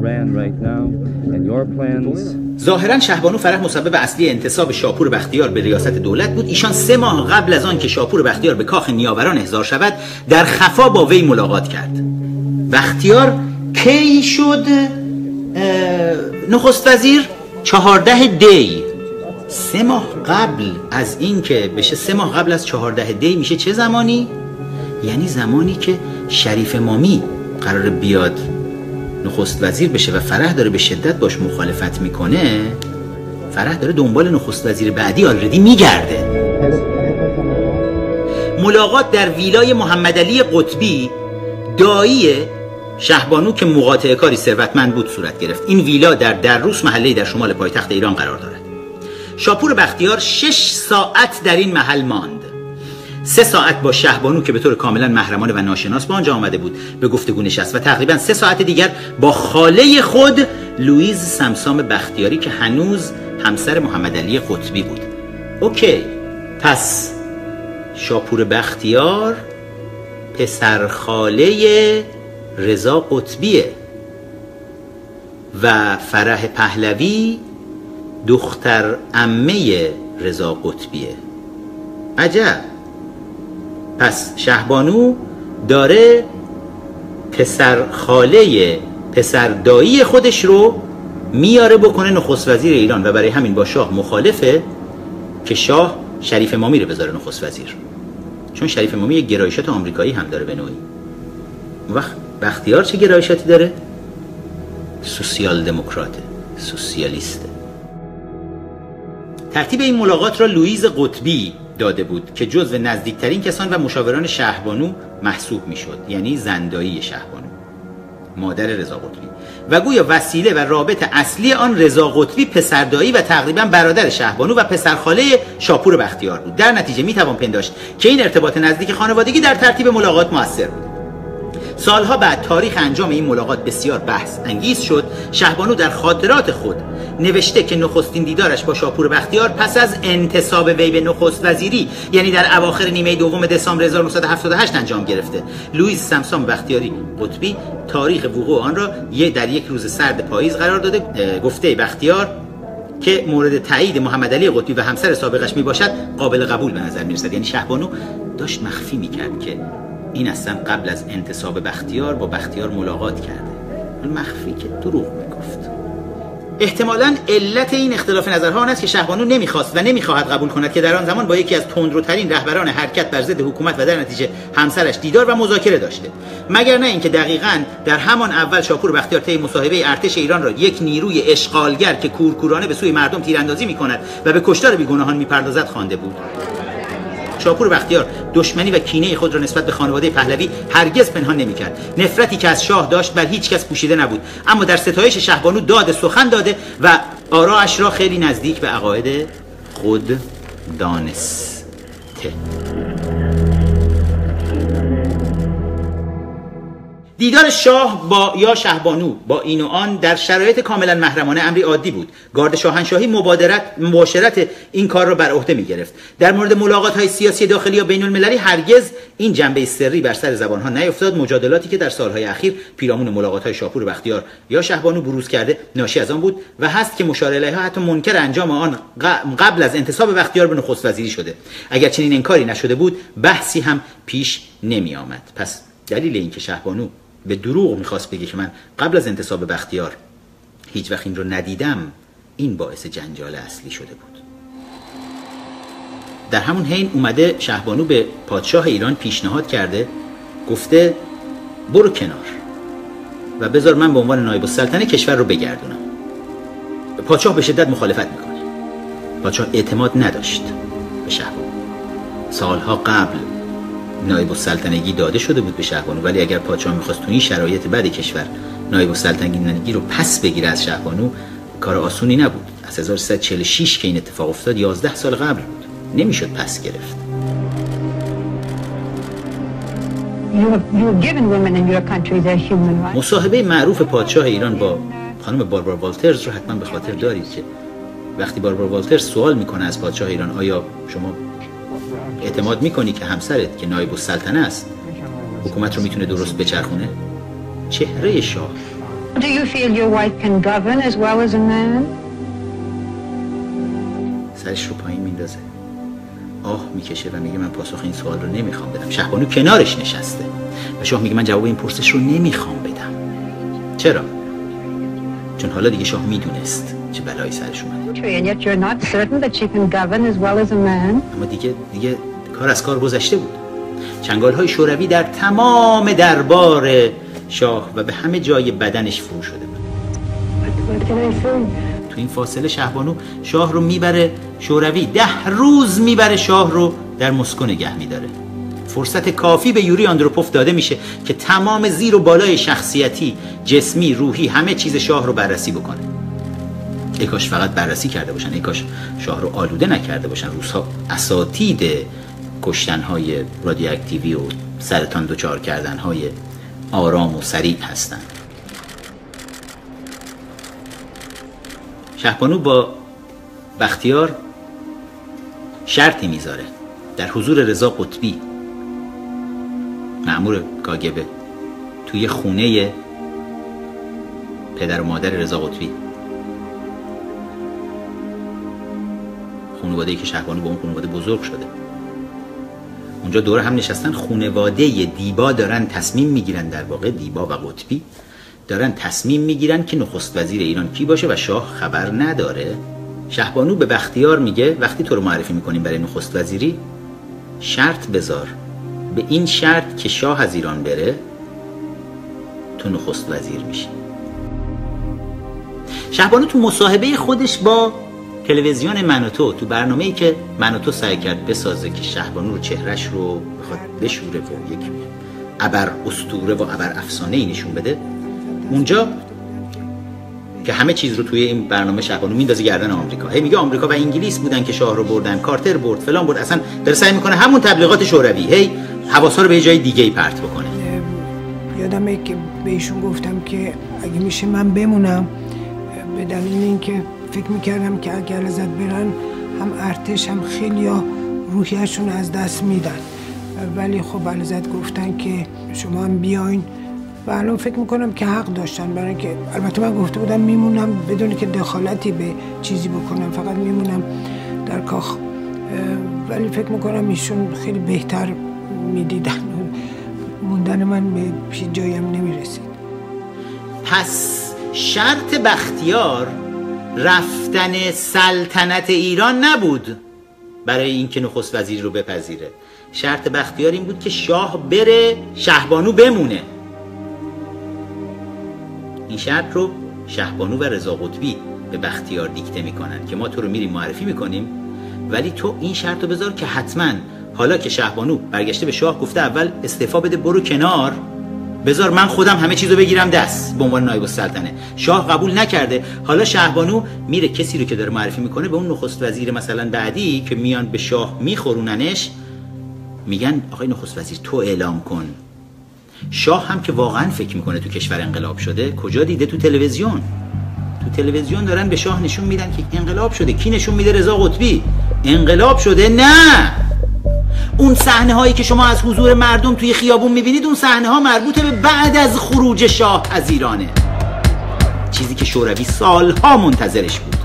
S2: ظاهرا شهبانو فرح مسبب اصلی انتصاب شاپور بختیار به ریاست دولت بود. ایشان سه ماه قبل از آن که شاپور بختیار به کاخ نیاوران احضار شود، در خفا با وی ملاقات کرد. بختیار کی شد نخست وزیر؟ چهارده دی. سه ماه قبل از این که بشه، سه ماه قبل از چهارده دی میشه چه زمانی؟ یعنی زمانی که شریف امامی قراره بیاد نخست وزیر بشه و فرح داره به شدت باش مخالفت میکنه. فرح داره دنبال نخست وزیر بعدی آلردی میگرده. ملاقات در ویلای محمد علی قطبی، دایی شهبانو که مقاطعه کاری ثروتمند بود، صورت گرفت. این ویلا در دروس، محله‌ای در شمال پایتخت ایران قرار دارد. شاپور بختیار شش ساعت در این محل ماند. سه ساعت با شهبانو که به طور کاملا محرمانه و ناشناس به آنجا آمده بود به گفتگو نشست و تقریبا سه ساعت دیگر با خاله خود لوئیز سمسام بختیاری که هنوز همسر محمد علی قطبی بود. اوکی، پس شاپور بختیار پسر خاله رضا قطبیه و فرح پهلوی دختر عمه رضا قطبیه. عجب. پس شهبانو داره پسر خاله پسر دایی خودش رو میاره بکنه نخست وزیر ایران و برای همین با شاه مخالفه که شاه شریف امامی رو بذاره نخست وزیر، چون شریف امامی یک گرایشات آمریکایی هم داره به نوعی. وقت بختیار چه گرایشاتی داره؟ سوسیال دموکراته، سوسیالیسته. ترتیب این ملاقات را لوئیز قطبی داده بود که جزو نزدیکترین کسان و مشاوران شهبانو محسوب میشد، یعنی زندایی شهبانو، مادر رضا قطبی، و گویا وسیله و رابط اصلی آن رضا قطبی پسردایی و تقریبا برادر شهبانو و پسرخاله شاپور بختیار بود. در نتیجه میتوان پنداشت که این ارتباط نزدیک خانوادگی در ترتیب ملاقات مؤثر بود. سالها بعد تاریخ انجام این ملاقات بسیار بحث انگیز شد. شهبانو در خاطرات خود نوشته که نخستین دیدارش با شاپور بختیار پس از انتصاب وی به نخست وزیری، یعنی در اواخر نیمه دوم دسامبر هزار و نهصد و هفتاد و هشت انجام گرفته. لوئیس سمسام بختیاری قطبی تاریخ وقوع آن را در یک روز سرد پاییز قرار داده. گفته بختیار که مورد تایید محمد علی قطبی و همسر سابقش می باشد قابل قبول به نظر می رسد. یعنی شهبانو داشت مخفی می کرد که این اصلا قبل از انتصاب بختیار با بختیار ملاقات کرده، مخفی که دروغ میگفت. احتمالاً علت این اختلاف نظرها آن است که شهبانو نمیخواست و نمیخواهد قبول کند که در آن زمان با یکی از تندروترین رهبران حرکت بر ضد حکومت و در نتیجه همسرش دیدار و مذاکره داشته، مگر نه اینکه دقیقاً در همان اول شاپور بختیار طی مصاحبه ارتش ایران را یک نیروی اشغالگر که کورکورانه به سوی مردم تیراندازی میکند و به کشتار بیگناهان میپردازد خوانده بود. شاپور بختیار دشمنی و کینه خود را نسبت به خانواده پهلوی هرگز پنهان نمی‌کرد. نفرتی که از شاه داشت بر هیچ کس پوشیده نبود، اما در ستایش شهبانو داد سخن داده و آراش را خیلی نزدیک به عقاید خود دانسته. دیدار شاه با یا شهبانو با این و آن در شرایط کاملا محرمانه امری عادی بود. گارد شاهنشاهی مبادرت مباشرت این کار را بر عهده می گرفت. در مورد ملاقات‌های سیاسی داخلی یا بین‌المللی هرگز این جنبه سری بر سر زبان‌ها نیفتاد. مجادلاتی که در سالهای اخیر پیرامون ملاقات‌های شاپور بختیار یا شهبانو بروز کرده ناشی از آن بود و هست که مشار الیها حتی منکر انجام آن قبل از انتصاب بختیار به نخست وزیری شده. اگر چنین انکاری نشده بود بحثی هم پیش نمی آمد. پس دلیل اینکه شهبانو به دروغ میخواست بگه که من قبل از انتصاب بختیار هیچ وقت این رو ندیدم، این باعث جنجال اصلی شده بود. در همون حین اومده شهبانو به پادشاه ایران پیشنهاد کرده، گفته برو کنار و بذار من به عنوان نایب السلطنه کشور رو بگردونم. پادشاه به شدت مخالفت میکنه. پادشاه اعتماد نداشت به شهبانو. سالها قبل نایب السلطنگی داده شده بود به شهبانو، ولی اگر پادشاه میخواست تو این شرایط بعد کشور نایب السلطنگی رو پس بگیره از شهبانو، کار آسونی نبود. از هزار و سیصد و چهل و شش که این اتفاق افتاد یازده سال قبل بود، نمیشد پس گرفت. مصاحبه معروف پادشاه ایران با خانم باربارا والترز رو حتما به خاطر دارید که وقتی باربارا والترز سوال میکنه از پادشاه ایران آیا شما اعتماد میکنی که همسرت که نایب السلطنه است حکومت رو میتونه درست بچرخونه؟ چهره شاه
S15: Do you feel your wife can govern as well as a man?
S2: سرش رو پایین میندازه، آه میکشه و میگه من پاسخ این سوال رو نمیخوام بدم. شهبانو کنارش نشسته و شاه میگه من جواب این پرسش رو نمیخوام بدم. چرا؟ چون حالا دیگه شاه میدونست چه بلایی سرش اومده.
S15: And yet you're not certain that she can govern as well as a man?
S2: اما دیگه دیگه کار از کار گذشته بود. چنگال‌های شوروی در تمام دربار شاه و به همه جای بدنش فرو شده بود. تو این فاصله شهبانو شاه رو میبره شوروی، ده روز میبره شاه رو در مسکو نگه میداره. فرصت کافی به یوری آندروپوف داده میشه که تمام زیر و بالای شخصیتی، جسمی، روحی، همه چیز شاه رو بررسی بکنه. ای کاش فقط بررسی کرده باشن، ای کاش شاه رو آلوده نکرده باشن. روس‌ها اساتید کشتن‌های رادیواکتیوی و سرطان دچار کردن‌های آرام و سریع هستن. شهبانو با بختیار شرطی میذاره در حضور رضا قطبی مأمور کاگبه توی خونه پدر و مادر رضا قطبی، خانواده‌ای که شهبانو با اون خانواده بزرگ شده، اونجا دور هم نشستن. خانواده دیبا دارن تصمیم میگیرن، در واقع دیبا و قطبی دارن تصمیم میگیرن که نخست وزیر ایران کی باشه و شاه خبر نداره. شهبانو به بختیار میگه وقتی تو رو معرفی میکنیم برای نخست وزیری شرط بذار، به این شرط که شاه از ایران بره تو نخست وزیر میشی. شهبانو تو مصاحبه خودش با تلویزیون من و تو تو برنامه‌ای که من و تو سعی کرد بسازه که شهبانو رو چهرش رو بخواد بشوره و یک ابر اسطوره و ابر افسانه‌ای نشون بده، اونجا که همه چیز رو توی این برنامه شهبانو میندازه گردن آمریکا، هی میگه آمریکا و انگلیس بودن که شاه رو بردن، کارتر برد، فلان برد، اصلا داره سعی میکنه همون تبلیغات شوروی هی حواسا رو به جای دیگه‌ای پرت بکنه.
S16: یادمه که بهشون گفتم که اگه میشه من بمونم، به دلیل اینکه فکر میکردم که اگر لذت برن هم ارتش هم خیلیا روحیه‌شون از دست میدن، ولی خب لذت گفتن که شما هم بیاین و الان فکر میکنم که حق داشتن، برای که البته من گفته بودم میمونم بدون که دخالتی به چیزی بکنم، فقط میمونم در کاخ، ولی فکر میکنم ایشون خیلی بهتر میدیدن، موندن من به هیچ جایی هم نمیرسید.
S2: پس شرط بختیار رفتن سلطنت ایران نبود برای اینکه نخست وزیر رو بپذیره، شرط بختیار این بود که شاه بره شهبانو بمونه. این شرط رو شهبانو و رضا قطبی به بختیار دیکته میکنن که ما تو رو میریم معرفی میکنیم، ولی تو این شرط رو بذار که حتما حالا که شهبانو برگشته به شاه گفته اول استعفا بده برو کنار، بذار من خودم همه چیزو بگیرم دست به عنوان نایب السلطنه. شاه قبول نکرده، حالا شهبانو میره کسی رو که داره معرفی میکنه به اون نخست وزیر مثلا بعدی که میان به شاه میخوروننش، میگن آقای نخست وزیر تو اعلام کن. شاه هم که واقعا فکر میکنه تو کشور انقلاب شده، کجا دیده؟ تو تلویزیون. تو تلویزیون دارن به شاه نشون میدن که انقلاب شده. کی نشون میده؟ رضا قطبی. انقلاب شده؟ نه، اون صحنه هایی که شما از حضور مردم توی خیابون میبینید اون صحنه ها مربوط به بعد از خروج شاه از ایرانه، چیزی که شوروی سالها منتظرش بود.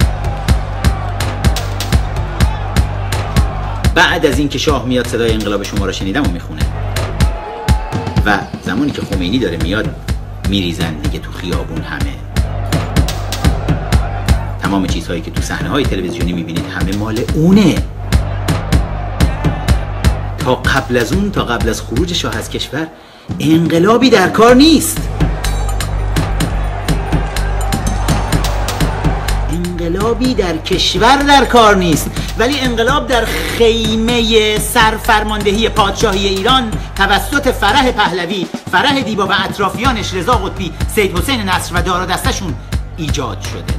S2: بعد از این که شاه میاد صدای انقلاب شما را شنیدم و میخونه و زمانی که خمینی داره میاد میریزن دیگه تو خیابون همه. تمام چیزهایی که تو صحنه های تلویزیونی میبینید همه مال اونه. تا قبل از اون، تا قبل از خروج شاه از کشور انقلابی در کار نیست. انقلابی در کشور در کار نیست، ولی انقلاب در خیمه سرفرماندهی پادشاهی ایران توسط فرح پهلوی، فرح دیبا و اطرافیانش، رضا قطبی، سید حسین نصر و دار و دستشون ایجاد شده.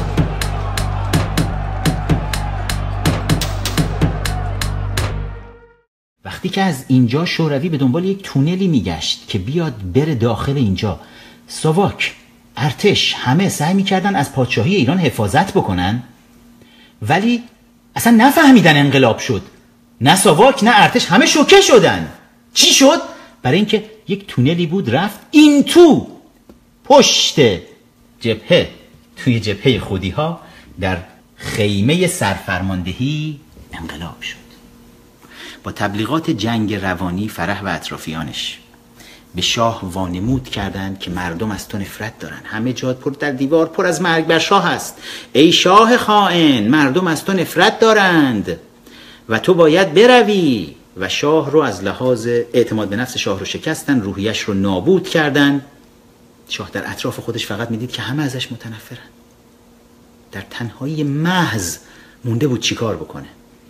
S2: وقتی که از اینجا شوروی به دنبال یک تونلی میگشت که بیاد بره داخل اینجا، ساواک، ارتش، همه سعی میکردن از پادشاهی ایران حفاظت بکنن، ولی اصلا نفهمیدن انقلاب شد. نه ساواک نه ارتش، همه شوکه شدن. چی شد؟ برای اینکه یک تونلی بود رفت این تو پشت جبهه، توی جبهه خودی ها در خیمه سرفرماندهی انقلاب شد. با تبلیغات جنگ روانی فرح و اطرافیانش به شاه وانمود کردند که مردم از تو نفرت دارن، همه جات پر در دیوار پر از مرگ بر شاه است. ای شاه خائن، مردم از تو نفرت دارند و تو باید بروی. و شاه رو از لحاظ اعتماد به نفس شاه رو شکستن، روحیش رو نابود کردن. شاه در اطراف خودش فقط میدید که همه ازش متنفرن. در تنهایی محض مونده بود چیکار بکنه.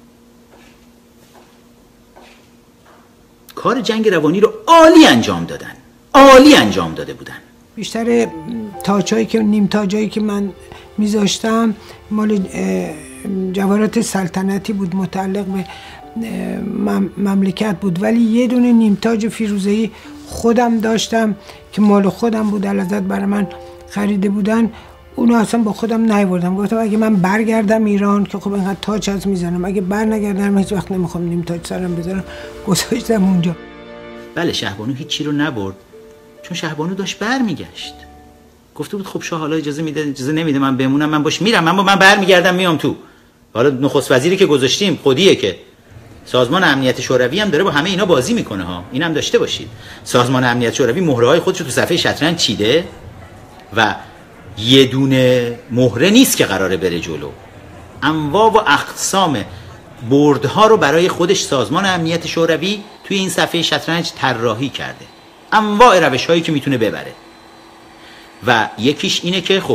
S2: کار جنگ روانی رو عالی انجام دادن، عالی انجام داده بودن.
S16: بیشتر تاجایی که نیم تاجایی که من میذاشتم مال جواهرات سلطنتی بود، متعلق به مملکت بود، ولی یه دونه نیم تاج فیروزه‌ای خودم داشتم که مال خودم بود، لذت برای من خریده بودن. اونو اصلا با خودم نیاوردم، گفتم اگه من برگردم ایران که خب اینقدر تاج از میزنم، اگه بر نگردم هیچ وقت نمیخوام نیم تاج سرم بذارم، گذاشتم اونجا.
S2: بله، شهبانو هیچی رو نبرد چون شهبانو داشت برمیگشت. گفته بود خب شاه حالا اجازه میده اجازه نمیده من بمونم، من باش میرم، اما من برمیگردم میام تو. حالا نخست وزیری که گذاشتیم خودیه که سازمان امنیت شوروی هم داره با همه اینا بازی میکنه ها، اینم داشته باشید. سازمان امنیت شوروی مهره‌های خودش رو تو صفحه شطرنج چیده و یه دونه مهره نیست که قراره بره جلو. انواع و اقسام بردها رو برای خودش سازمان امنیت شوروی توی این صفحه شطرنج طراحی کرده، انواع روش هایی که میتونه ببره. و یکیش اینه که خب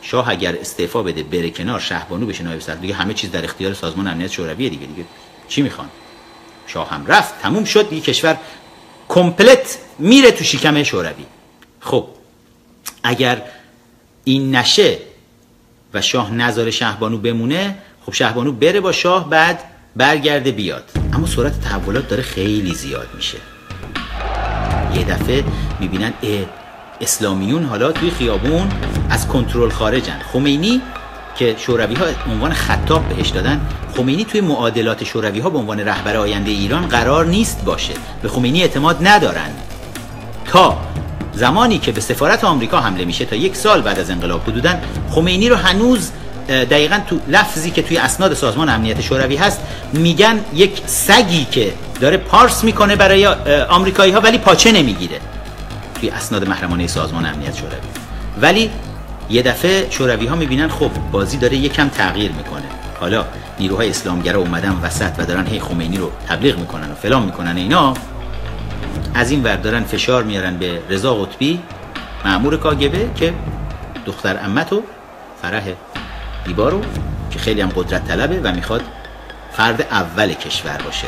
S2: شاه اگر استعفا بده بره کنار، شهبانو بشه نایب صدر، دیگه همه چیز در اختیار سازمان امنیت شوروی دیگه. دیگه چی میخوان؟ شاه هم رفت، تموم شد دیگه، کشور کمپلت میره تو شکم شوروی. خب اگر این نشه و شاه نذاره شهبانو بمونه، خب شهبانو بره با شاه، بعد برگرده بیاد. اما سرعت تحولات داره خیلی زیاد میشه. یه دفعه میبینن اسلامیون حالا توی خیابون از کنترل خارجن. خمینی که شوروی ها عنوان خطاب بهش دادن، خمینی توی معادلات شوروی ها به عنوان رهبر آینده ایران قرار نیست باشه. به خمینی اعتماد ندارن. تا زمانی که به سفارت آمریکا حمله میشه، تا یک سال بعد از انقلاب حدوداً، خمینی رو هنوز دقیقاً تو لفظی که توی اسناد سازمان امنیت شوروی هست میگن یک سگی که داره پارس میکنه برای آمریکایی ها ولی پاچه نمیگیره، توی اسناد محرمانه سازمان امنیت شوروی. ولی یه دفعه شوروی ها میبینن خب بازی داره یکم تغییر میکنه، حالا نیروهای اسلامگرا اومدن وسط و دارن هی خمینی رو تبلیغ میکنن و فلان میکنن. اینا از این ور دارن فشار میارن به رضا قطبی، مأمور کاگبه، که دختر عمتو فرح دیبا رو که خیلی هم قدرت طلبه و میخواد فرد اول کشور باشه.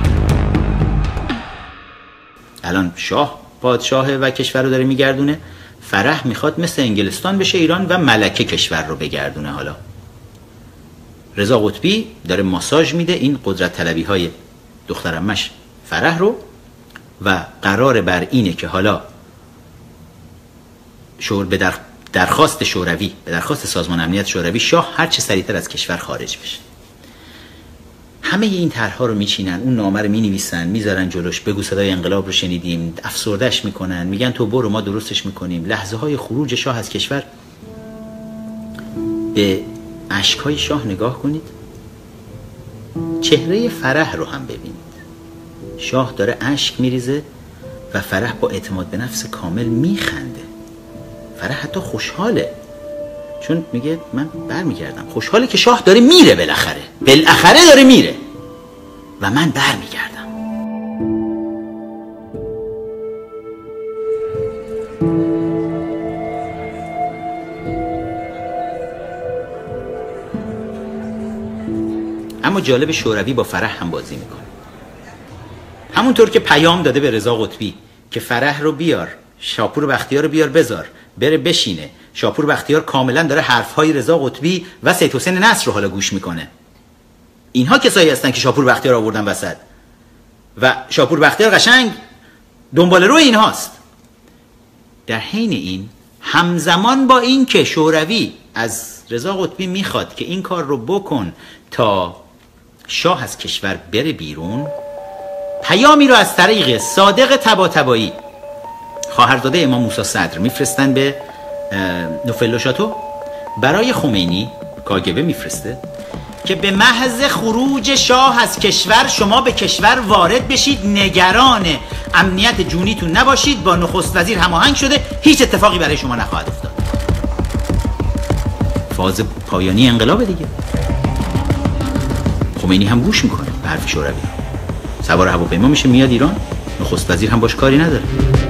S2: الان شاه پادشاه و کشور رو داره میگردونه، فرح میخواد مثل انگلستان بشه ایران و ملکه کشور رو بگردونه. حالا رضا قطبی داره ماساژ میده این قدرت طلبی های دخترمش فرح رو و قرار بر اینه که حالا شور به در درخواست شوروی، به درخواست سازمان امنیت شوروی، شاه هر چه سریعتر از کشور خارج بشه. همه این طرح‌ها رو میچینن، اون نامه رو مینویسن، میذارن جلوش، بگو صدای انقلاب رو شنیدیم، افسردهش میکنن، میگن تو برو ما درستش میکنیم. لحظه های خروج شاه از کشور، به اشک‌های شاه نگاه کنید، چهره فرح رو هم ببینید. شاه داره اشک میریزه و فرح با اعتماد به نفس کامل میخنده. فرح حتی خوشحاله، چون میگه من برمیگردم. خوشحاله که شاه داره میره، بالاخره بالاخره داره میره و من برمیگردم. اما جالب، شوروی با فرح هم بازی میکنه. همونطور که پیام داده به رضا قطبی که فرح رو بیار، شاپور بختیار رو بیار بذار بره بشینه. شاپور بختیار کاملا داره حرفهای رضا قطبی و سید حسین نصر رو حالا گوش میکنه. اینها کسایی هستن که شاپور بختیار آوردن وسط و شاپور بختیار قشنگ دنبال روی اینهاست. در حین این، همزمان با این که شوروی از رضا قطبی میخواد که این کار رو بکن تا شاه از کشور بره بیرون، پیامی رو از طریق صادق طباطبایی، خواهرزاده امام موسی صدر، میفرستن به نوفل شاتو برای خمینی. کاگبه میفرسته که به محض خروج شاه از کشور شما به کشور وارد بشید، نگران امنیت جونیتون نباشید، با نخست وزیر هماهنگ شده، هیچ اتفاقی برای شما نخواهد افتاد. فاز پایانی انقلاب دیگه. خمینی هم گوش میکنه به حرف شوروی، سوار هواپیما میشه میاد ایران، نخست وزیر هم باش کاری نداره،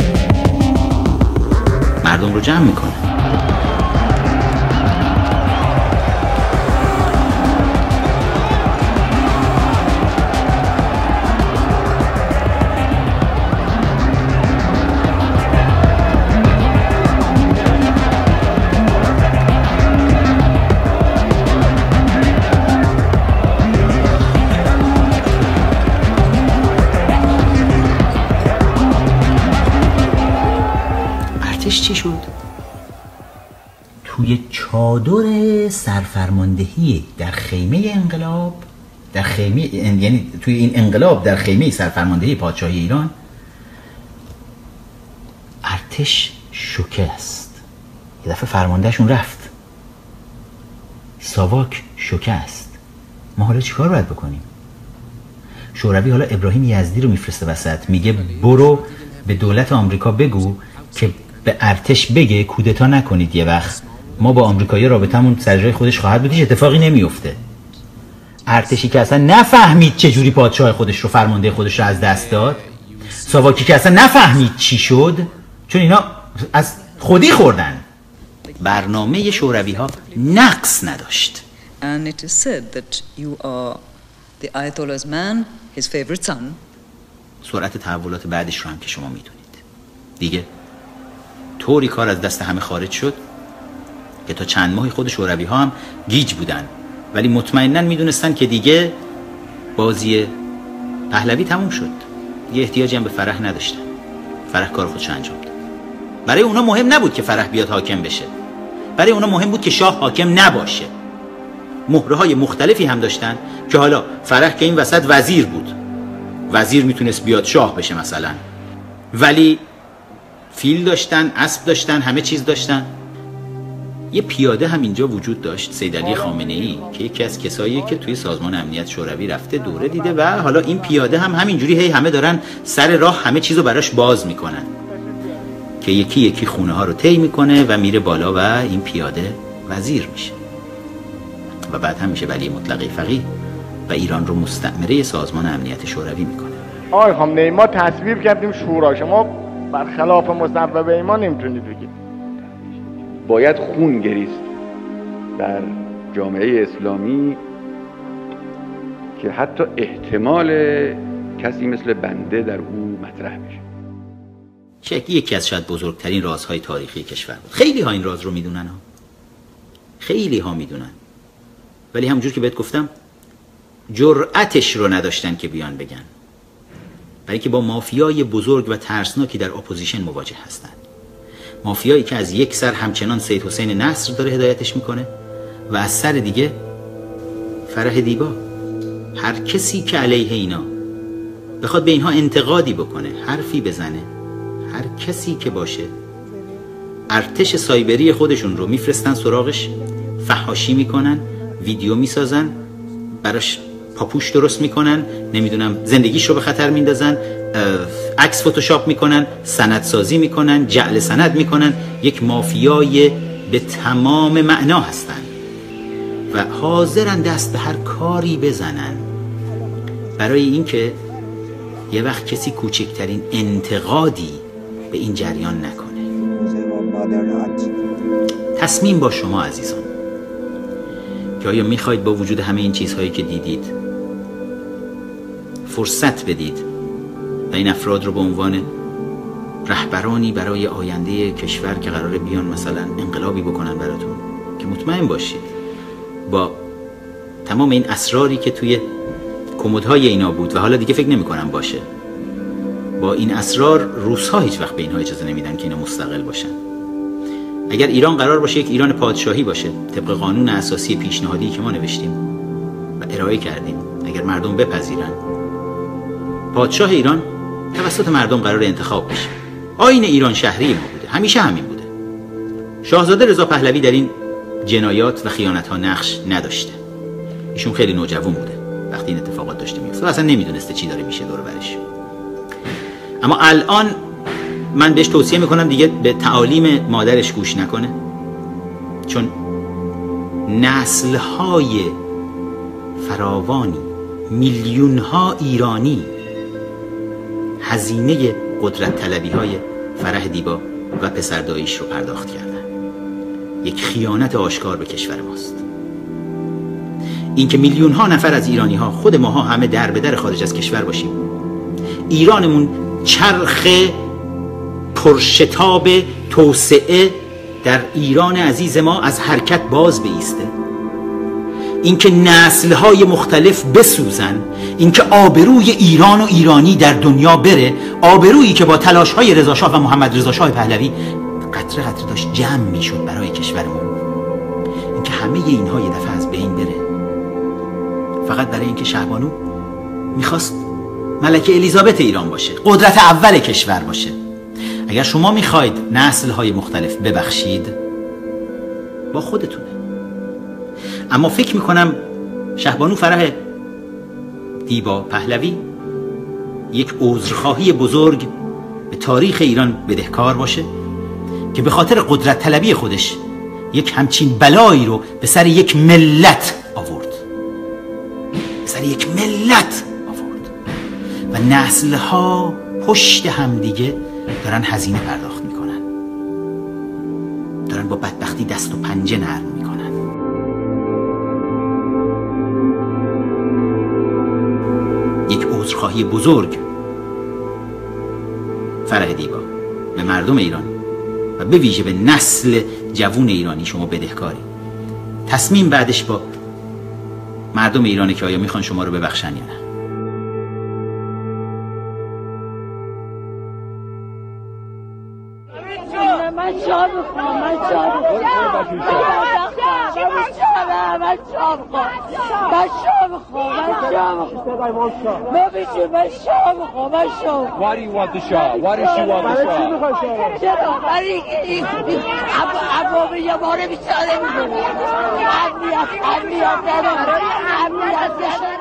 S2: مردم رو جمع میکنه. چی شد؟ توی چادر سرفرماندهی در خیمه انقلاب، در خیمه، یعنی توی این انقلاب در خیمه سرفرماندهی پادشاهی ایران، ارتش شکست. یه دفعه فرماندهشون رفت، ساواک شکست. ما حالا چیکار باید بکنیم؟ شوروی حالا ابراهیم یزدی رو میفرسته وسط، میگه برو به دولت آمریکا بگو که به ارتش بگه کودتا نکنید، یه وقت ما با آمریکایی رابطمون سر جای خودش خواهد بود، هیچ اتفاقی نمیفته. ارتشی که اصلا نفهمید چه جوری پادشاه خودش رو، فرمانده خودش رو از دست داد، ساواکی که اصلا نفهمید چی شد، چون اینا از خودی خوردن برنامه شوروی ها نقص نداشت.
S17: And it is said that you are the Ayatollah's man, his favorite son.
S2: سرعت تحولات بعدش رو هم که شما میدونید دیگه طوری کار از دست همه خارج شد که تا چند ماهی خود شوروی ها هم گیج بودن، ولی مطمئناً میدونستن که دیگه بازی پهلوی تموم شد، یه احتیاجی هم به فرح نداشتن. فرح کار خودش انجام داد. برای اونا مهم نبود که فرح بیاد حاکم بشه، برای اونا مهم بود که شاه حاکم نباشه. مهره های مختلفی هم داشتن که حالا فرح که این وسط وزیر بود، وزیر میتونست بیاد شاه بشه مثلا، ولی فیل داشتن، اسب داشتن، همه چیز داشتن. یه پیاده هم اینجا وجود داشت، سید علی خامنه‌ای، که یکی از کساییه که توی سازمان امنیت شوروی رفته دوره دیده و حالا این پیاده هم همینجوری هی همه دارن سر راه همه چیزو براش باز میکنن که یکی یکی خونه ها رو طی میکنه و میره بالا و این پیاده وزیر میشه و بعد هم میشه ولی مطلقه فقیه و ایران رو مستعمره سازمان امنیت شوروی میکنه.
S18: آقای خامنه‌ای ما تصویب کردیم شورا، شما برخلاف مصوبه ما نمیتونید بگید.
S19: باید خون گریست در جامعه اسلامی که حتی احتمال کسی مثل بنده در او مطرح بشه.
S2: شکلی یکی از شاید بزرگترین رازهای تاریخی کشور بود. خیلی ها این راز رو میدونن ها. خیلی ها میدونن. ولی همونجور که بهت گفتم جرأتش رو نداشتن که بیان بگن. برای که با مافیای بزرگ و ترسناکی در اپوزیشن مواجه هستن. مافیایی که از یک سر همچنان سید حسین نصر داره هدایتش میکنه و از سر دیگه فرح دیبا. هر کسی که علیه اینا بخواد به اینها انتقادی بکنه، حرفی بزنه، هر کسی که باشه، ارتش سایبری خودشون رو میفرستن سراغش، فحاشی میکنن، ویدیو میسازن، براش پاپوش درست میکنن، نمیدونم زندگیش رو به خطر میندازن، عکس فتوشاپ میکنن، سندسازی میکنن، جعل سند میکنن. یک مافیای به تمام معنا هستن و حاضرن دست به هر کاری بزنن برای اینکه یه وقت کسی کوچکترین انتقادی به این جریان نکنه. تصمیم با شما عزیزان که آیا میخواید با وجود همه این چیزهایی که دیدید فرصت بدید و این افراد رو به عنوان رهبرانی برای آینده کشور که قراره بیان مثلا انقلابی بکنن براتون، که مطمئن باشید با تمام این اسراری که توی کمدهای اینا بود و حالا دیگه فکر نمی کنم باشه، با این اسرار روس‌ها هیچ وقت به اینها اجازه نمیدن که اینا مستقل باشن. اگر ایران قرار باشه یک ایران پادشاهی باشه طبق قانون اساسی پیشنهادی که ما نوشتیم و ارائه کردیم، اگر مردم بپذیرن، پادشاه ایران توسط مردم قرار انتخاب بشه. آیین ایران شهری ما بوده، همیشه همین بوده. شاهزاده رضا پهلوی در این جنایات و خیانت ها نقش نداشته. ایشون خیلی نوجوان بوده وقتی این اتفاقات داشته میفته و اصلا نمیدونسته چی داره میشه دور برش. اما الان من بهش توصیه میکنم دیگه به تعالیم مادرش گوش نکنه، چون نسل‌های فراوانی، میلیون‌ها ایرانی هزینه قدرت طلبی های فرح دیبا و پسرداییش رو پرداخت کردن. یک خیانت آشکار به کشور ماست. اینکه میلیون ها نفر از ایرانی ها، خود ماها همه در به در خارج از کشور باشیم، ایرانمون چرخ پرشتاب توسعه در ایران عزیز ما از حرکت باز بایسته، اینکه نسل‌های مختلف بسوزن، اینکه آبروی ایران و ایرانی در دنیا بره، آبرویی که با تلاش‌های رضاشاه و محمد رضاشاه پهلوی قطره قطره داشت جمع میشد برای کشورمون، اینکه همه اینها یه دفعه از بین بره فقط برای اینکه شهبانو میخواست ملکه الیزابت ایران باشه، قدرت اول کشور باشه. اگر شما میخواید نسل‌های مختلف ببخشید با خودتونه. اما فکر میکنم شهبانو فرح دیبا پهلوی یک عذرخواهی بزرگ به تاریخ ایران بدهکار باشه که به خاطر قدرت طلبی خودش یک همچین بلایی رو به سر یک ملت آورد، به سر یک ملت آورد و نسل‌ها پشت هم دیگه دارن هزینه پرداخت میکنن، دارن با بدبختی وقتی دست و پنجه نرم میکنن. یک عذرخواهی بزرگ فرح دیبا به مردم ایران و به ویژه به نسل جوون ایرانی شما بدهکاری. تصمیم بعدش با مردم ایرانه که آیا میخوان شما رو ببخشن یا نه.
S12: من شام بخوام، من شام بخوام، من شام بخوام، من شام بخوام، من شام بخوام، من بیشتر من شام بخوام، من شام.
S20: Why do you want the Shah? Why does she want the Shah?
S12: چرا؟ برای این عوام یه باره بیچاره میکنه. امنیت، امنیت نداره، امنیت نداره.